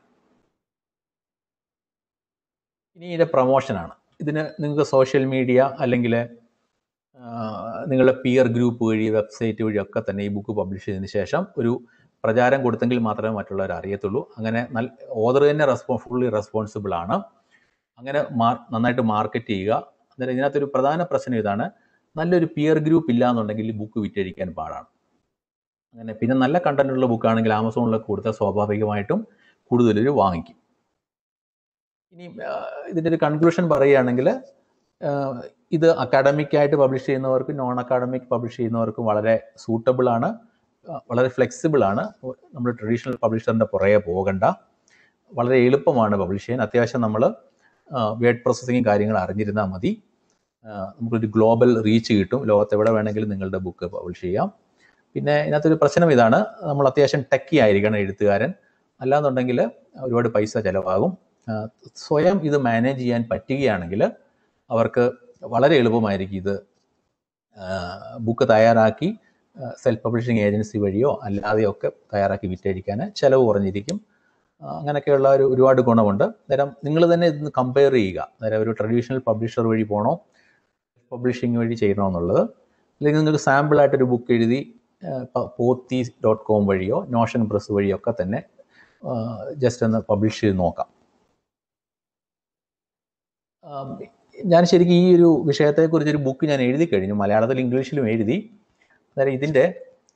ഇനി ഇതിൻ്റെ പ്രൊമോഷനാണ്. ഇതിന് നിങ്ങൾക്ക് സോഷ്യൽ മീഡിയ അല്ലെങ്കിൽ നിങ്ങളുടെ പിയർ ഗ്രൂപ്പ് വഴി, വെബ്സൈറ്റ് വഴി ഒക്കെ തന്നെ ഈ ബുക്ക് പബ്ലിഷ് ചെയ്തതിന് ശേഷം ഒരു പ്രചാരം കൊടുത്തെങ്കിൽ മാത്രമേ മറ്റുള്ളവർ അറിയത്തുള്ളൂ. അങ്ങനെ നല്ല ഓതർ തന്നെ റെസ്പോ ഫുള്ളി റെസ്പോൺസിബിൾ ആണ്. അങ്ങനെ മാർ നന്നായിട്ട് മാർക്കറ്റ് ചെയ്യുക. അന്നേരം ഇതിനകത്തൊരു പ്രധാന പ്രശ്നം ഇതാണ്, നല്ലൊരു പിയർ ഗ്രൂപ്പ് ഇല്ല എന്നുണ്ടെങ്കിൽ ഈ ബുക്ക് വിറ്റഴിക്കാൻ പാടാണ്. അങ്ങനെ പിന്നെ നല്ല കണ്ടന്റുള്ള ബുക്കാണെങ്കിൽ ആമസോണിലൊക്കെ കൊടുത്താൽ സ്വാഭാവികമായിട്ടും കൂടുതലൊരു വാങ്ങിക്കും. ഇനി ഇതിൻ്റെ ഒരു കൺക്ലൂഷൻ പറയുകയാണെങ്കിൽ, ഇത് അക്കാഡമിക്കായിട്ട് പബ്ലിഷ് ചെയ്യുന്നവർക്കും നോൺ അക്കാഡമിക് പബ്ലിഷ് ചെയ്യുന്നവർക്കും വളരെ സൂട്ടബിൾ ആണ്, വളരെ ഫ്ലെക്സിബിൾ ആണ്. നമ്മൾ ട്രഡീഷണൽ പബ്ലിഷറിൻ്റെ പുറകെ പോകണ്ട. വളരെ എളുപ്പമാണ് പബ്ലിഷ് ചെയ്യാൻ. അത്യാവശ്യം നമ്മൾ വേർഡ് പ്രോസസ്സിങ്ങും കാര്യങ്ങൾ അറിഞ്ഞിരുന്നാൽ മതി. നമുക്കൊരു ഗ്ലോബൽ റീച്ച് കിട്ടും. ലോകത്തെവിടെ വേണമെങ്കിലും നിങ്ങളുടെ ബുക്ക് പബ്ലിഷ് ചെയ്യാം. പിന്നെ ഇതിനകത്തൊരു പ്രശ്നം ഇതാണ്, നമ്മൾ അത്യാവശ്യം ടെക്കി ആയിരിക്കണം എഴുത്തുകാരൻ. അല്ലാന്നുണ്ടെങ്കിൽ ഒരുപാട് പൈസ ചിലവാകും. സ്വയം ഇത് മാനേജ് ചെയ്യാൻ പറ്റുകയാണെങ്കിൽ അവർക്ക് വളരെ എളുപ്പമായിരിക്കും ഇത് ബുക്ക് തയ്യാറാക്കി സെൽഫ് പബ്ലിഷിംഗ് ഏജൻസി വഴിയോ അല്ലാതെയൊക്കെ തയ്യാറാക്കി വിറ്റഴിക്കാൻ. ചിലവ് കുറഞ്ഞിരിക്കും. അങ്ങനെയൊക്കെയുള്ള ഒരു ഒരുപാട് ഗുണമുണ്ട്. അന്നേരം നിങ്ങൾ തന്നെ ഇതൊന്ന് കമ്പയർ ചെയ്യുക. അന്നേരം ഒരു ട്രഡീഷണൽ പബ്ലിഷർ വഴി പോകണോ പബ്ലിഷിംഗ് വഴി ചെയ്യണോ എന്നുള്ളത്. അല്ലെങ്കിൽ നിങ്ങൾക്ക് സാമ്പിളായിട്ടൊരു ബുക്ക് എഴുതി പോത്തി ഡോട്ട് കോം വഴിയോ നോഷൻ പ്രസ് വഴിയോ ഒക്കെ തന്നെ ജസ്റ്റ് ഒന്ന് പബ്ലിഷ് ചെയ്ത് നോക്കാം. ഞാൻ ശരിക്കും ഈ ഒരു വിഷയത്തെക്കുറിച്ചൊരു ബുക്ക് ഞാൻ എഴുതി കഴിഞ്ഞു. മലയാളത്തിൽ ഇംഗ്ലീഷിലും എഴുതി. അന്നേരം ഇതിൻ്റെ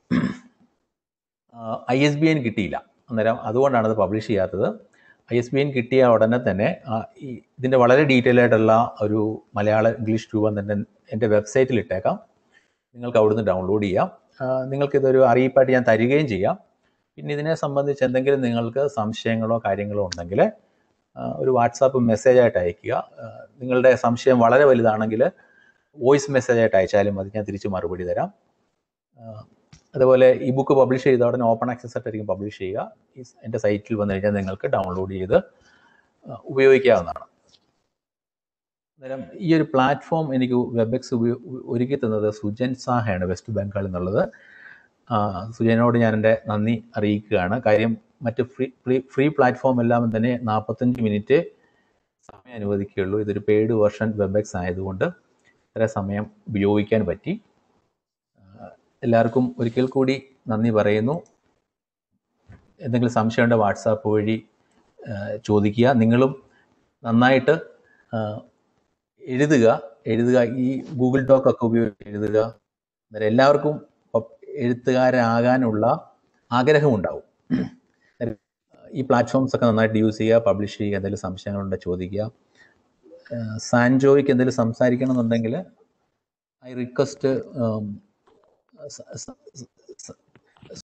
ഐ എസ് ബി എൻ കിട്ടിയില്ല. അന്നേരം അതുകൊണ്ടാണ് അത് പബ്ലിഷ് ചെയ്യാത്തത്. ഐ എസ് ബി എൻ കിട്ടിയ ഉടനെ തന്നെ ഈ ഇതിൻ്റെ വളരെ ഡീറ്റെയിൽ ആയിട്ടുള്ള ഒരു മലയാള ഇംഗ്ലീഷ് രൂപം തന്നെ എൻ്റെ വെബ്സൈറ്റിൽ ഇട്ടേക്കാം. നിങ്ങൾക്ക് അവിടുന്ന് ഡൗൺലോഡ് ചെയ്യാം. നിങ്ങൾക്കിതൊരു അറിയിപ്പായിട്ട് ഞാൻ തരികയും ചെയ്യാം. പിന്നെ ഇതിനെ സംബന്ധിച്ച് എന്തെങ്കിലും നിങ്ങൾക്ക് സംശയങ്ങളോ കാര്യങ്ങളോ ഉണ്ടെങ്കിൽ ഒരു വാട്സാപ്പ് മെസ്സേജായിട്ട് അയയ്ക്കുക. നിങ്ങളുടെ സംശയം വളരെ വലുതാണെങ്കിൽ വോയിസ് മെസ്സേജായിട്ട് അയച്ചാലും മതി, ഞാൻ തിരിച്ച് മറുപടി തരാം. അതുപോലെ ഈ ബുക്ക് പബ്ലിഷ് ചെയ്ത ഉടനെ ഓപ്പൺ ആക്സസ് ആയിട്ടായിരിക്കും പബ്ലിഷ് ചെയ്യുക. ഈ എൻ്റെ സൈറ്റിൽ വന്നു കഴിഞ്ഞാൽ നിങ്ങൾക്ക് ഡൗൺലോഡ് ചെയ്ത് ഉപയോഗിക്കാവുന്നതാണ്. അന്നേരം ഈ ഒരു പ്ലാറ്റ്ഫോം എനിക്ക് വെബെക്സ് ഉപയോ ഒരുക്കി തന്നത് സുജൻ സാഹയാണ്, വെസ്റ്റ് ബംഗാളിൽ നിന്നുള്ളത്. സുജയനോട് ഞാൻ എൻ്റെ നന്ദി അറിയിക്കുകയാണ്. കാര്യം മറ്റ് ഫ്രീ ഫ്രീ ഫ്രീ പ്ലാറ്റ്ഫോം എല്ലാം തന്നെ നാൽപ്പത്തഞ്ച് മിനിറ്റ് സമയം അനുവദിക്കുകയുള്ളൂ. ഇതൊരു പെയ്ഡ് വെർഷൻ വെബെക്സ് ആയതുകൊണ്ട് ഇത്ര സമയം ഉപയോഗിക്കാൻ പറ്റി. എല്ലാവർക്കും ഒരിക്കൽ കൂടി നന്ദി പറയുന്നു. എന്തെങ്കിലും സംശയമുണ്ടെങ്കിൽ വാട്സാപ്പ് വഴി ചോദിക്കുക. നിങ്ങളും നന്നായിട്ട് എഴുതുക എഴുതുക ഈ ഗൂഗിൾ ഡോക്കൊക്കെ ഉപയോഗിച്ച് എഴുതുക. അന്നേരം എല്ലാവർക്കും എഴുത്തുകാരാകാനുള്ള ആഗ്രഹമുണ്ടാവും. ഈ പ്ലാറ്റ്ഫോംസ് ഒക്കെ നന്നായിട്ട് യൂസ് ചെയ്യുക, പബ്ലിഷ് ചെയ്യുക. എന്തെങ്കിലും സംശയങ്ങളുണ്ടെങ്കിൽ ചോദിക്കുക. സാൻജോയ്ക്ക് എന്തെങ്കിലും സംസാരിക്കണം എന്നുണ്ടെങ്കിൽ ഐ റിക്വസ്റ്റ്